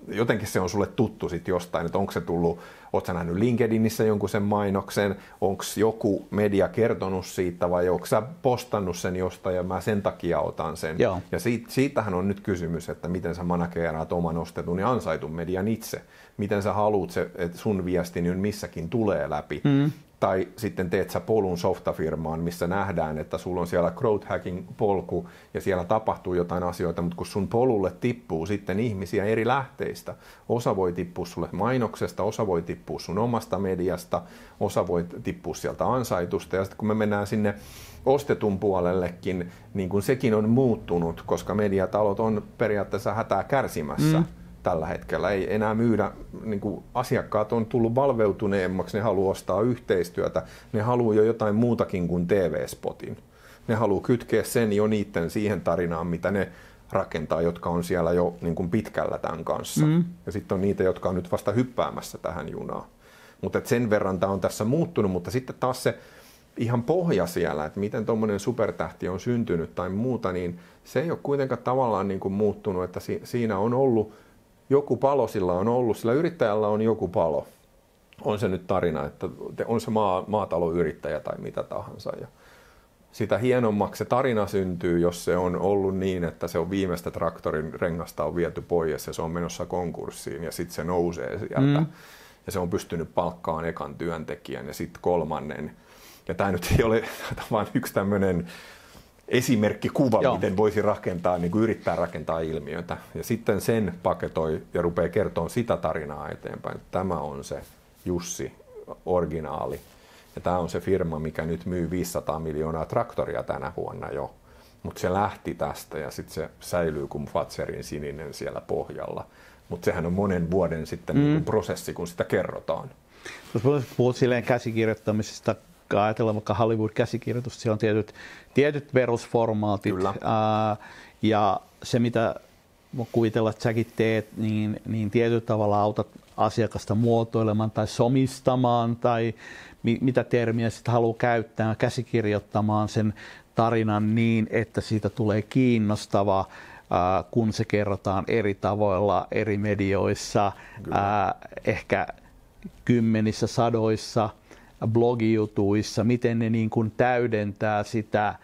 jotenkin se on sulle tuttu sit jostain, että onko se tullut, ootko sä nähnyt LinkedInissä jonkun sen mainoksen, onko joku media kertonut siitä vai onko sä postannut sen jostain ja mä sen takia otan sen. Joo. Ja siitä, siitähän on nyt kysymys, että miten sä manageeraat oman ostetun ja ansaitun median itse. Miten sä haluut se, että sun viesti niin missäkin tulee läpi. Mm. Tai sitten teet sä polun softafirmaan, missä nähdään, että sulla on siellä growth hacking polku ja siellä tapahtuu jotain asioita, mutta kun sun polulle tippuu sitten ihmisiä eri lähteistä, osa voi tippua sulle mainoksesta, osa voi tippua sun omasta mediasta, osa voi tippua sieltä ansaitusta ja sitten kun me mennään sinne ostetun puolellekin, niin kun sekin on muuttunut, koska mediatalot on periaatteessa hätää kärsimässä. Mm. Tällä hetkellä ei enää myydä, niin kuin asiakkaat on tullut valveutuneemmaksi, ne haluaa ostaa yhteistyötä, ne haluaa jo jotain muutakin kuin T V-spotin. Ne haluaa kytkeä sen jo niiden siihen tarinaan, mitä ne rakentaa, jotka on siellä jo niin kuin pitkällä tämän kanssa. Mm. Ja sitten on niitä, jotka on nyt vasta hyppäämässä tähän junaan. Mutta sen verran tämä on tässä muuttunut, mutta sitten taas se ihan pohja siellä, että miten tuommoinen supertähti on syntynyt tai muuta, niin se ei ole kuitenkaan tavallaan niin kuin muuttunut, että si- siinä on ollut joku palo sillä on ollut, sillä yrittäjällä on joku palo. On se nyt tarina, että on se maa, maataloyrittäjä tai mitä tahansa. Ja sitä hienommaksi se tarina syntyy, jos se on ollut niin, että se on viimeistä traktorin rengasta on viety pois ja se on menossa konkurssiin ja sitten se nousee sieltä. Mm. Ja se on pystynyt palkkaamaan ekan työntekijän ja sitten kolmannen. Ja tämä nyt ei ole vain yksi tämmöinen esimerkkikuva, Joo. miten voisi rakentaa, niin kuin yrittää rakentaa ilmiötä. Ja sitten sen paketoi ja rupeaa kertomaan sitä tarinaa eteenpäin. Tämä on se Jussi, originaali. Ja tämä on se firma, mikä nyt myy viisisataa miljoonaa traktoria tänä vuonna jo. Mutta se lähti tästä ja sitten se säilyy kuin Fatserin sininen siellä pohjalla. Mutta sehän on monen vuoden sitten mm. niin kuin prosessi, kun sitä kerrotaan. Jos puhut silleen käsikirjoittamisesta, ajatellaan vaikka Hollywood-käsikirjoitusta, siellä on tietyt, tietyt perusformaatit. Ää, ja se, mitä kuvitella, että säkin teet, niin, niin tietyllä tavalla autat asiakasta muotoilemaan tai somistamaan tai mi, mitä termiä sitten haluaa käyttää, käsikirjoittamaan sen tarinan niin, että siitä tulee kiinnostava, ää, kun se kerrotaan eri tavoilla, eri medioissa, ää, ehkä kymmenissä, sadoissa blogijutuissa, miten ne niin kuin täydentää sitä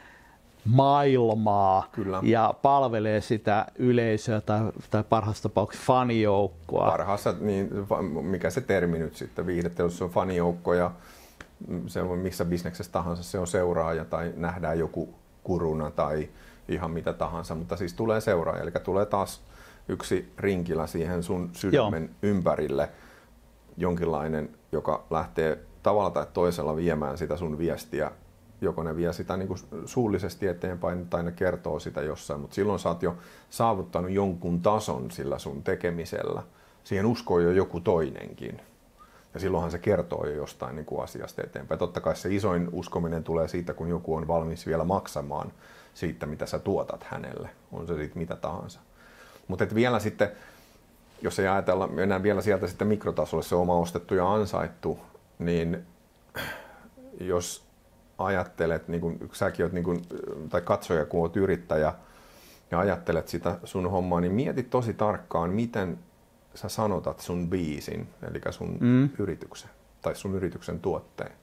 maailmaa Kyllä. ja palvelee sitä yleisöä tai, tai parhaassa tapauksessa fanijoukkoa. Parhaassa, niin, mikä se termi nyt sitten, viihdeteollisuus on fanijoukko ja se on missä bisneksessä tahansa, se on seuraaja tai nähdään joku kuruna tai ihan mitä tahansa, mutta siis tulee seuraaja, eli tulee taas yksi rinkilä siihen sun sydämen Joo. ympärille, jonkinlainen, joka lähtee tavalla tai toisella viemään sitä sun viestiä. Joko ne vie sitä niin kuin suullisesti eteenpäin tai ne kertoo sitä jossain, mutta silloin sä oot jo saavuttanut jonkun tason sillä sun tekemisellä. Siihen uskoo jo joku toinenkin. Ja silloinhan se kertoo jo jostain niin kuin asiasta eteenpäin. Totta kai se isoin uskominen tulee siitä, kun joku on valmis vielä maksamaan siitä, mitä sä tuotat hänelle. On se sitten mitä tahansa. Mutta vielä sitten, jos ei ajatella, mennään vielä sieltä sitten mikrotasolle, se oma ostettu ja ansaittu, niin jos ajattelet, niin kuin säkin oot, niin kuin, tai katsoja, kun oot yrittäjä ja ajattelet sitä sun hommaa, niin mieti tosi tarkkaan, miten sä sanotat sun biisin, eli sun mm. yrityksen tai sun yrityksen tuotteen.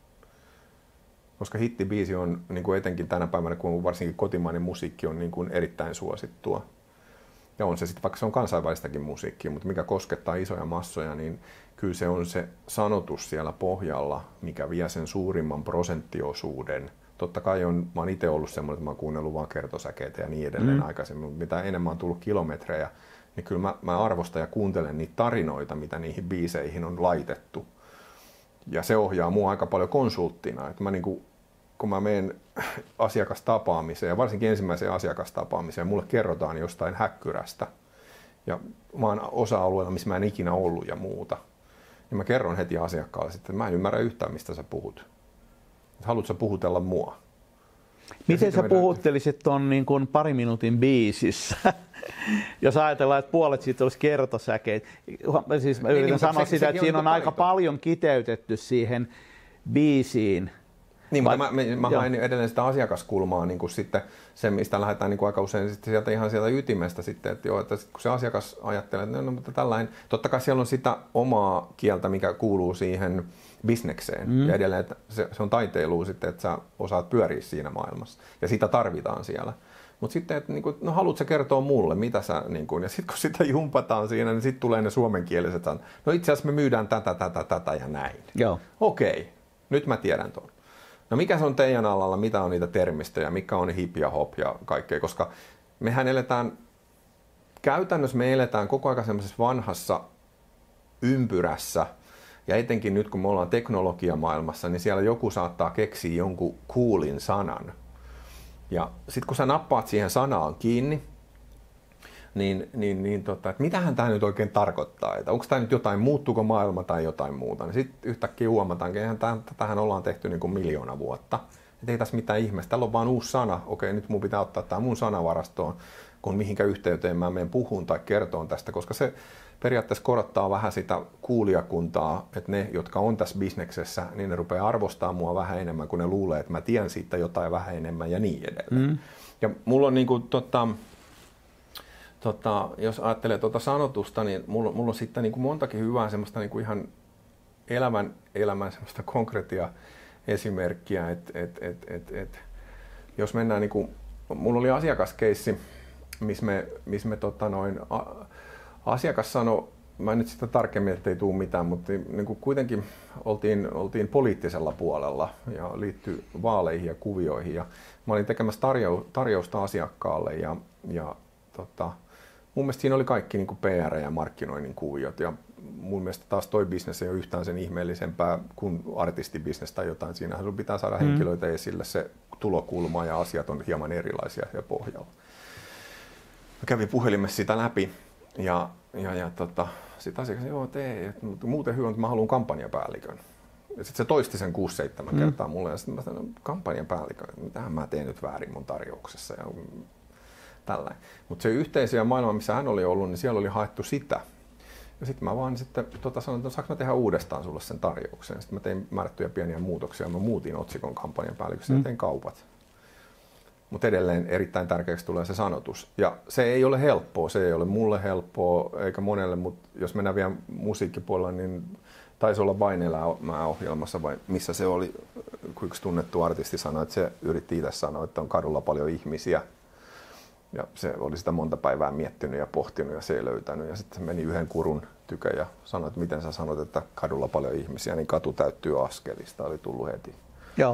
Koska hittibiisi on niin kuin etenkin tänä päivänä, kun varsinkin kotimainen musiikki on niin kuin erittäin suosittua. Ja on se sitten, vaikka se on kansainvälistäkin musiikkia, mutta mikä koskettaa isoja massoja, niin kyllä se on se sanotus siellä pohjalla, mikä vie sen suurimman prosenttiosuuden. Totta kai on, mä oon itse ollut semmoinen, että mä oon kuunnellut vaan kertosäkeitä ja niin edelleen mm. aikaisemmin, mutta mitä enemmän on tullut kilometrejä, niin kyllä mä, mä arvostan ja kuuntelen niitä tarinoita, mitä niihin biiseihin on laitettu. Ja se ohjaa mua aika paljon konsulttina, että mä niinku, kun mä menen asiakastapaamiseen, ja varsinkin ensimmäiseen asiakastapaamiseen, mulle kerrotaan jostain häkkyrästä. Ja mä oon osa-alueella, missä mä en ikinä ollut ja muuta. Ja mä kerron heti asiakkaalle sitten, että mä en ymmärrä yhtään, mistä sä puhut. Haluatko sä puhutella mua? Miten sä puhuttelisit ton niin kuin pari minuutin biisissä? Jos ajatellaan, että puolet siitä olisi kertosäkeitä. Siis mä yritän niin, sanoa se, sitä, että siinä on aika paljon kiteytetty siihen biisiin. Niin, Va- mutta mä, mä hain edelleen sitä asiakaskulmaa, niin kuin sitten se, mistä lähdetään niin kuin aika usein sitten sieltä ihan sieltä ytimestä sitten, että, joo, että sit, kun se asiakas ajattelee, että no, no, mutta tällainen, totta kai siellä on sitä omaa kieltä, mikä kuuluu siihen bisnekseen, mm. ja edelleen, että se, se on taiteilua sitten, että sä osaat pyöriä siinä maailmassa, ja sitä tarvitaan siellä. Mutta sitten, että niin kuin, no haluatko kertoa mulle, mitä sä, niin kuin, ja sitten kun sitä jumpataan siinä, niin sitten tulee ne suomenkieliset sanat, no itse asiassa me myydään tätä, tätä, tätä ja näin. Joo. Okei, nyt mä tiedän tuon. No mikä se on teidän alalla, mitä on niitä termistöjä, mikä on hip ja hop ja kaikkea, koska mehän eletään, käytännössä me eletään koko ajan semmoisessa vanhassa ympyrässä, ja etenkin nyt kun me ollaan teknologiamaailmassa, niin siellä joku saattaa keksiä jonkun coolin sanan. Ja sitten kun sä nappaat siihen sanaan kiinni, niin, niin, niin tota, että mitähän tämä nyt oikein tarkoittaa, että onko tämä nyt jotain, muuttuuko maailma tai jotain muuta, niin sitten yhtäkkiä huomataankin, että tätähän ollaan tehty niin kuin miljoona vuotta. Et ei tässä mitään ihmeessä, täällä on vaan uusi sana, okei nyt mun pitää ottaa tämä mun sanavarastoon, kun mihinkä yhteyteen mä menen puhun tai kertoon tästä, koska se periaatteessa korottaa vähän sitä kuulijakuntaa, että ne, jotka on tässä bisneksessä, niin ne rupeaa arvostaa mua vähän enemmän, kun ne luulee, että mä tiedän siitä jotain vähän enemmän ja niin edelleen. Mm. Ja mulla on niin kuin, tota, Tota, jos ajattelee tuota sanotusta, niin mulla, mulla on sitten niin kuin montakin hyvää semmoista niin kuin ihan elämän, elämän semmoista konkreettia esimerkkiä, että et, et, et, et, jos mennään niin kuin, mulla oli asiakaskeissi, missä me, miss me tota noin, a, asiakas sanoi, mä en nyt sitä tarkemmin, ettei tule mitään, mutta niin kuin kuitenkin oltiin, oltiin poliittisella puolella ja liittyi vaaleihin ja kuvioihin ja mä olin tekemässä tarjou, tarjousta asiakkaalle ja, ja tota, mun mielestä siinä oli kaikki niin kuin P R ja markkinoinnin kuviot ja mun mielestä taas toi bisnes ei ole yhtään sen ihmeellisempää kuin artistibisnes tai jotain. Siinähän sun pitää saada mm. henkilöitä esille, se tulokulma ja asiat on hieman erilaisia ja pohjalla. Mä kävin puhelimessa sitä läpi ja, ja, ja tota, sit asiakas, joo tee, muuten hyvä, että mä haluan kampanjapäällikön. Ja sitten se toisti sen kuusi seitsemän mm. kertaa mulle ja sitten mä sanoin, kampanjapäällikön, mitähän mä teen nyt väärin mun tarjouksessa. Ja mutta se yhteisö ja maailma, missä hän oli ollut, niin siellä oli haettu sitä. Ja sitten mä vaan sitten tota sanoin, että saanko mä tehdä uudestaan sulle sen tarjouksen. Sitten mä tein määrättyjä pieniä muutoksia. Mä muutin otsikon kampanjan päällikössä mm. ja tein kaupat. Mutta edelleen erittäin tärkeäksi tulee se sanotus. Ja se ei ole helppoa, se ei ole mulle helppoa eikä monelle, mutta jos mennään vielä musiikkipuolella, niin taisi olla Vain elää -ohjelmassa vai missä se oli, kun yksi tunnettu artisti sanoi, että se yritti itse sanoa, että on kadulla paljon ihmisiä. Ja se oli sitä monta päivää miettinyt ja pohtinut ja se ei löytänyt. Ja sitten meni yhden kurun tykö ja sanoi, että miten sä sanot, että kadulla paljon ihmisiä, niin katu täyttyy askelista. Oli tullut heti. Joo.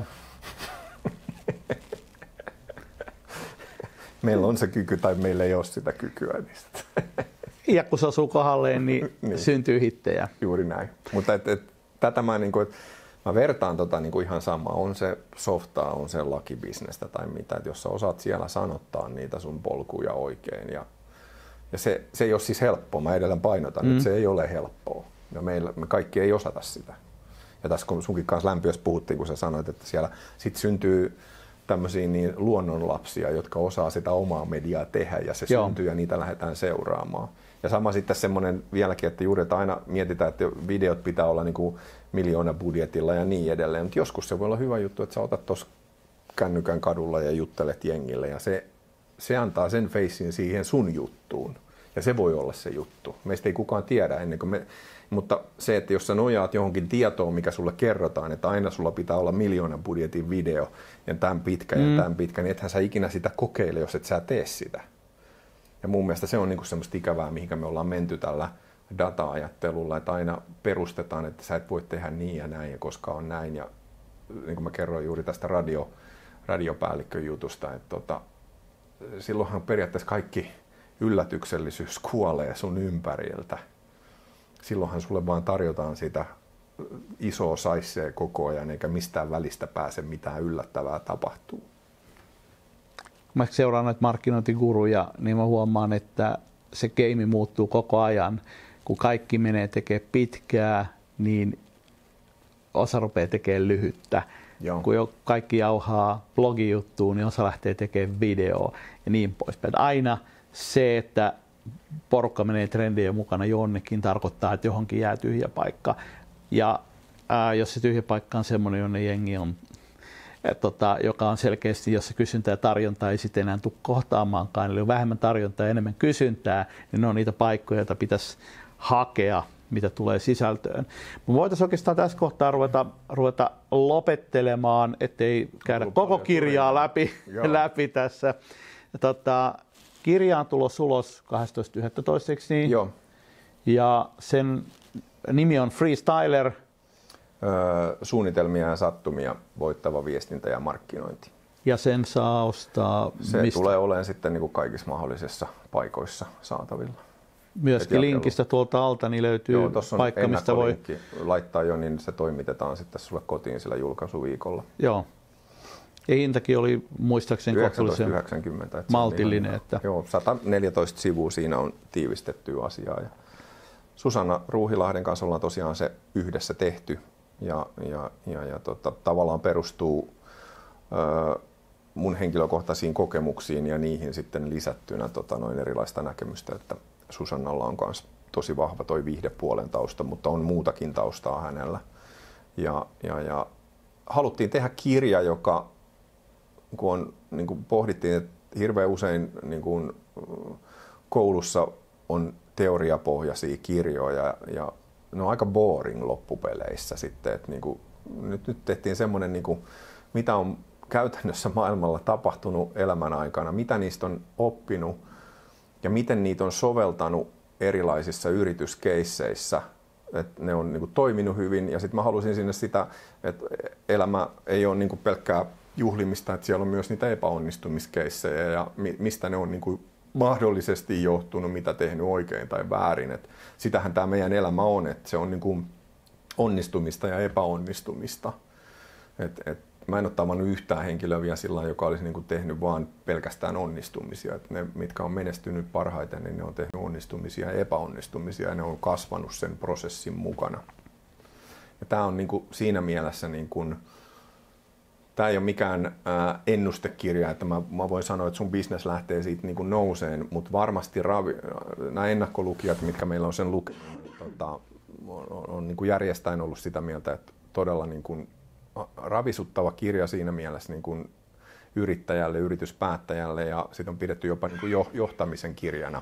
Meillä on se kyky tai meillä ei ole sitä kykyä. Ja kun se osuu kohdalleen, niin, niin syntyy hittejä. Juuri näin. Mutta et, et, tätä mä, niin kuin, mä vertaan tota niin kuin ihan sama. On se softaa, on se lakibisnestä tai mitä. Et jos sä osaat siellä sanottaa niitä sun polkuja oikein. Ja, ja se, se ei ole siis helppoa. Mä edelleen painotan, mm. että se ei ole helppoa. Ja meillä, me kaikki ei osata sitä. Ja tässä kun sunkin kanssa lämpiössä puhuttiin, kun sä sanoit, että siellä sit syntyy tämmöisiä niin luonnonlapsia, jotka osaa sitä omaa mediaa tehdä ja se Joo. syntyy ja niitä lähdetään seuraamaan. Ja sama sitten semmoinen vieläkin, että juuri että aina mietitään, että videot pitää olla niin kuin miljoona budjetilla ja niin edelleen, mutta joskus se voi olla hyvä juttu, että sä otat tuossa kännykän kadulla ja juttelet jengille ja se, se antaa sen facein siihen sun juttuun. Ja se voi olla se juttu. Meistä ei kukaan tiedä ennen kuin me... Mutta se, että jos sä nojaat johonkin tietoon, mikä sulle kerrotaan, että aina sulla pitää olla miljoonan budjetin video ja tämän pitkä mm. ja tämän pitkä, niin ethän sä ikinä sitä kokeile, jos et sä tee sitä. Ja mun mielestä se on niinku semmoista ikävää, mihinkä me ollaan menty tällä data-ajattelulla, että aina perustetaan, että sä et voi tehdä niin ja näin, ja koska on näin. Ja niin kuin mä kerroin juuri tästä radio, radiopäällikön jutusta, että tota, silloinhan periaatteessa kaikki yllätyksellisyys kuolee sun ympäriltä. Silloinhan sulle vaan tarjotaan sitä isoa saissea koko ajan, eikä mistään välistä pääse mitään yllättävää tapahtuu. Mä seuraan näitä markkinointiguruja, niin mä huomaan, että se game muuttuu koko ajan. Kun kaikki menee tekemään pitkää, niin osa rupeaa tekemään lyhyttä. Joo. Kun jo kaikki jauhaa blogijuttuun, niin osa lähtee tekemään videoa ja niin poispäin. Aina se, että porukka menee trendien mukana jonnekin, tarkoittaa, että johonkin jää tyhjä paikka. Ja ää, jos se tyhjä paikka on semmoinen, jonne jengi on tota, joka on selkeästi, jossa kysyntä ja tarjonta ei sitten enää tule kohtaamaankaan, eli on vähemmän tarjontaa ja enemmän kysyntää, niin ne on niitä paikkoja, joita pitäisi hakea, mitä tulee sisältöön. Me voitaisiin oikeastaan tässä kohtaa ruveta, ruveta lopettelemaan, ettei käydä koko kirjaa läpi, läpi tässä. Tota, kirja on tulossa ulos kahdestoista yhdestoista Niin? Joo. Ja sen nimi on Freestyler. Öö, suunnitelmia ja sattumia, voittava viestintä ja markkinointi. Ja sen saa ostaa Se mistä? tulee olemaan sitten niin kuin kaikissa mahdollisissa paikoissa saatavilla. Myöskin linkistä tuolta alta niin löytyy Joo, paikka, mistä voi laittaa jo, niin se toimitetaan sitten sulle kotiin sillä julkaisuviikolla. Joo. Ja hintakin oli muistaakseni yhdeksäntoista yhdeksänkymmentä. Että maltillinen. Että... Joo, sata neljätoista sivua siinä on tiivistettyä asiaa. Ja Susanna Ruuhilahden kanssa ollaan tosiaan se yhdessä tehty ja, ja, ja, ja tota, tavallaan perustuu ö, mun henkilökohtaisiin kokemuksiin ja niihin sitten lisättynä tota, noin erilaista näkemystä, että Susannalla on myös tosi vahva toi viihdepuolen tausta, mutta on muutakin taustaa hänellä. Ja, ja, ja haluttiin tehdä kirja, joka kun on, niin kuin pohdittiin, että hirveän usein niin kuin koulussa on teoriapohjaisia kirjoja ja ne on aika boring loppupeleissä sitten. Että niin kuin, nyt, nyt tehtiin semmoinen, niin kuin, mitä on käytännössä maailmalla tapahtunut elämän aikana, mitä niistä on oppinut ja miten niitä on soveltanut erilaisissa yrityskeisseissä, että ne on niin kuin toiminut hyvin. Ja sitten mä halusin sinne sitä, että elämä ei ole niin kuin pelkkää juhlimista, että siellä on myös niitä epäonnistumiskeissejä ja mistä ne on niin kuin mahdollisesti johtunut, mitä tehnyt oikein tai väärin. Et sitähän tämä meidän elämä on, että se on niin kuin onnistumista ja epäonnistumista. Et, et mä en ole tavannut yhtään henkilöä vielä sillä lailla, joka olisi niin kuin tehnyt vaan pelkästään onnistumisia. Et ne, mitkä on menestynyt parhaiten, niin ne on tehnyt onnistumisia ja epäonnistumisia ja ne on kasvanut sen prosessin mukana. Ja tämä on niin kuin siinä mielessä niin kuin tämä ei ole mikään ää, ennustekirja, että mä, mä voin sanoa, että sun business lähtee siitä niin kuin nouseen, mutta varmasti ravi, nämä ennakkolukijat, mitkä meillä on sen lukenut, tota, on, on niin kuin järjestäen ollut sitä mieltä, että todella niin kuin ravisuttava kirja siinä mielessä niin kuin yrittäjälle, yrityspäättäjälle ja sitä on pidetty jopa niin kuin johtamisen kirjana.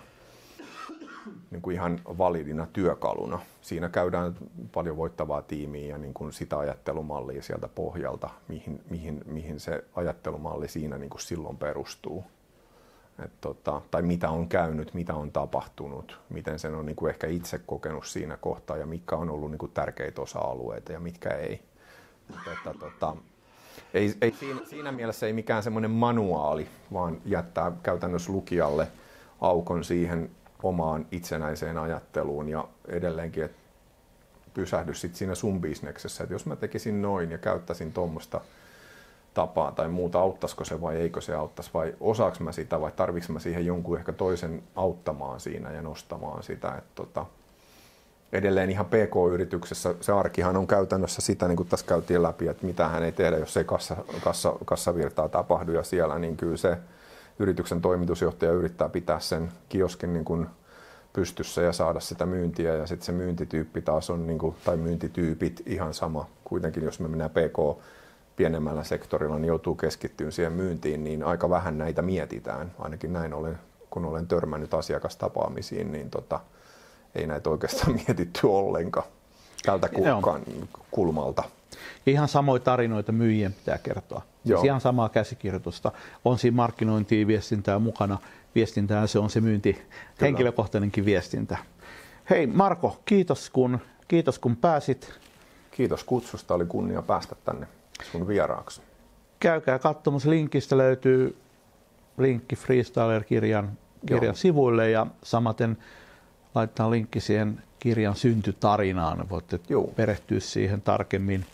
Niin kuin ihan validina työkaluna. Siinä käydään paljon voittavaa tiimiä ja niin kuin sitä ajattelumallia sieltä pohjalta, mihin, mihin, mihin se ajattelumalli siinä niin kuin silloin perustuu. Et tota, tai mitä on käynyt, mitä on tapahtunut, miten sen on niin kuin ehkä itse kokenut siinä kohtaa ja mitkä on ollut niin kuin tärkeitä osa-alueita ja mitkä ei. Että, tota, ei, ei siinä, siinä mielessä ei mikään semmoinen manuaali, vaan jättää käytännössä lukijalle aukon siihen omaan itsenäiseen ajatteluun ja edelleenkin, että pysähdy sit siinä sun bisneksessä, että jos mä tekisin noin ja käyttäisin tuommoista tapaa tai muuta, auttaisiko se vai eikö se auttaisi vai osaaks mä sitä vai tarviks mä siihen jonkun ehkä toisen auttamaan siinä ja nostamaan sitä. Että tota, edelleen ihan P K-yrityksessä se arkihan on käytännössä sitä, niin kuin tässä käytiin läpi, että mitä hän ei tehdä, jos ei kassa, kassa, kassavirtaa tapahdu ja siellä, niin kyllä se yrityksen toimitusjohtaja yrittää pitää sen kioskin niin kuin pystyssä ja saada sitä myyntiä ja sitten se myyntityyppi taas on, niin kuin, tai myyntityypit ihan sama. Kuitenkin jos me mennään P K pienemmällä sektorilla, niin joutuu keskittymään siihen myyntiin, niin aika vähän näitä mietitään. Ainakin näin olen, kun olen törmännyt asiakastapaamisiin, niin tota, ei näitä oikeastaan mietitty ollenkaan tältä kulmalta. Ihan samoja tarinoita myyjien pitää kertoa. Siis ihan samaa käsikirjoitusta. On siinä markkinointia, viestintää mukana. Viestintää se on se myynti, Kyllä. henkilökohtainenkin viestintä. Hei Marko, kiitos kun, kiitos kun pääsit. Kiitos kutsusta, oli kunnia päästä tänne sun vieraaksi. Käykää katsomassa, linkistä löytyy linkki Freestyler-kirjan kirjan sivuille ja samaten laittaa linkki siihen kirjan syntytarinaan. Voitte Joo. perehtyä siihen tarkemmin.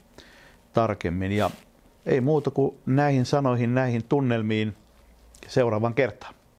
tarkemmin. Ja ei muuta kuin näihin sanoihin, näihin tunnelmiin seuraavan kertaan.